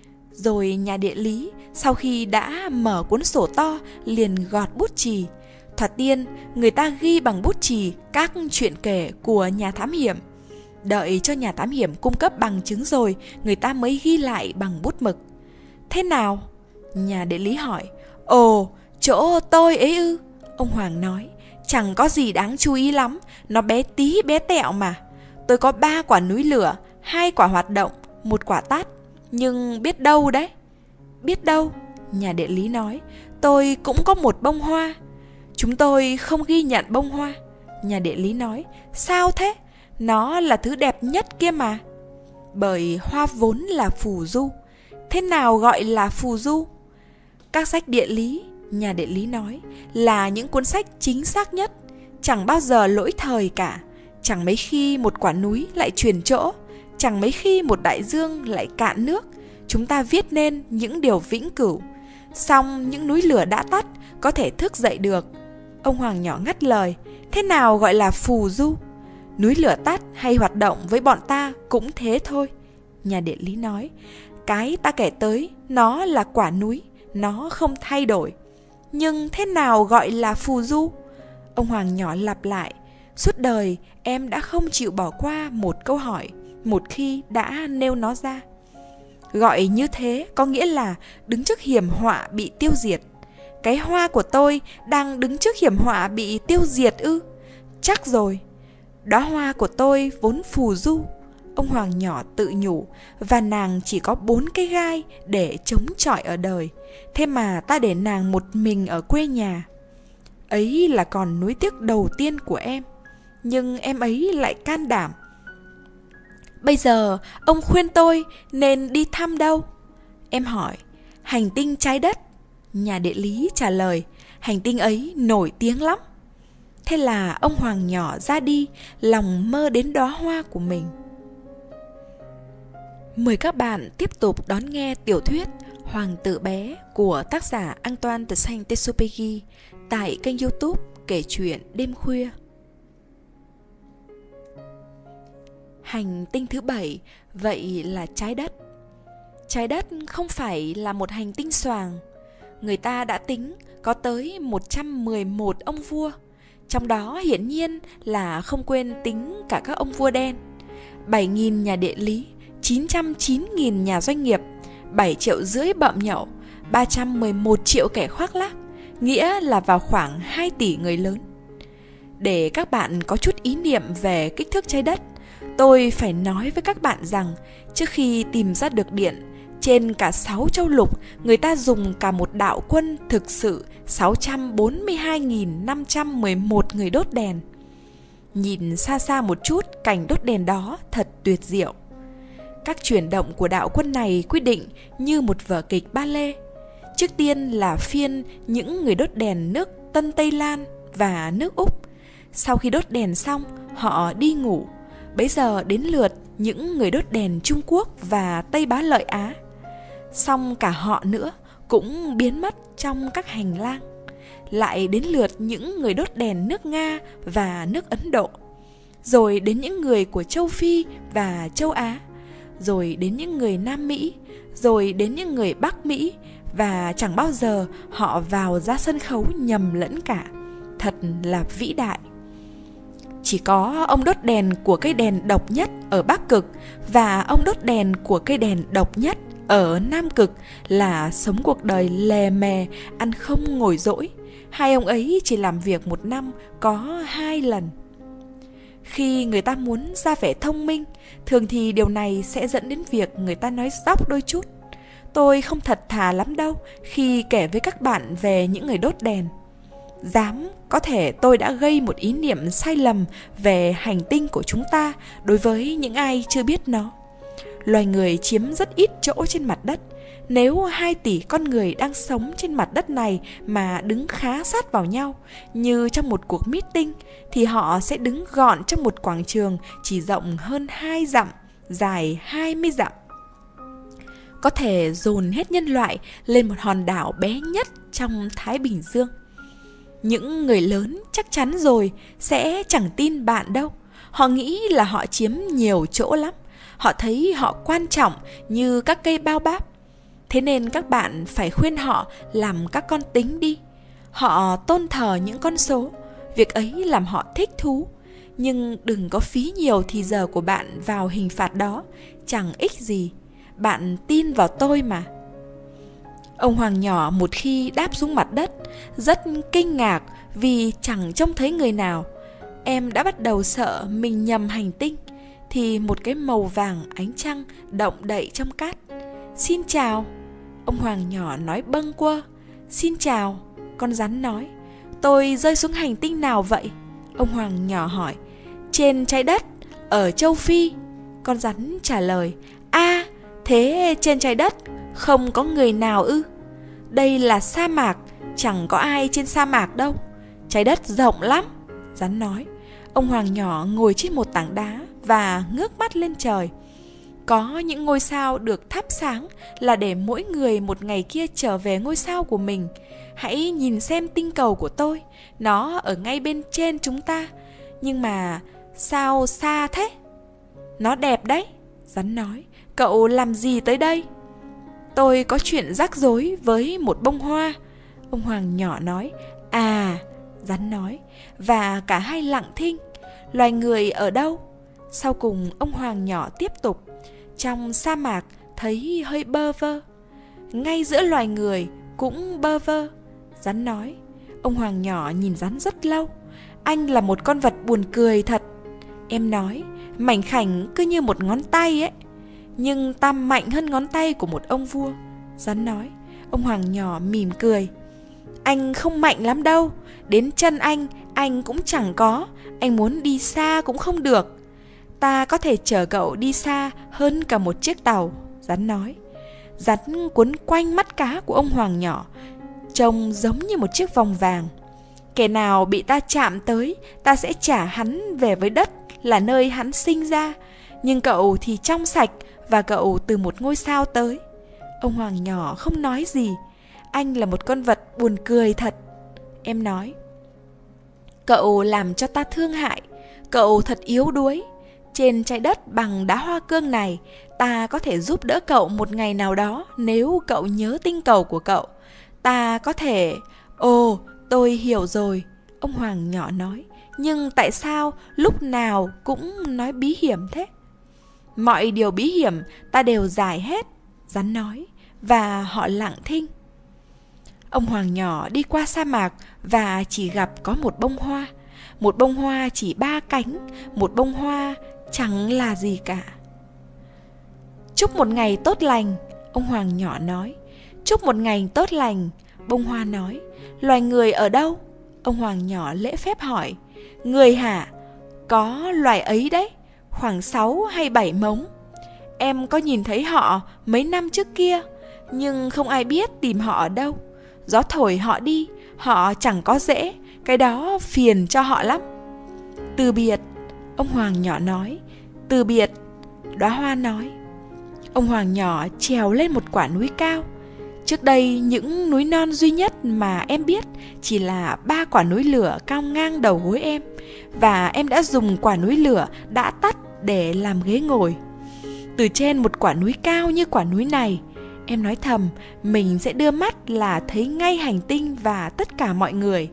Rồi nhà địa lý sau khi đã mở cuốn sổ to liền gọt bút chì. Thoạt tiên, người ta ghi bằng bút chì các chuyện kể của nhà thám hiểm. Đợi cho nhà thám hiểm cung cấp bằng chứng rồi, người ta mới ghi lại bằng bút mực. Thế nào? Nhà địa lý hỏi. Ồ, chỗ tôi ấy ư? Ông Hoàng nói. Chẳng có gì đáng chú ý lắm, nó bé tí bé tẹo mà. Tôi có 3 quả núi lửa, 2 quả hoạt động, 1 quả tát. Nhưng biết đâu đấy? Biết đâu? Nhà địa lý nói. Tôi cũng có 1 bông hoa. Chúng tôi không ghi nhận bông hoa. Nhà địa lý nói. Sao thế? Nó là thứ đẹp nhất kia mà. Bởi hoa vốn là phù du. Thế nào gọi là phù du? Các sách địa lý, nhà địa lý nói, là những cuốn sách chính xác nhất, chẳng bao giờ lỗi thời cả. Chẳng mấy khi một quả núi lại chuyển chỗ, chẳng mấy khi một đại dương lại cạn nước. Chúng ta viết nên những điều vĩnh cửu. Song những núi lửa đã tắt có thể thức dậy được. Ông Hoàng nhỏ ngắt lời. Thế nào gọi là phù du? Núi lửa tắt hay hoạt động với bọn ta cũng thế thôi. Nhà địa lý nói. Cái ta kể tới, nó là quả núi, nó không thay đổi. Nhưng thế nào gọi là phù du? Ông Hoàng nhỏ lặp lại. Suốt đời em đã không chịu bỏ qua một câu hỏi một khi đã nêu nó ra. Gọi như thế có nghĩa là đứng trước hiểm họa bị tiêu diệt. Cái hoa của tôi đang đứng trước hiểm họa bị tiêu diệt ư? Chắc rồi. Đóa hoa của tôi vốn phù du, ông Hoàng nhỏ tự nhủ, và nàng chỉ có 4 cái gai để chống chọi ở đời. Thế mà ta để nàng một mình ở quê nhà. Ấy là còn nuối tiếc đầu tiên của em. Nhưng em ấy lại can đảm. Bây giờ ông khuyên tôi nên đi thăm đâu? Em hỏi. Hành tinh trái đất. Nhà địa lý trả lời. Hành tinh ấy nổi tiếng lắm. Thế là ông Hoàng nhỏ ra đi, lòng mơ đến đóa hoa của mình. Mời các bạn tiếp tục đón nghe tiểu thuyết Hoàng tử bé của tác giả Antoine de Saint-Exupéry tại kênh YouTube Kể chuyện đêm khuya. Hành tinh thứ 7 vậy là trái đất. Trái đất không phải là một hành tinh xoàng. Người ta đã tính có tới 111 ông vua. Trong đó hiển nhiên là không quên tính cả các ông vua đen. 7.000 nhà địa lý, 909.000 nhà doanh nghiệp, 7,5 triệu bợm nhậu, 311 triệu kẻ khoác lác, nghĩa là vào khoảng 2 tỷ người lớn. Để các bạn có chút ý niệm về kích thước trái đất, tôi phải nói với các bạn rằng trước khi tìm ra được điện, trên cả 6 châu lục, người ta dùng cả một đạo quân thực sự 642.511 người đốt đèn. Nhìn xa xa một chút, cảnh đốt đèn đó thật tuyệt diệu. Các chuyển động của đạo quân này quyết định như một vở kịch ba lê. Trước tiên là phiên những người đốt đèn nước Tân Tây Lan và nước Úc. Sau khi đốt đèn xong, họ đi ngủ. Bấy giờ đến lượt những người đốt đèn Trung Quốc và Tây Bá Lợi Á. Xong cả họ nữa cũng biến mất trong các hành lang. Lại đến lượt những người đốt đèn nước Nga và nước Ấn Độ. Rồi đến những người của châu Phi và châu Á. Rồi đến những người Nam Mỹ. Rồi đến những người Bắc Mỹ. Và chẳng bao giờ họ vào ra sân khấu nhầm lẫn cả. Thật là vĩ đại. Chỉ có ông đốt đèn của cây đèn độc nhất ở Bắc Cực và ông đốt đèn của cây đèn độc nhất ở Nam Cực là sống cuộc đời lè mè, ăn không ngồi dỗi. Hai ông ấy chỉ làm việc một năm có 2 lần. Khi người ta muốn ra vẻ thông minh, thường thì điều này sẽ dẫn đến việc người ta nói dóc đôi chút. Tôi không thật thà lắm đâu khi kể với các bạn về những người đốt đèn. Dám có thể tôi đã gây một ý niệm sai lầm về hành tinh của chúng ta đối với những ai chưa biết nó. Loài người chiếm rất ít chỗ trên mặt đất. Nếu 2 tỷ con người đang sống trên mặt đất này mà đứng khá sát vào nhau như trong một cuộc meeting, thì họ sẽ đứng gọn trong một quảng trường chỉ rộng hơn 2 dặm, dài 20 dặm. Có thể dồn hết nhân loại lên một hòn đảo bé nhất trong Thái Bình Dương. Những người lớn chắc chắn rồi sẽ chẳng tin bạn đâu. Họ nghĩ là họ chiếm nhiều chỗ lắm. Họ thấy họ quan trọng như các cây bao báp. Thế nên các bạn phải khuyên họ làm các con tính đi. Họ tôn thờ những con số, việc ấy làm họ thích thú. Nhưng đừng có phí nhiều thì giờ của bạn vào hình phạt đó, chẳng ích gì. Bạn tin vào tôi mà. Ông Hoàng nhỏ một khi đáp xuống mặt đất, rất kinh ngạc vì chẳng trông thấy người nào. Em đã bắt đầu sợ mình nhầm hành tinh, thì một cái màu vàng ánh trăng động đậy trong cát. Xin chào, ông Hoàng nhỏ nói bâng quơ. Xin chào, con rắn nói. Tôi rơi xuống hành tinh nào vậy? Ông Hoàng nhỏ hỏi. Trên trái đất, ở châu Phi. Con rắn trả lời. À, thế trên trái đất không có người nào ư? Đây là sa mạc, chẳng có ai trên sa mạc đâu. Trái đất rộng lắm, rắn nói. Ông Hoàng nhỏ ngồi trên một tảng đá và ngước mắt lên trời. Có những ngôi sao được thắp sáng là để mỗi người một ngày kia trở về ngôi sao của mình. Hãy nhìn xem tinh cầu của tôi, nó ở ngay bên trên chúng ta. Nhưng mà sao xa thế? Nó đẹp đấy, rắn nói. Cậu làm gì tới đây? Tôi có chuyện rắc rối với một bông hoa, ông Hoàng nhỏ nói. À, rắn nói. Và cả hai lặng thinh. Loài người ở đâu? Sau cùng ông Hoàng nhỏ tiếp tục. Trong sa mạc thấy hơi bơ vơ. Ngay giữa loài người cũng bơ vơ, rắn nói. Ông Hoàng nhỏ nhìn rắn rất lâu. Anh là một con vật buồn cười thật. Em nói, mảnh khảnh cứ như một ngón tay ấy. Nhưng ta mạnh hơn ngón tay của một ông vua, rắn nói. Ông Hoàng nhỏ mỉm cười. Anh không mạnh lắm đâu. Đến chân anh cũng chẳng có. Anh muốn đi xa cũng không được. Ta có thể chở cậu đi xa hơn cả một chiếc tàu, rắn nói. Rắn quấn quanh mắt cá của ông Hoàng nhỏ, trông giống như một chiếc vòng vàng. Kẻ nào bị ta chạm tới, ta sẽ trả hắn về với đất là nơi hắn sinh ra. Nhưng cậu thì trong sạch, và cậu từ một ngôi sao tới. Ông Hoàng nhỏ không nói gì. Anh là một con vật buồn cười thật, em nói. Cậu làm cho ta thương hại. Cậu thật yếu đuối. Trên trái đất bằng đá hoa cương này, ta có thể giúp đỡ cậu một ngày nào đó nếu cậu nhớ tinh cầu của cậu. Ta có thể... Ồ, tôi hiểu rồi, ông Hoàng nhỏ nói. Nhưng tại sao lúc nào cũng nói bí hiểm thế? Mọi điều bí hiểm ta đều giải hết, rắn nói. Và họ lặng thinh. Ông Hoàng nhỏ đi qua sa mạc và chỉ gặp có một bông hoa. Một bông hoa chỉ 3 cánh. Một bông hoa chẳng là gì cả. Chúc một ngày tốt lành, ông Hoàng nhỏ nói. Chúc một ngày tốt lành, bông hoa nói. Loài người ở đâu? Ông Hoàng nhỏ lễ phép hỏi. Người hả? Có loài ấy đấy, khoảng 6 hay 7 mống. Em có nhìn thấy họ mấy năm trước kia, nhưng không ai biết tìm họ ở đâu. Gió thổi họ đi, họ chẳng có rễ, cái đó phiền cho họ lắm. Từ biệt, ông Hoàng nhỏ nói. Từ biệt, đóa hoa nói. Ông Hoàng nhỏ trèo lên một quả núi cao. Trước đây những núi non duy nhất mà em biết chỉ là 3 quả núi lửa cao ngang đầu gối em. Và em đã dùng quả núi lửa đã tắt để làm ghế ngồi. Từ trên một quả núi cao như quả núi này, em nói thầm mình sẽ đưa mắt là thấy ngay hành tinh và tất cả mọi người.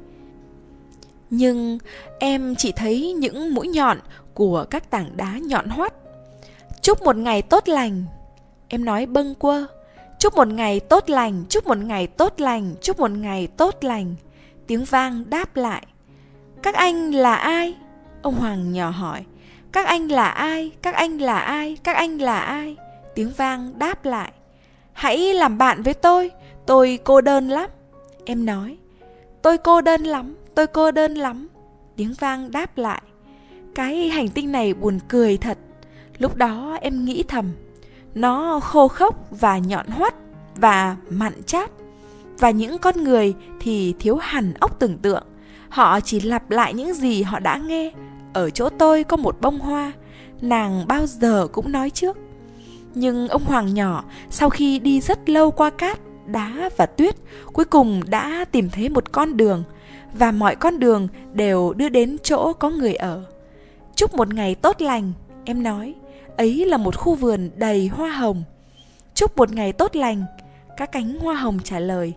Nhưng em chỉ thấy những mũi nhọn của các tảng đá nhọn hoắt. Chúc một ngày tốt lành, em nói bâng quơ. Chúc một ngày tốt lành, chúc một ngày tốt lành, chúc một ngày tốt lành. Tiếng vang đáp lại. Các anh là ai? Ông Hoàng nhỏ hỏi. Các anh là ai? Các anh là ai? Các anh là ai? Tiếng vang đáp lại. Hãy làm bạn với tôi cô đơn lắm. Em nói. Tôi cô đơn lắm, tôi cô đơn lắm. Tiếng vang đáp lại. Cái hành tinh này buồn cười thật. Lúc đó em nghĩ thầm. Nó khô khốc và nhọn hoắt và mặn chát. Và những con người thì thiếu hẳn óc tưởng tượng. Họ chỉ lặp lại những gì họ đã nghe. Ở chỗ tôi có một bông hoa, nàng bao giờ cũng nói trước. Nhưng ông Hoàng nhỏ sau khi đi rất lâu qua cát, đá và tuyết, cuối cùng đã tìm thấy một con đường. Và mọi con đường đều đưa đến chỗ có người ở. Chúc một ngày tốt lành, em nói. Ấy là một khu vườn đầy hoa hồng. Chúc một ngày tốt lành, các cánh hoa hồng trả lời.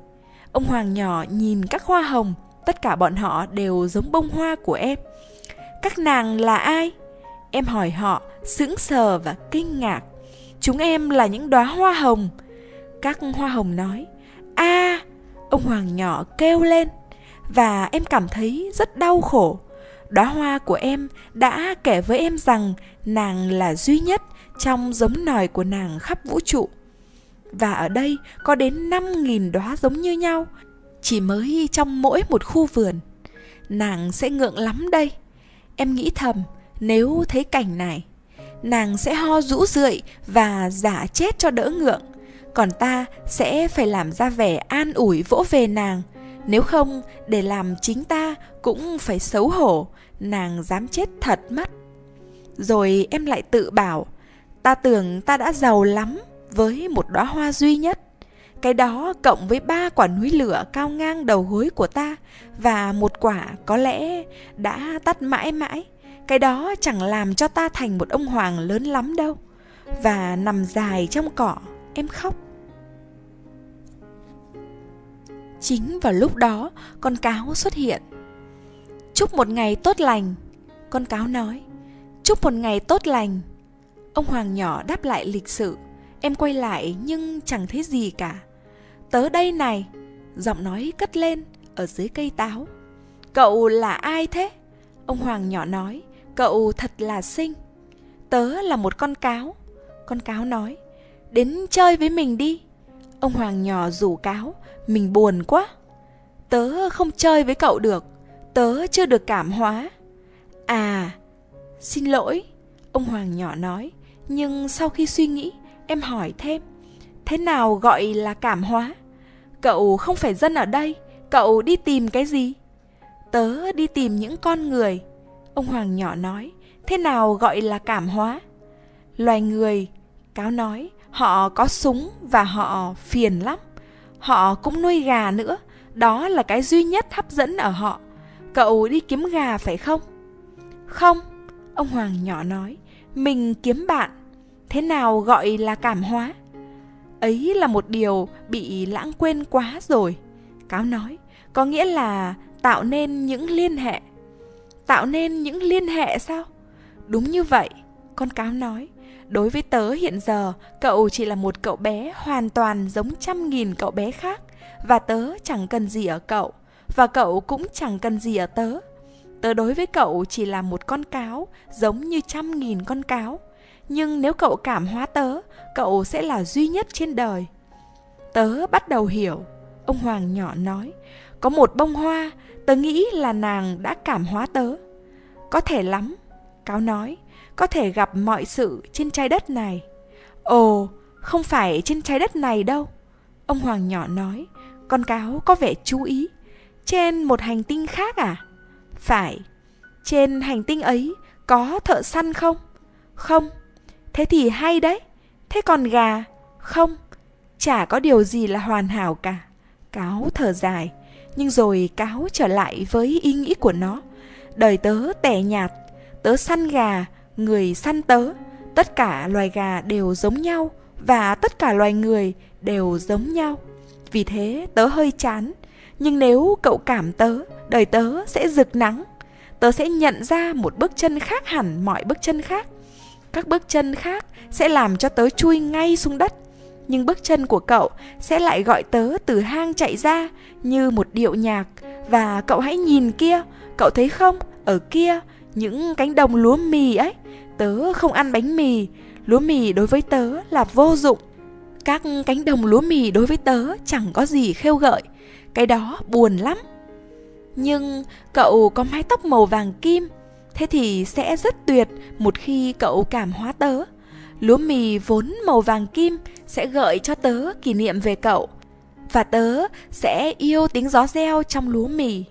Ông Hoàng nhỏ nhìn các hoa hồng, tất cả bọn họ đều giống bông hoa của em. Các nàng là ai? Em hỏi họ, sững sờ và kinh ngạc. Chúng em là những đóa hoa hồng. Các hoa hồng nói, a, ông Hoàng nhỏ kêu lên. Và em cảm thấy rất đau khổ. Đóa hoa của em đã kể với em rằng nàng là duy nhất trong giống nòi của nàng khắp vũ trụ. Và ở đây có đến 5.000 đóa giống như nhau, chỉ mới trong mỗi một khu vườn. Nàng sẽ ngượng lắm đây. Em nghĩ thầm, nếu thấy cảnh này, nàng sẽ ho rũ rượi và giả chết cho đỡ ngượng. Còn ta sẽ phải làm ra vẻ an ủi vỗ về nàng. Nếu không, để làm chính ta cũng phải xấu hổ, nàng dám chết thật mất. Rồi em lại tự bảo, ta tưởng ta đã giàu lắm với một đóa hoa duy nhất. Cái đó cộng với 3 quả núi lửa cao ngang đầu gối của ta, và một quả có lẽ đã tắt mãi mãi. Cái đó chẳng làm cho ta thành một ông hoàng lớn lắm đâu. Và nằm dài trong cỏ, em khóc. Chính vào lúc đó, con cáo xuất hiện. Chúc một ngày tốt lành, con cáo nói. Chúc một ngày tốt lành. Ông Hoàng nhỏ đáp lại lịch sự. Em quay lại nhưng chẳng thấy gì cả. Tớ đây này, giọng nói cất lên ở dưới cây táo. Cậu là ai thế? Ông Hoàng nhỏ nói. Cậu thật là xinh. Tớ là một con cáo. Con cáo nói. Đến chơi với mình đi. Ông Hoàng nhỏ rủ cáo. Mình buồn quá. Tớ không chơi với cậu được. Tớ chưa được cảm hóa. À, xin lỗi, ông Hoàng nhỏ nói. Nhưng sau khi suy nghĩ, em hỏi thêm. Thế nào gọi là cảm hóa? Cậu không phải dân ở đây. Cậu đi tìm cái gì? Tớ đi tìm những con người. Ông Hoàng nhỏ nói. Thế nào gọi là cảm hóa? Loài người, cáo nói, họ có súng và họ phiền lắm. Họ cũng nuôi gà nữa. Đó là cái duy nhất hấp dẫn ở họ. Cậu đi kiếm gà phải không? Không, ông Hoàng nhỏ nói. Mình kiếm bạn. Thế nào gọi là cảm hóa? Ấy là một điều bị lãng quên quá rồi. Cáo nói. Có nghĩa là tạo nên những liên hệ. Tạo nên những liên hệ sao? Đúng như vậy, con cáo nói. Đối với tớ hiện giờ, cậu chỉ là một cậu bé hoàn toàn giống 100.000 cậu bé khác. Và tớ chẳng cần gì ở cậu. Và cậu cũng chẳng cần gì ở tớ. Tớ đối với cậu chỉ là một con cáo, giống như 100.000 con cáo. Nhưng nếu cậu cảm hóa tớ, cậu sẽ là duy nhất trên đời. Tớ bắt đầu hiểu. Ông Hoàng nhỏ nói. Có một bông hoa, tớ nghĩ là nàng đã cảm hóa tớ. Có thể lắm, cáo nói. Có thể gặp mọi sự trên trái đất này. Ồ, không phải trên trái đất này đâu. Ông Hoàng nhỏ nói. Con cáo có vẻ chú ý. Trên một hành tinh khác à? Phải. Trên hành tinh ấy có thợ săn không? Không. Thế thì hay đấy. Thế còn gà? Không. Chả có điều gì là hoàn hảo cả. Cáo thở dài. Nhưng rồi cáo trở lại với ý nghĩ của nó. Đời tớ tẻ nhạt. Tớ săn gà, người săn tớ. Tất cả loài gà đều giống nhau. Và tất cả loài người đều giống nhau. Vì thế tớ hơi chán. Nhưng nếu cậu cảm tớ, đời tớ sẽ rực nắng. Tớ sẽ nhận ra một bước chân khác hẳn mọi bước chân khác. Các bước chân khác sẽ làm cho tớ chui ngay xuống đất. Nhưng bước chân của cậu sẽ lại gọi tớ từ hang chạy ra như một điệu nhạc. Và cậu hãy nhìn kia, cậu thấy không? Ở kia, những cánh đồng lúa mì ấy. Tớ không ăn bánh mì. Lúa mì đối với tớ là vô dụng. Các cánh đồng lúa mì đối với tớ chẳng có gì khêu gợi. Cái đó buồn lắm. Nhưng cậu có mái tóc màu vàng kim. Thế thì sẽ rất tuyệt một khi cậu cảm hóa tớ. Lúa mì vốn màu vàng kim sẽ gợi cho tớ kỷ niệm về cậu. Và tớ sẽ yêu tiếng gió reo trong lúa mì.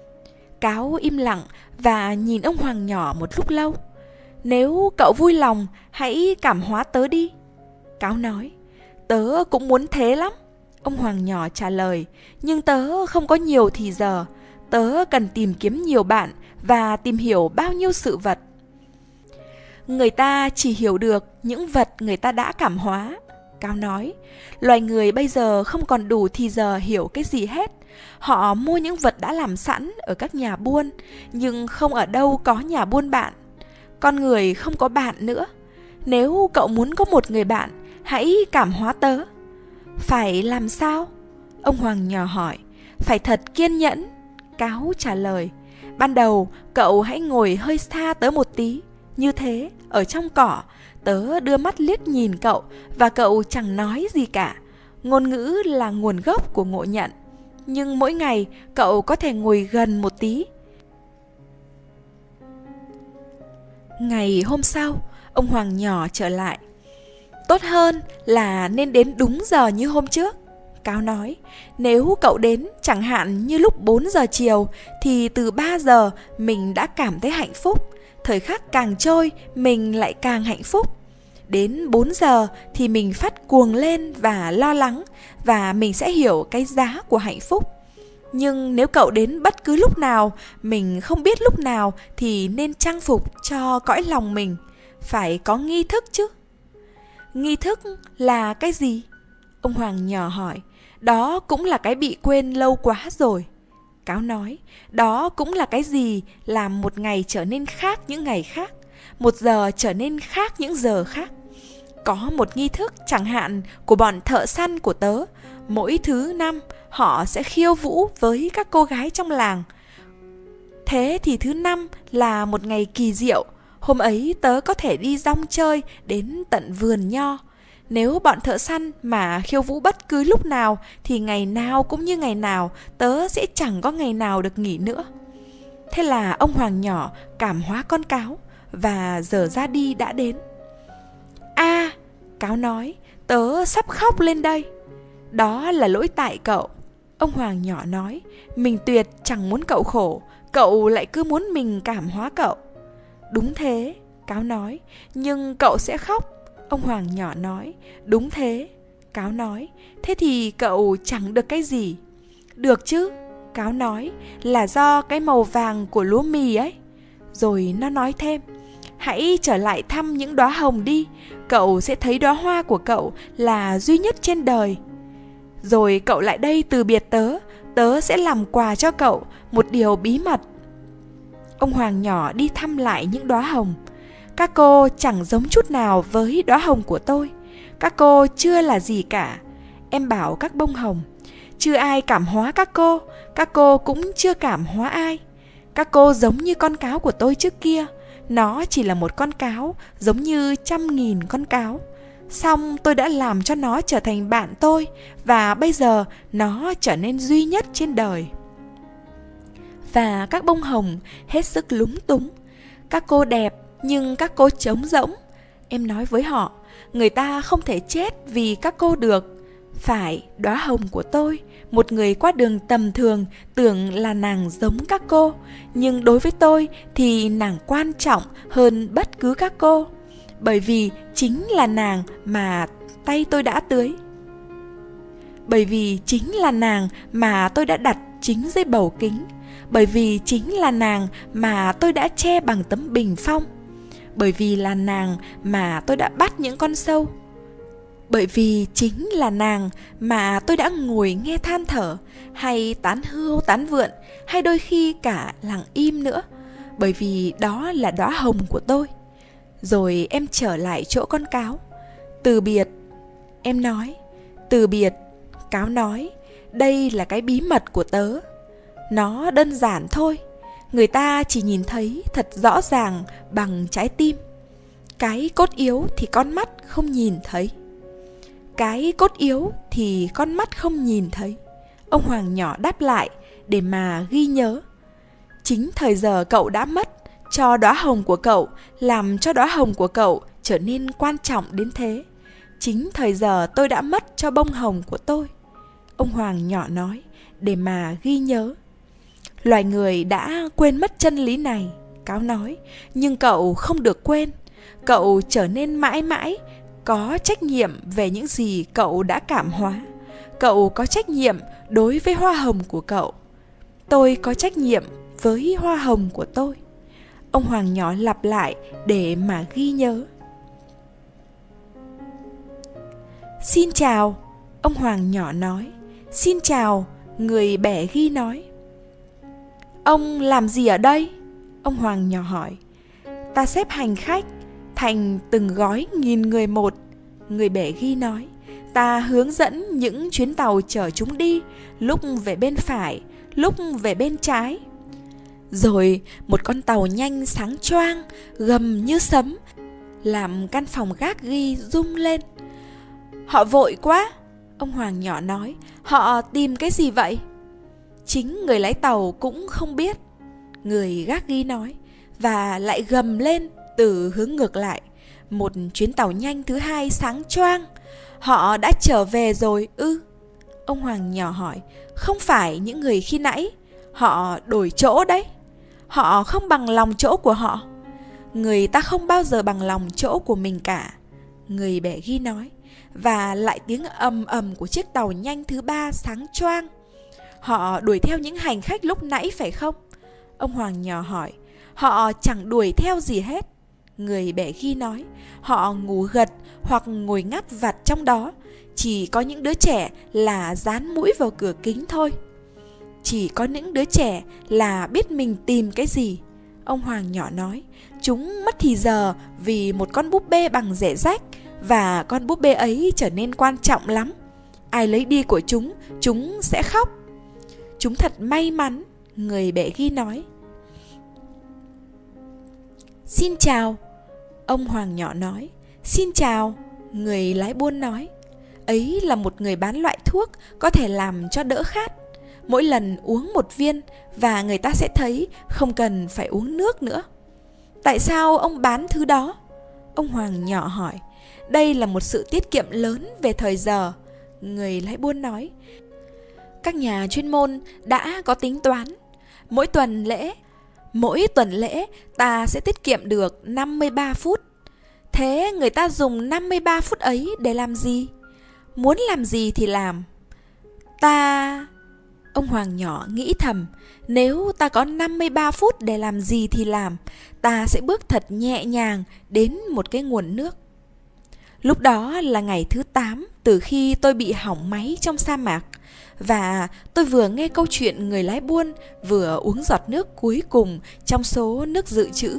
Cáo im lặng và nhìn ông Hoàng nhỏ một lúc lâu. Nếu cậu vui lòng, hãy cảm hóa tớ đi. Cáo nói. Tớ cũng muốn thế lắm. Ông Hoàng nhỏ trả lời. Nhưng tớ không có nhiều thì giờ. Tớ cần tìm kiếm nhiều bạn và tìm hiểu bao nhiêu sự vật. Người ta chỉ hiểu được những vật người ta đã cảm hóa. Cáo nói, loài người bây giờ không còn đủ thì giờ hiểu cái gì hết. Họ mua những vật đã làm sẵn ở các nhà buôn, nhưng không ở đâu có nhà buôn bạn. Con người không có bạn nữa. Nếu cậu muốn có một người bạn, hãy cảm hóa tớ. Phải làm sao? Ông Hoàng nhỏ hỏi. Phải thật kiên nhẫn. Cáo trả lời. Ban đầu cậu hãy ngồi hơi xa tớ một tí. Như thế, ở trong cỏ, tớ đưa mắt liếc nhìn cậu và cậu chẳng nói gì cả. Ngôn ngữ là nguồn gốc của ngộ nhận. Nhưng mỗi ngày cậu có thể ngồi gần một tí. Ngày hôm sau, ông Hoàng nhỏ trở lại. Tốt hơn là nên đến đúng giờ như hôm trước. Cáo nói, nếu cậu đến chẳng hạn như lúc 4 giờ chiều thì từ 3 giờ mình đã cảm thấy hạnh phúc. Thời khắc càng trôi mình lại càng hạnh phúc. Đến 4 giờ thì mình phát cuồng lên và lo lắng, và mình sẽ hiểu cái giá của hạnh phúc. Nhưng nếu cậu đến bất cứ lúc nào, mình không biết lúc nào, thì nên trang phục cho cõi lòng mình. Phải có nghi thức chứ. Nghi thức là cái gì? Ông Hoàng nhỏ hỏi. Đó cũng là cái bị quên lâu quá rồi. Cáo nói, đó cũng là cái gì làm một ngày trở nên khác những ngày khác, một giờ trở nên khác những giờ khác. Có một nghi thức chẳng hạn của bọn thợ săn của tớ. Mỗi thứ năm họ sẽ khiêu vũ với các cô gái trong làng. Thế thì thứ năm là một ngày kỳ diệu. Hôm ấy tớ có thể đi dong chơi đến tận vườn nho. Nếu bọn thợ săn mà khiêu vũ bất cứ lúc nào thì ngày nào cũng như ngày nào, tớ sẽ chẳng có ngày nào được nghỉ nữa. Thế là ông Hoàng nhỏ cảm hóa con cáo, và giờ ra đi đã đến. Cáo nói, tớ sắp khóc lên đây. Đó là lỗi tại cậu. Ông Hoàng nhỏ nói, mình tuyệt chẳng muốn cậu khổ, cậu lại cứ muốn mình cảm hóa cậu. Đúng thế, Cáo nói, nhưng cậu sẽ khóc. Ông Hoàng nhỏ nói, đúng thế. Cáo nói, thế thì cậu chẳng được cái gì. Được chứ, Cáo nói, là do cái màu vàng của lúa mì ấy. Rồi nó nói thêm, hãy trở lại thăm những đóa hồng đi. Cậu sẽ thấy đóa hoa của cậu là duy nhất trên đời. Rồi cậu lại đây từ biệt tớ. Tớ sẽ làm quà cho cậu một điều bí mật. Ông Hoàng nhỏ đi thăm lại những đóa hồng. Các cô chẳng giống chút nào với đóa hồng của tôi. Các cô chưa là gì cả. Em bảo các bông hồng, chưa ai cảm hóa các cô cũng chưa cảm hóa ai. Các cô giống như con cáo của tôi trước kia. Nó chỉ là một con cáo, giống như 100.000 con cáo. Xong tôi đã làm cho nó trở thành bạn tôi, và bây giờ nó trở nên duy nhất trên đời. Và các bông hồng hết sức lúng túng. Các cô đẹp, nhưng các cô trống rỗng. Em nói với họ, người ta không thể chết vì các cô được. Phải, đóa hồng của tôi, một người qua đường tầm thường tưởng là nàng giống các cô, nhưng đối với tôi thì nàng quan trọng hơn bất cứ các cô. Bởi vì chính là nàng mà tay tôi đã tưới. Bởi vì chính là nàng mà tôi đã đặt chính dưới bầu kính. Bởi vì chính là nàng mà tôi đã che bằng tấm bình phong. Bởi vì là nàng mà tôi đã bắt những con sâu. Bởi vì chính là nàng mà tôi đã ngồi nghe than thở, hay tán hươu tán vượn, hay đôi khi cả lặng im nữa. Bởi vì đó là đóa hồng của tôi. Rồi em trở lại chỗ con cáo. Từ biệt. Em nói, từ biệt. Cáo nói, đây là cái bí mật của tớ. Nó đơn giản thôi. Người ta chỉ nhìn thấy thật rõ ràng bằng trái tim. Cái cốt yếu thì con mắt không nhìn thấy. Cái cốt yếu thì con mắt không nhìn thấy. Ông Hoàng nhỏ đáp lại để mà ghi nhớ. Chính thời giờ cậu đã mất cho đóa hồng của cậu, làm cho đóa hồng của cậu trở nên quan trọng đến thế. Chính thời giờ tôi đã mất cho bông hồng của tôi. Ông Hoàng nhỏ nói để mà ghi nhớ. Loài người đã quên mất chân lý này, Cáo nói, nhưng cậu không được quên. Cậu trở nên mãi mãi có trách nhiệm về những gì cậu đã cảm hóa. Cậu có trách nhiệm đối với hoa hồng của cậu. Tôi có trách nhiệm với hoa hồng của tôi. Ông Hoàng nhỏ lặp lại để mà ghi nhớ. Xin chào, ông Hoàng nhỏ nói. Xin chào, người bẻ ghi nói. Ông làm gì ở đây? Ông Hoàng nhỏ hỏi. Ta xếp hành khách thành từng gói 1000 người một, người bẻ ghi nói. Ta hướng dẫn những chuyến tàu chở chúng đi, lúc về bên phải, lúc về bên trái. Rồi một con tàu nhanh sáng choang, gầm như sấm, làm căn phòng gác ghi rung lên. Họ vội quá, ông Hoàng nhỏ nói. Họ tìm cái gì vậy? Chính người lái tàu cũng không biết, người gác ghi nói. Và lại gầm lên từ hướng ngược lại. Một chuyến tàu nhanh thứ hai sáng choang. Họ đã trở về rồi ư? Ông Hoàng nhỏ hỏi. Không phải những người khi nãy. Họ đổi chỗ đấy. Họ không bằng lòng chỗ của họ. Người ta không bao giờ bằng lòng chỗ của mình cả, người bẻ ghi nói. Và lại tiếng ầm ầm của chiếc tàu nhanh thứ ba sáng choang. Họ đuổi theo những hành khách lúc nãy phải không? Ông Hoàng nhỏ hỏi. Họ chẳng đuổi theo gì hết, người bẻ ghi nói. Họ ngủ gật hoặc ngồi ngáp vặt trong đó. Chỉ có những đứa trẻ là dán mũi vào cửa kính thôi. Chỉ có những đứa trẻ là biết mình tìm cái gì, ông Hoàng nhỏ nói. Chúng mất thì giờ vì một con búp bê bằng rẻ rách, và con búp bê ấy trở nên quan trọng lắm. Ai lấy đi của chúng sẽ khóc. Chúng thật may mắn, người bẻ ghi nói. Xin chào, ông Hoàng nhỏ nói. Xin chào, người lái buôn nói. Ấy là một người bán loại thuốc có thể làm cho đỡ khát. Mỗi lần uống một viên và người ta sẽ thấy không cần phải uống nước nữa. Tại sao ông bán thứ đó? Ông Hoàng nhỏ hỏi. Đây là một sự tiết kiệm lớn về thời giờ, người lái buôn nói. Các nhà chuyên môn đã có tính toán. Mỗi tuần lễ ta sẽ tiết kiệm được 53 phút. Thế người ta dùng 53 phút ấy để làm gì? Muốn làm gì thì làm. Ông Hoàng nhỏ nghĩ thầm. Nếu ta có 53 phút để làm gì thì làm, ta sẽ bước thật nhẹ nhàng đến một cái nguồn nước. Lúc đó là ngày thứ 8 từ khi tôi bị hỏng máy trong sa mạc. Và tôi vừa nghe câu chuyện người lái buôn, vừa uống giọt nước cuối cùng trong số nước dự trữ.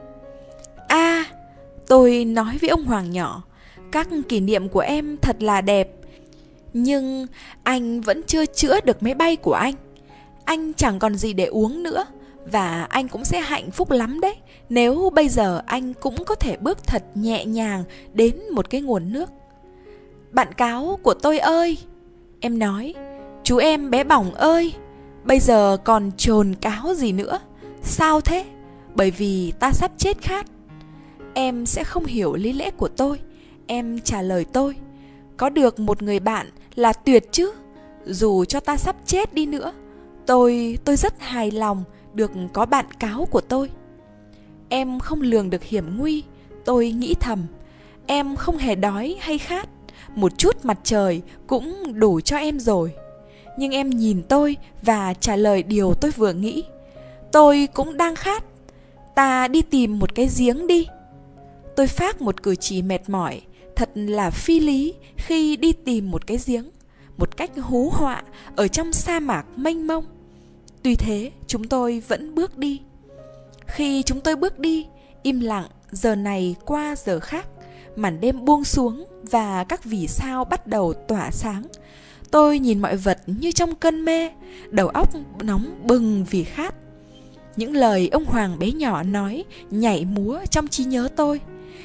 Tôi nói với ông Hoàng nhỏ, các kỷ niệm của em thật là đẹp. Nhưng anh vẫn chưa chữa được máy bay của anh. Anh chẳng còn gì để uống nữa. Và anh cũng sẽ hạnh phúc lắm đấy, nếu bây giờ anh cũng có thể bước thật nhẹ nhàng đến một cái nguồn nước. Bạn cáo của tôi ơi, em nói. Chú em bé bỏng ơi, bây giờ còn chồn cáo gì nữa? Sao thế? Bởi vì ta sắp chết khát. Em sẽ không hiểu lý lẽ của tôi. Em trả lời tôi. Có được một người bạn là tuyệt chứ. Dù cho ta sắp chết đi nữa, tôi rất hài lòng được có bạn cáo của tôi. Em không lường được hiểm nguy, tôi nghĩ thầm. Em không hề đói hay khát. Một chút mặt trời cũng đủ cho em rồi. Nhưng em nhìn tôi và trả lời điều tôi vừa nghĩ. Tôi cũng đang khát. Ta đi tìm một cái giếng đi. Tôi phác một cử chỉ mệt mỏi, thật là phi lý khi đi tìm một cái giếng, một cách hú họa ở trong sa mạc mênh mông. Tuy thế, chúng tôi vẫn bước đi. Khi chúng tôi bước đi, im lặng, giờ này qua giờ khác, màn đêm buông xuống và các vì sao bắt đầu tỏa sáng. Tôi nhìn mọi vật như trong cơn mê, đầu óc nóng bừng vì khát. Những lời ông Hoàng bé nhỏ nói nhảy múa trong trí nhớ tôi.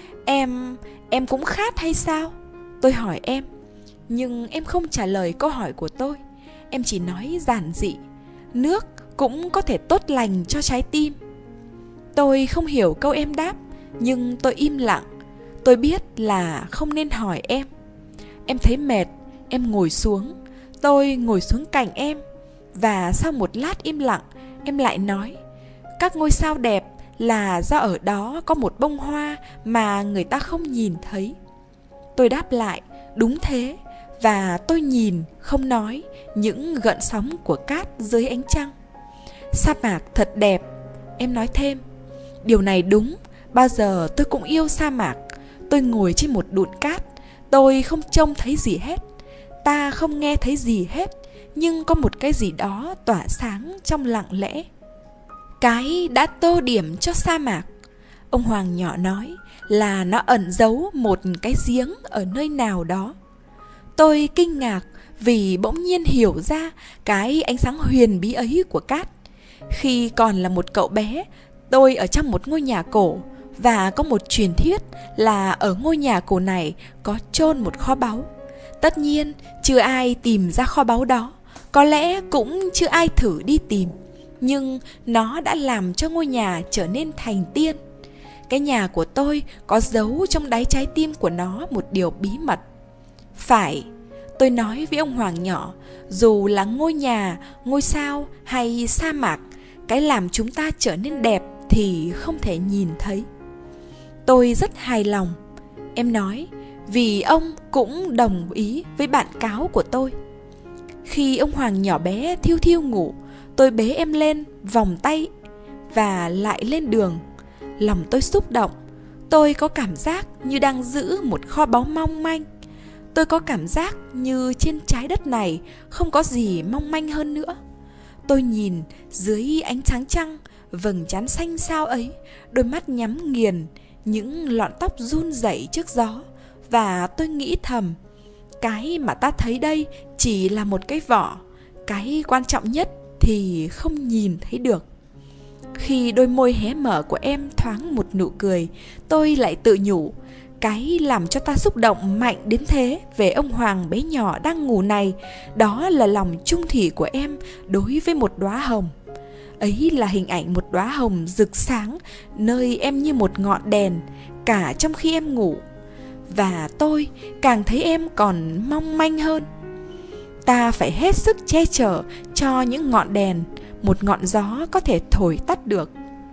Em cũng khát hay sao? Tôi hỏi em. Nhưng em không trả lời câu hỏi của tôi. Em chỉ nói giản dị. Nước cũng có thể tốt lành cho trái tim. Tôi không hiểu câu em đáp, nhưng tôi im lặng. Tôi biết là không nên hỏi em. Em thấy mệt, em ngồi xuống. Tôi ngồi xuống cạnh em. Và sau một lát im lặng, em lại nói. Các ngôi sao đẹp là do ở đó có một bông hoa mà người ta không nhìn thấy. Tôi đáp lại, đúng thế. Và tôi nhìn, không nói, những gợn sóng của cát dưới ánh trăng. Sa mạc thật đẹp, em nói thêm. Điều này đúng, bao giờ tôi cũng yêu sa mạc. Tôi ngồi trên một đụn cát. Tôi không trông thấy gì hết, ta không nghe thấy gì hết, nhưng có một cái gì đó tỏa sáng trong lặng lẽ. Cái đã tô điểm cho sa mạc, ông Hoàng nhỏ nói, là nó ẩn giấu một cái giếng ở nơi nào đó. Tôi kinh ngạc vì bỗng nhiên hiểu ra cái ánh sáng huyền bí ấy của cát. Khi còn là một cậu bé, tôi ở trong một ngôi nhà cổ, và có một truyền thuyết là ở ngôi nhà cổ này có chôn một kho báu. Tất nhiên chưa ai tìm ra kho báu đó, có lẽ cũng chưa ai thử đi tìm, nhưng nó đã làm cho ngôi nhà trở nên thành tiên. Cái nhà của tôi có giấu trong đáy trái tim của nó một điều bí mật. Phải, tôi nói với ông Hoàng nhỏ, dù là ngôi nhà, ngôi sao hay sa mạc, cái làm chúng ta trở nên đẹp thì không thể nhìn thấy. Tôi rất hài lòng, em nói, vì ông cũng đồng ý với bạn cáo của tôi. Khi ông Hoàng nhỏ bé thiêu thiêu ngủ, tôi bế em lên, vòng tay và lại lên đường. Lòng tôi xúc động, tôi có cảm giác như đang giữ một kho báu mong manh. Tôi có cảm giác như trên trái đất này không có gì mong manh hơn nữa. Tôi nhìn dưới ánh sáng trăng, vầng trán xanh xao ấy, đôi mắt nhắm nghiền, những lọn tóc run rẩy trước gió, và tôi nghĩ thầm, cái mà ta thấy đây chỉ là một cái vỏ, cái quan trọng nhất thì không nhìn thấy được. Khi đôi môi hé mở của em thoáng một nụ cười, tôi lại tự nhủ, cái làm cho ta xúc động mạnh đến thế về ông Hoàng bé nhỏ đang ngủ này, đó là lòng trung thủy của em đối với một đóa hồng. Ấy là hình ảnh một đóa hồng rực sáng, nơi em như một ngọn đèn, cả trong khi em ngủ. Và tôi càng thấy em còn mong manh hơn. Ta phải hết sức che chở cho những ngọn đèn, một ngọn gió có thể thổi tắt được.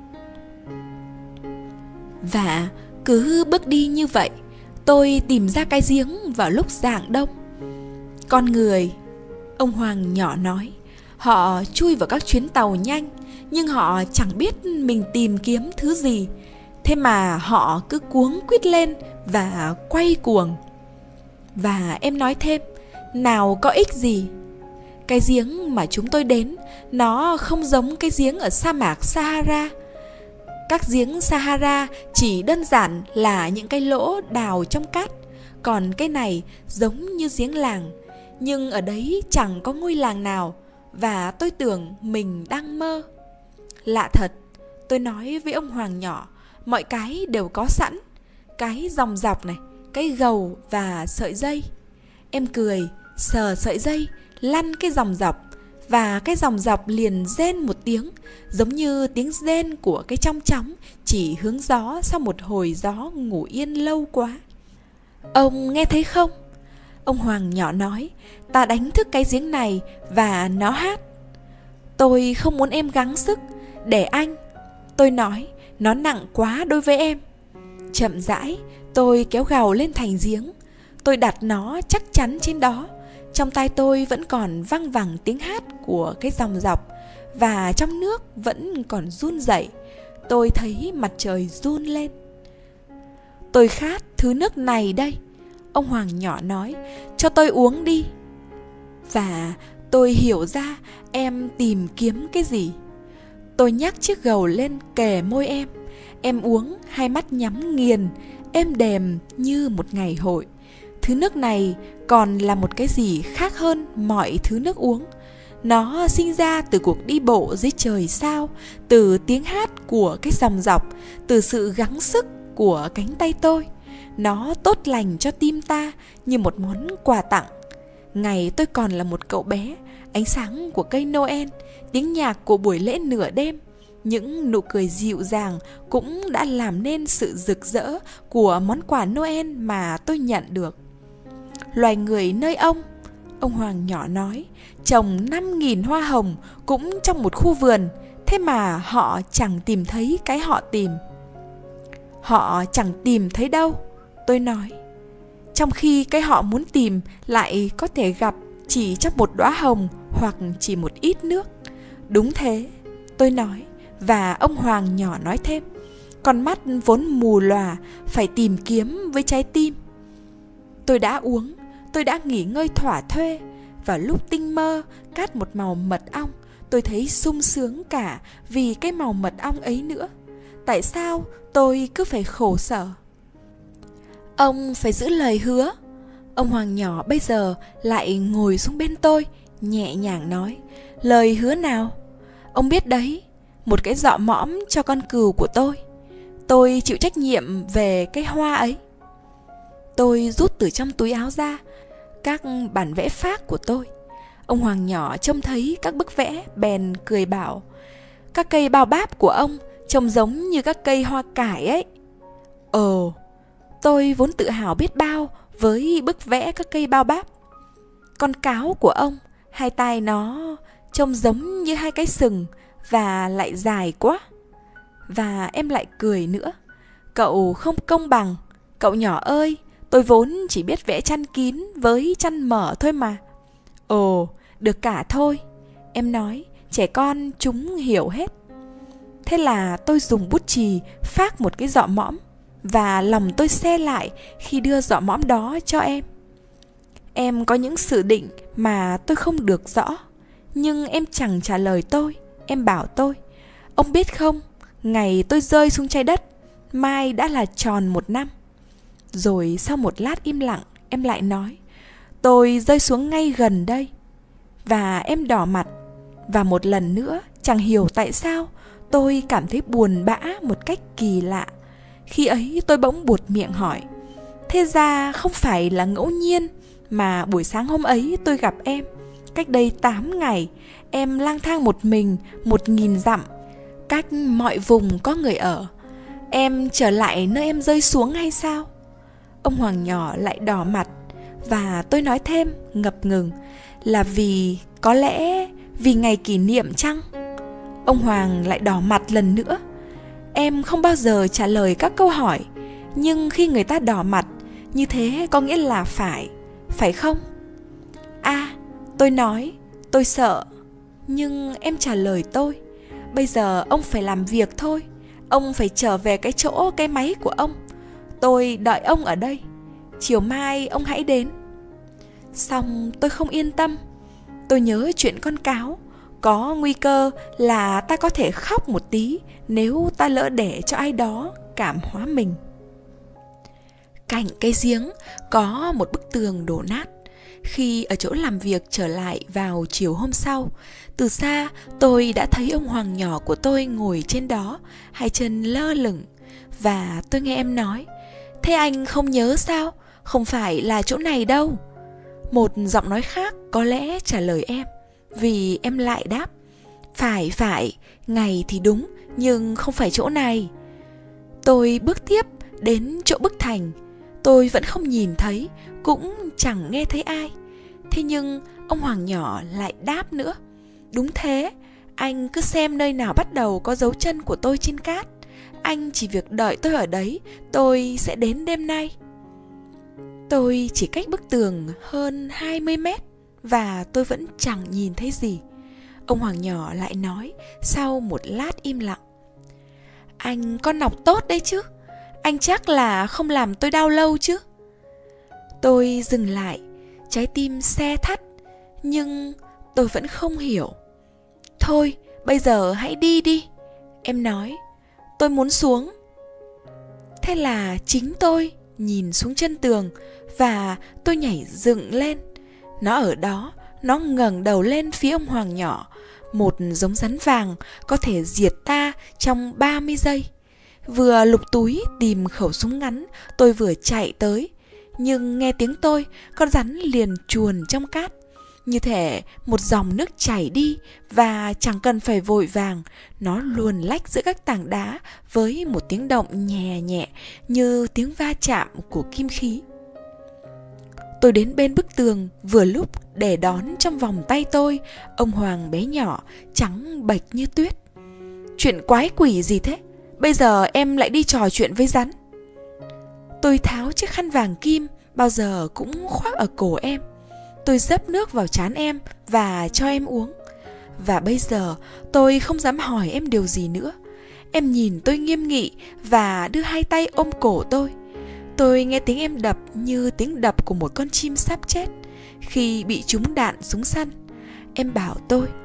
Và cứ bước đi như vậy, tôi tìm ra cái giếng vào lúc rạng đông. Con người, ông Hoàng nhỏ nói, họ chui vào các chuyến tàu nhanh, nhưng họ chẳng biết mình tìm kiếm thứ gì. Thế mà họ cứ cuống quýt lên và quay cuồng. Và em nói thêm, nào có ích gì. Cái giếng mà chúng tôi đến, nó không giống cái giếng ở sa mạc Sahara. Các giếng Sahara chỉ đơn giản là những cái lỗ đào trong cát, còn cái này giống như giếng làng. Nhưng ở đấy chẳng có ngôi làng nào, và tôi tưởng mình đang mơ. Lạ thật, tôi nói với ông Hoàng nhỏ, mọi cái đều có sẵn. Cái dòng dọc này, cái gầu và sợi dây. Em cười, sờ sợi dây, lăn cái dòng dọc, và cái dòng dọc liền rên một tiếng, giống như tiếng rên của cái trong chóng chỉ hướng gió sau một hồi gió ngủ yên lâu quá. Ông nghe thấy không? Ông Hoàng nhỏ nói, ta đánh thức cái giếng này và nó hát. Tôi không muốn em gắng sức, để anh. Tôi nói, nó nặng quá đối với em. Chậm rãi, tôi kéo gàu lên thành giếng. Tôi đặt nó chắc chắn trên đó. Trong tai tôi vẫn còn văng vẳng tiếng hát của cái dòng dọc, và trong nước vẫn còn run rẩy. Tôi thấy mặt trời run lên. Tôi khát thứ nước này đây, ông Hoàng nhỏ nói, cho tôi uống đi. Và tôi hiểu ra em tìm kiếm cái gì. Tôi nhắc chiếc gầu lên kề môi em. Em uống, hai mắt nhắm nghiền, êm đềm như một ngày hội. Thứ nước này còn là một cái gì khác hơn mọi thứ nước uống. Nó sinh ra từ cuộc đi bộ dưới trời sao, từ tiếng hát của cái dòng dọc, từ sự gắng sức của cánh tay tôi. Nó tốt lành cho tim ta như một món quà tặng. Ngày tôi còn là một cậu bé, ánh sáng của cây Noel, tiếng nhạc của buổi lễ nửa đêm, những nụ cười dịu dàng cũng đã làm nên sự rực rỡ của món quà Noel mà tôi nhận được. Loài người nơi ông Hoàng nhỏ nói, trồng 5.000 hoa hồng cũng trong một khu vườn, thế mà họ chẳng tìm thấy cái họ tìm. Họ chẳng tìm thấy đâu, tôi nói. Trong khi cái họ muốn tìm lại có thể gặp chỉ trong một đóa hồng hoặc chỉ một ít nước. Đúng thế, tôi nói. Và ông Hoàng nhỏ nói thêm, con mắt vốn mù lòa phải tìm kiếm với trái tim. Tôi đã uống, tôi đã nghỉ ngơi thỏa thuê. Vào lúc tinh mơ cát một màu mật ong, tôi thấy sung sướng cả vì cái màu mật ong ấy nữa. Tại sao tôi cứ phải khổ sở? Ông phải giữ lời hứa. Ông Hoàng nhỏ bây giờ lại ngồi xuống bên tôi, nhẹ nhàng nói: lời hứa nào? Ông biết đấy, một cái giọ mõm cho con cừu của tôi. Tôi chịu trách nhiệm về cái hoa ấy. Tôi rút từ trong túi áo ra các bản vẽ phác của tôi. Ông Hoàng nhỏ trông thấy các bức vẽ bèn cười bảo: các cây bao báp của ông trông giống như các cây hoa cải ấy. Ồ, tôi vốn tự hào biết bao với bức vẽ các cây bao báp. Con cáo của ông, hai tai nó trông giống như hai cái sừng và lại dài quá. Và em lại cười nữa: cậu không công bằng. Cậu nhỏ ơi, tôi vốn chỉ biết vẽ chăn kín với chăn mở thôi mà. Ồ, được cả thôi. Em nói, trẻ con chúng hiểu hết. Thế là tôi dùng bút chì phác một cái giọ mõm, và lòng tôi se lại khi đưa giọ mõm đó cho em. Em có những sự định mà tôi không được rõ, nhưng em chẳng trả lời tôi. Em bảo tôi: ông biết không, ngày tôi rơi xuống trái đất, mai đã là tròn 1 năm. Rồi sau một lát im lặng, em lại nói: tôi rơi xuống ngay gần đây. Và em đỏ mặt. Và một lần nữa, chẳng hiểu tại sao, tôi cảm thấy buồn bã một cách kỳ lạ. Khi ấy tôi bỗng buột miệng hỏi: thế ra không phải là ngẫu nhiên mà buổi sáng hôm ấy tôi gặp em. Cách đây 8 ngày, em lang thang một mình 1000 dặm, cách mọi vùng có người ở. Em trở lại nơi em rơi xuống hay sao? Ông Hoàng nhỏ lại đỏ mặt. Và tôi nói thêm ngập ngừng: là vì, có lẽ vì ngày kỷ niệm chăng? Ông Hoàng lại đỏ mặt lần nữa. Em không bao giờ trả lời các câu hỏi, nhưng khi người ta đỏ mặt như thế có nghĩa là phải không? Tôi nói, tôi sợ. Nhưng em trả lời tôi: bây giờ ông phải làm việc thôi. Ông phải trở về cái máy của ông. Tôi đợi ông ở đây. Chiều mai ông hãy đến. Xong tôi không yên tâm. Tôi nhớ chuyện con cáo. Có nguy cơ là ta có thể khóc một tí nếu ta lỡ để cho ai đó cảm hóa mình. Cạnh cái giếng có một bức tường đổ nát. Khi ở chỗ làm việc trở lại vào chiều hôm sau, từ xa tôi đã thấy ông Hoàng nhỏ của tôi ngồi trên đó, hai chân lơ lửng. Và tôi nghe em nói: thế anh không nhớ sao? Không phải là chỗ này đâu. Một giọng nói khác có lẽ trả lời em, vì em lại đáp: phải, ngày thì đúng, nhưng không phải chỗ này. Tôi bước tiếp đến chỗ bức thành. Tôi vẫn không nhìn thấy, cũng chẳng nghe thấy ai. Thế nhưng ông Hoàng nhỏ lại đáp nữa: đúng thế, anh cứ xem nơi nào bắt đầu có dấu chân của tôi trên cát. Anh chỉ việc đợi tôi ở đấy, tôi sẽ đến đêm nay. Tôi chỉ cách bức tường hơn 20 mét và tôi vẫn chẳng nhìn thấy gì. Ông Hoàng nhỏ lại nói sau một lát im lặng: anh con nọc tốt đấy chứ. Anh chắc là không làm tôi đau lâu chứ? Tôi dừng lại, trái tim se thắt, nhưng tôi vẫn không hiểu. Thôi, bây giờ hãy đi đi. Em nói, tôi muốn xuống. Thế là chính tôi nhìn xuống chân tường và tôi nhảy dựng lên. Nó ở đó, nó ngẩng đầu lên phía ông Hoàng nhỏ, một giống rắn vàng có thể diệt ta trong 30 giây. Vừa lục túi tìm khẩu súng ngắn, tôi vừa chạy tới. Nhưng nghe tiếng tôi, con rắn liền chuồn trong cát. Như thể một dòng nước chảy đi và chẳng cần phải vội vàng, nó luồn lách giữa các tảng đá với một tiếng động nhẹ nhẹ như tiếng va chạm của kim khí. Tôi đến bên bức tường vừa lúc để đón trong vòng tay tôi ông Hoàng bé nhỏ, trắng bệch như tuyết. Chuyện quái quỷ gì thế? Bây giờ em lại đi trò chuyện với rắn. Tôi tháo chiếc khăn vàng kim bao giờ cũng khoác ở cổ em. Tôi dấp nước vào trán em và cho em uống. Và bây giờ tôi không dám hỏi em điều gì nữa. Em nhìn tôi nghiêm nghị và đưa hai tay ôm cổ tôi. Tôi nghe tiếng em đập như tiếng đập của một con chim sắp chết khi bị trúng đạn súng săn. Em bảo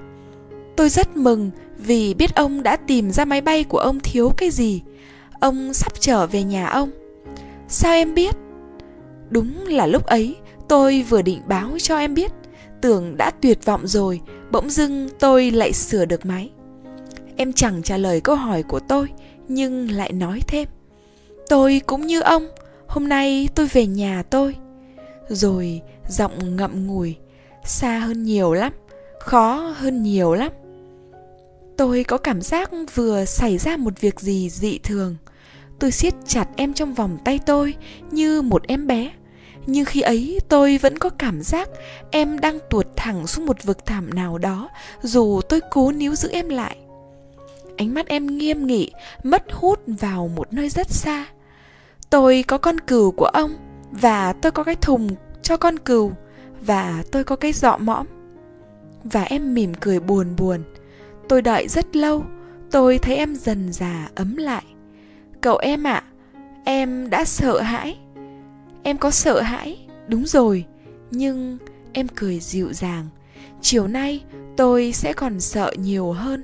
tôi rất mừng vì biết ông đã tìm ra máy bay của ông thiếu cái gì. Ông sắp trở về nhà ông. Sao em biết? Đúng là lúc ấy tôi vừa định báo cho em biết, tưởng đã tuyệt vọng rồi, bỗng dưng tôi lại sửa được máy. Em chẳng trả lời câu hỏi của tôi, nhưng lại nói thêm: tôi cũng như ông, hôm nay tôi về nhà tôi. Rồi giọng ngậm ngùi: xa hơn nhiều lắm, khó hơn nhiều lắm. Tôi có cảm giác vừa xảy ra một việc gì dị thường. Tôi siết chặt em trong vòng tay tôi như một em bé. Nhưng khi ấy tôi vẫn có cảm giác em đang tuột thẳng xuống một vực thẳm nào đó, dù tôi cố níu giữ em lại. Ánh mắt em nghiêm nghị, mất hút vào một nơi rất xa. Tôi có con cừu của ông, và tôi có cái thùng cho con cừu, và tôi có cái giọ mõm. Và em mỉm cười buồn buồn. Tôi đợi rất lâu, tôi thấy em dần dà ấm lại. Cậu em ạ, em đã sợ hãi. Em có sợ hãi, đúng rồi, nhưng em cười dịu dàng. Chiều nay tôi sẽ còn sợ nhiều hơn.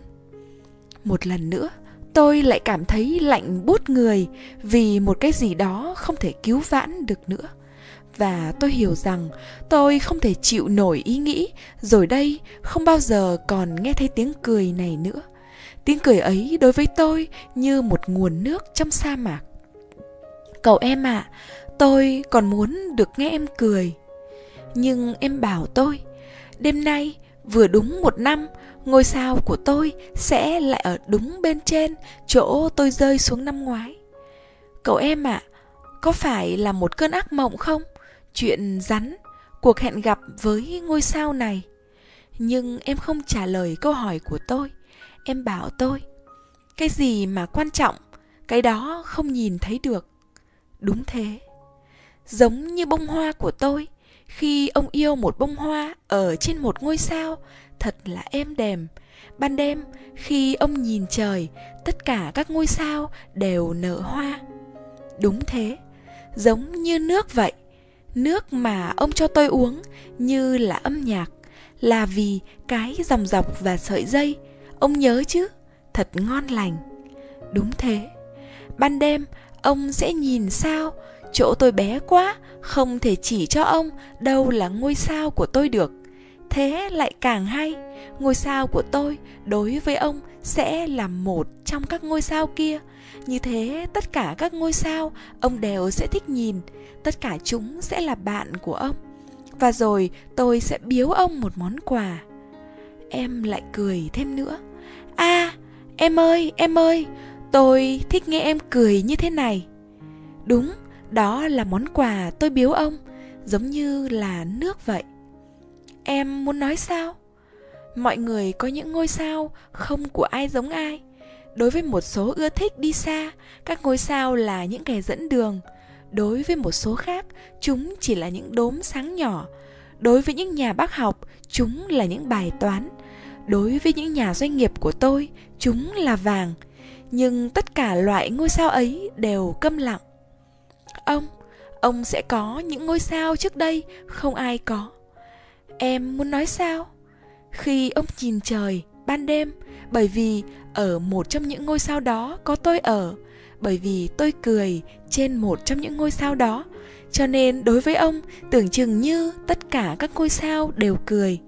Một lần nữa, tôi lại cảm thấy lạnh buốt người vì một cái gì đó không thể cứu vãn được nữa. Và tôi hiểu rằng tôi không thể chịu nổi ý nghĩ rồi đây không bao giờ còn nghe thấy tiếng cười này nữa. Tiếng cười ấy đối với tôi như một nguồn nước trong sa mạc. Cậu em ạ, tôi còn muốn được nghe em cười. Nhưng em bảo tôi, đêm nay vừa đúng 1 năm, ngôi sao của tôi sẽ lại ở đúng bên trên chỗ tôi rơi xuống năm ngoái. Cậu em ạ, có phải là một cơn ác mộng không? Chuyện rắn, cuộc hẹn gặp với ngôi sao này. Nhưng em không trả lời câu hỏi của tôi. Em bảo tôi, cái gì mà quan trọng, cái đó không nhìn thấy được. Đúng thế. Giống như bông hoa của tôi, khi ông yêu một bông hoa ở trên một ngôi sao, thật là êm đềm. Ban đêm, khi ông nhìn trời, tất cả các ngôi sao đều nở hoa. Đúng thế. Giống như nước vậy. Nước mà ông cho tôi uống như là âm nhạc, là vì cái dòng dọc và sợi dây. Ông nhớ chứ? Thật ngon lành. Đúng thế. Ban đêm, ông sẽ nhìn sao. Chỗ tôi bé quá, không thể chỉ cho ông đâu là ngôi sao của tôi được. Thế lại càng hay. Ngôi sao của tôi đối với ông sẽ là một trong các ngôi sao kia. Như thế tất cả các ngôi sao ông đều sẽ thích nhìn. Tất cả chúng sẽ là bạn của ông. Và rồi tôi sẽ biếu ông một món quà. Em lại cười thêm nữa. À, em ơi, tôi thích nghe em cười như thế này. Đúng, đó là món quà tôi biếu ông, giống như là nước vậy. Em muốn nói sao? Mọi người có những ngôi sao không của ai giống ai. Đối với một số ưa thích đi xa, các ngôi sao là những kẻ dẫn đường. Đối với một số khác, chúng chỉ là những đốm sáng nhỏ. Đối với những nhà bác học, chúng là những bài toán. Đối với những nhà doanh nghiệp của tôi, chúng là vàng. Nhưng tất cả loại ngôi sao ấy đều câm lặng. Ông sẽ có những ngôi sao trước đây không ai có. Em muốn nói sao? Khi ông nhìn trời ban đêm, bởi vì ở một trong những ngôi sao đó có tôi ở, bởi vì tôi cười trên một trong những ngôi sao đó, cho nên đối với ông tưởng chừng như tất cả các ngôi sao đều cười.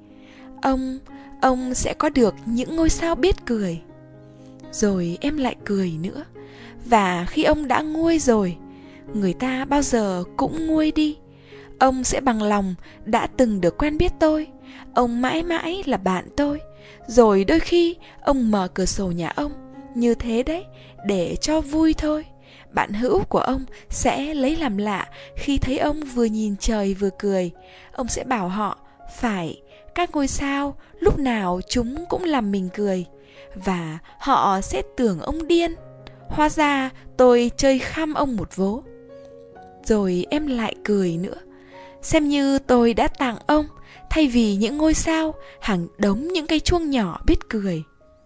Ông sẽ có được những ngôi sao biết cười. Rồi em lại cười nữa. Và khi ông đã nguôi rồi, người ta bao giờ cũng nguôi đi. Ông sẽ bằng lòng đã từng được quen biết tôi. Ông mãi mãi là bạn tôi. Rồi đôi khi ông mở cửa sổ nhà ông, như thế đấy, để cho vui thôi. Bạn hữu của ông sẽ lấy làm lạ khi thấy ông vừa nhìn trời vừa cười. Ông sẽ bảo họ, phải, các ngôi sao lúc nào chúng cũng làm mình cười. Và họ sẽ tưởng ông điên. Hóa ra tôi chơi khăm ông một vố. Rồi em lại cười nữa. Xem như tôi đã tặng ông, thay vì những ngôi sao, hàng đống những cây chuông nhỏ biết cười.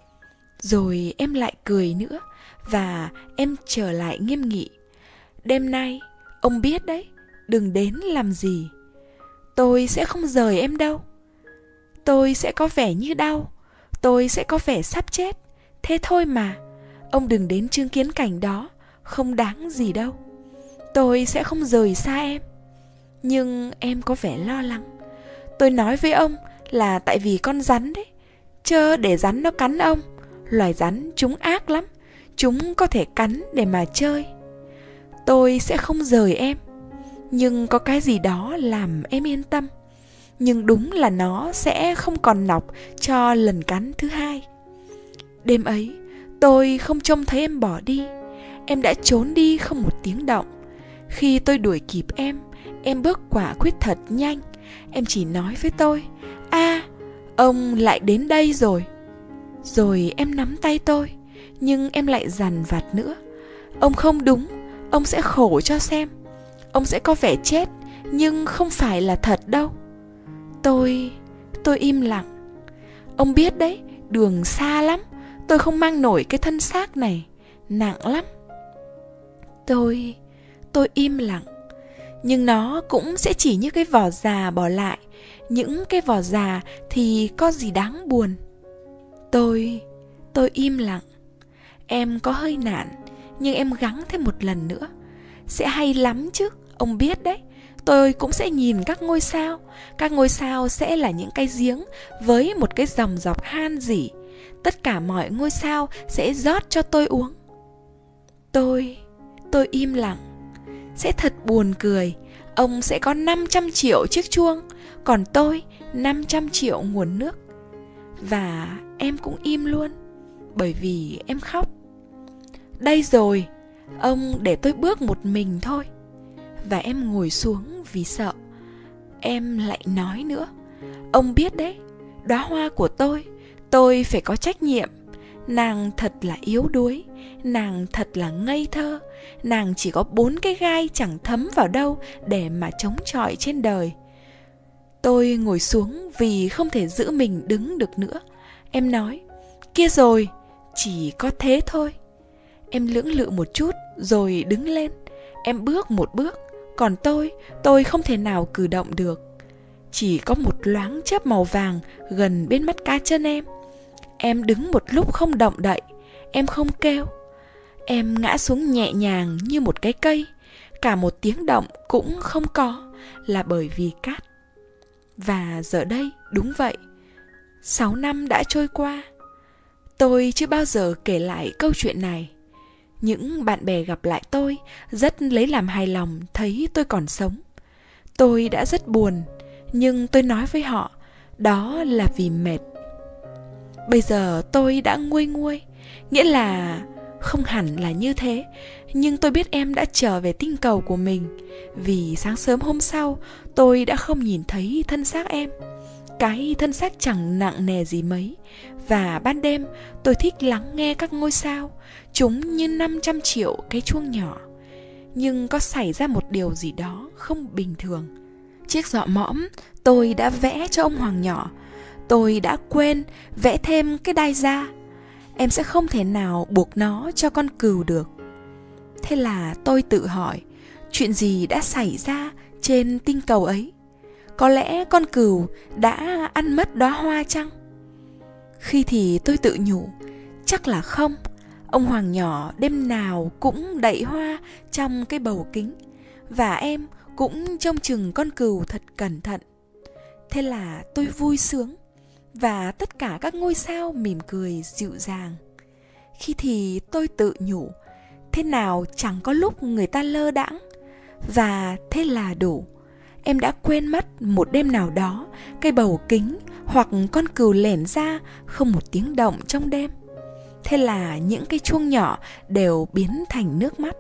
Rồi em lại cười nữa. Và em trở lại nghiêm nghị. Đêm nay, Ông biết đấy, đừng đến làm gì. Tôi sẽ không rời em đâu. Tôi sẽ có vẻ như đau, tôi sẽ có vẻ sắp chết. Thế thôi mà, ông đừng đến chứng kiến cảnh đó, không đáng gì đâu. Tôi sẽ không rời xa em. Nhưng em có vẻ lo lắng. Tôi nói với ông là tại vì con rắn đấy. Chớ để rắn nó cắn ông. Loài rắn chúng ác lắm, chúng có thể cắn để mà chơi. Tôi sẽ không rời em. Nhưng có cái gì đó làm em yên tâm. Nhưng đúng là nó sẽ không còn nọc cho lần cắn thứ hai. Đêm ấy, tôi không trông thấy em bỏ đi. Em đã trốn đi không một tiếng động. Khi tôi đuổi kịp em bước quả quyết thật nhanh. Em chỉ nói với tôi: ông lại đến đây rồi. Rồi em nắm tay tôi, nhưng em lại dằn vặt nữa: ông không đúng, ông sẽ khổ cho xem. Ông sẽ có vẻ chết, nhưng không phải là thật đâu. Tôi im lặng. Ông biết đấy, đường xa lắm, tôi không mang nổi cái thân xác này, nặng lắm. Tôi im lặng. Nhưng nó cũng sẽ chỉ như cái vỏ già bỏ lại. Những cái vỏ già thì có gì đáng buồn. Tôi im lặng. Em có hơi nản, nhưng em gắng thêm một lần nữa. Sẽ hay lắm chứ, ông biết đấy. Tôi cũng sẽ nhìn các ngôi sao. Các ngôi sao sẽ là những cái giếng với một cái dòng dọc han rỉ. Tất cả mọi ngôi sao sẽ rót cho tôi uống. Tôi im lặng. Sẽ thật buồn cười. Ông sẽ có 500 triệu chiếc chuông, còn tôi 500 triệu nguồn nước. Và em cũng im luôn, bởi vì em khóc. Đây rồi, ông để tôi bước một mình thôi. Và em ngồi xuống vì sợ. Em lại nói nữa: ông biết đấy, đóa hoa của tôi phải có trách nhiệm. Nàng thật là yếu đuối, nàng thật là ngây thơ. Nàng chỉ có 4 cái gai chẳng thấm vào đâu để mà chống chọi trên đời. Tôi ngồi xuống vì không thể giữ mình đứng được nữa. Em nói: kia rồi, chỉ có thế thôi. Em lưỡng lự một chút rồi đứng lên. Em bước một bước, còn tôi không thể nào cử động được. Chỉ có một loáng chớp màu vàng gần bên mắt cá chân em. Em đứng một lúc không động đậy. Em không kêu. Em ngã xuống nhẹ nhàng như một cái cây. Cả một tiếng động cũng không có, là bởi vì cát. Và giờ đây đúng vậy, 6 năm đã trôi qua. Tôi chưa bao giờ kể lại câu chuyện này. Những bạn bè gặp lại tôi rất lấy làm hài lòng thấy tôi còn sống. Tôi đã rất buồn, nhưng tôi nói với họ đó là vì mệt. Bây giờ tôi đã nguôi nguôi, nghĩa là không hẳn là như thế. Nhưng tôi biết em đã trở về tinh cầu của mình. Vì sáng sớm hôm sau tôi đã không nhìn thấy thân xác em. Cái thân xác chẳng nặng nề gì mấy. Và ban đêm tôi thích lắng nghe các ngôi sao. Chúng như 500 triệu cái chuông nhỏ. Nhưng có xảy ra một điều gì đó không bình thường. Chiếc giọ mõm tôi đã vẽ cho ông Hoàng nhỏ, tôi đã quên vẽ thêm cái đai da. Em sẽ không thể nào buộc nó cho con cừu được. Thế là tôi tự hỏi, chuyện gì đã xảy ra trên tinh cầu ấy? Có lẽ con cừu đã ăn mất đóa hoa chăng? Khi thì tôi tự nhủ, chắc là không. Ông Hoàng nhỏ đêm nào cũng đậy hoa trong cái bầu kính. Và em cũng trông chừng con cừu thật cẩn thận. Thế là tôi vui sướng. Và tất cả các ngôi sao mỉm cười dịu dàng. Khi thì tôi tự nhủ, thế nào chẳng có lúc người ta lơ đãng. Và thế là đủ. Em đã quên mất một đêm nào đó cây bầu kính hoặc con cừu lẻn ra không một tiếng động trong đêm. Thế là những cái chuông nhỏ đều biến thành nước mắt.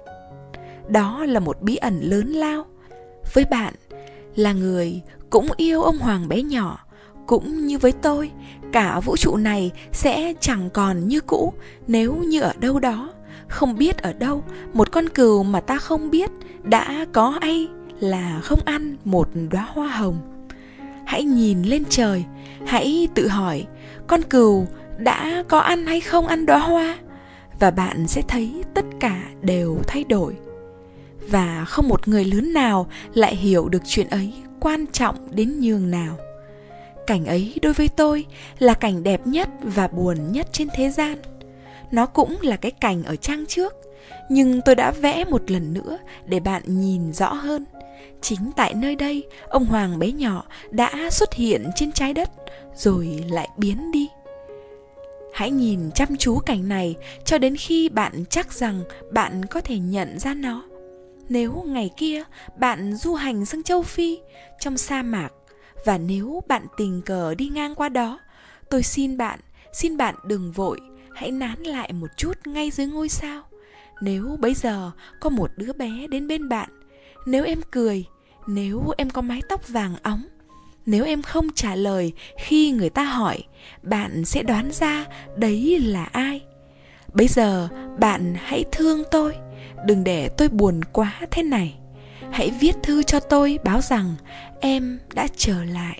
Đó là một bí ẩn lớn lao. Với bạn là người cũng yêu ông Hoàng bé nhỏ, cũng như với tôi, cả vũ trụ này sẽ chẳng còn như cũ nếu như ở đâu đó, không biết ở đâu, một con cừu mà ta không biết đã có ai là không ăn một đóa hoa hồng. Hãy nhìn lên trời, hãy tự hỏi, con cừu đã có ăn hay không ăn đóa hoa? Và bạn sẽ thấy tất cả đều thay đổi. và không một người lớn nào lại hiểu được chuyện ấy quan trọng đến nhường nào. Cảnh ấy đối với tôi là cảnh đẹp nhất và buồn nhất trên thế gian. Nó cũng là cái cảnh ở trang trước, nhưng tôi đã vẽ một lần nữa để bạn nhìn rõ hơn. Chính tại nơi đây, ông Hoàng bé nhỏ đã xuất hiện trên trái đất rồi lại biến đi. Hãy nhìn chăm chú cảnh này cho đến khi bạn chắc rằng bạn có thể nhận ra nó. Nếu ngày kia bạn du hành sang châu Phi trong sa mạc, và nếu bạn tình cờ đi ngang qua đó, tôi xin bạn đừng vội, hãy nán lại một chút ngay dưới ngôi sao. Nếu bấy giờ có một đứa bé đến bên bạn, nếu em cười, nếu em có mái tóc vàng óng, nếu em không trả lời khi người ta hỏi, bạn sẽ đoán ra đấy là ai. Bây giờ bạn hãy thương tôi, đừng để tôi buồn quá thế này. Hãy viết thư cho tôi báo rằng em đã trở lại.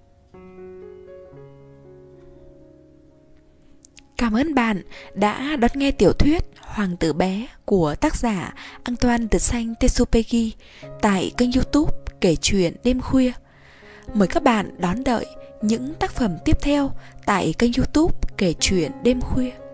Cảm ơn bạn đã đón nghe tiểu thuyết Hoàng tử bé của tác giả Antoine de Saint-Exupéry tại kênh YouTube Kể chuyện đêm khuya. Mời các bạn đón đợi những tác phẩm tiếp theo tại kênh YouTube Kể chuyện đêm khuya.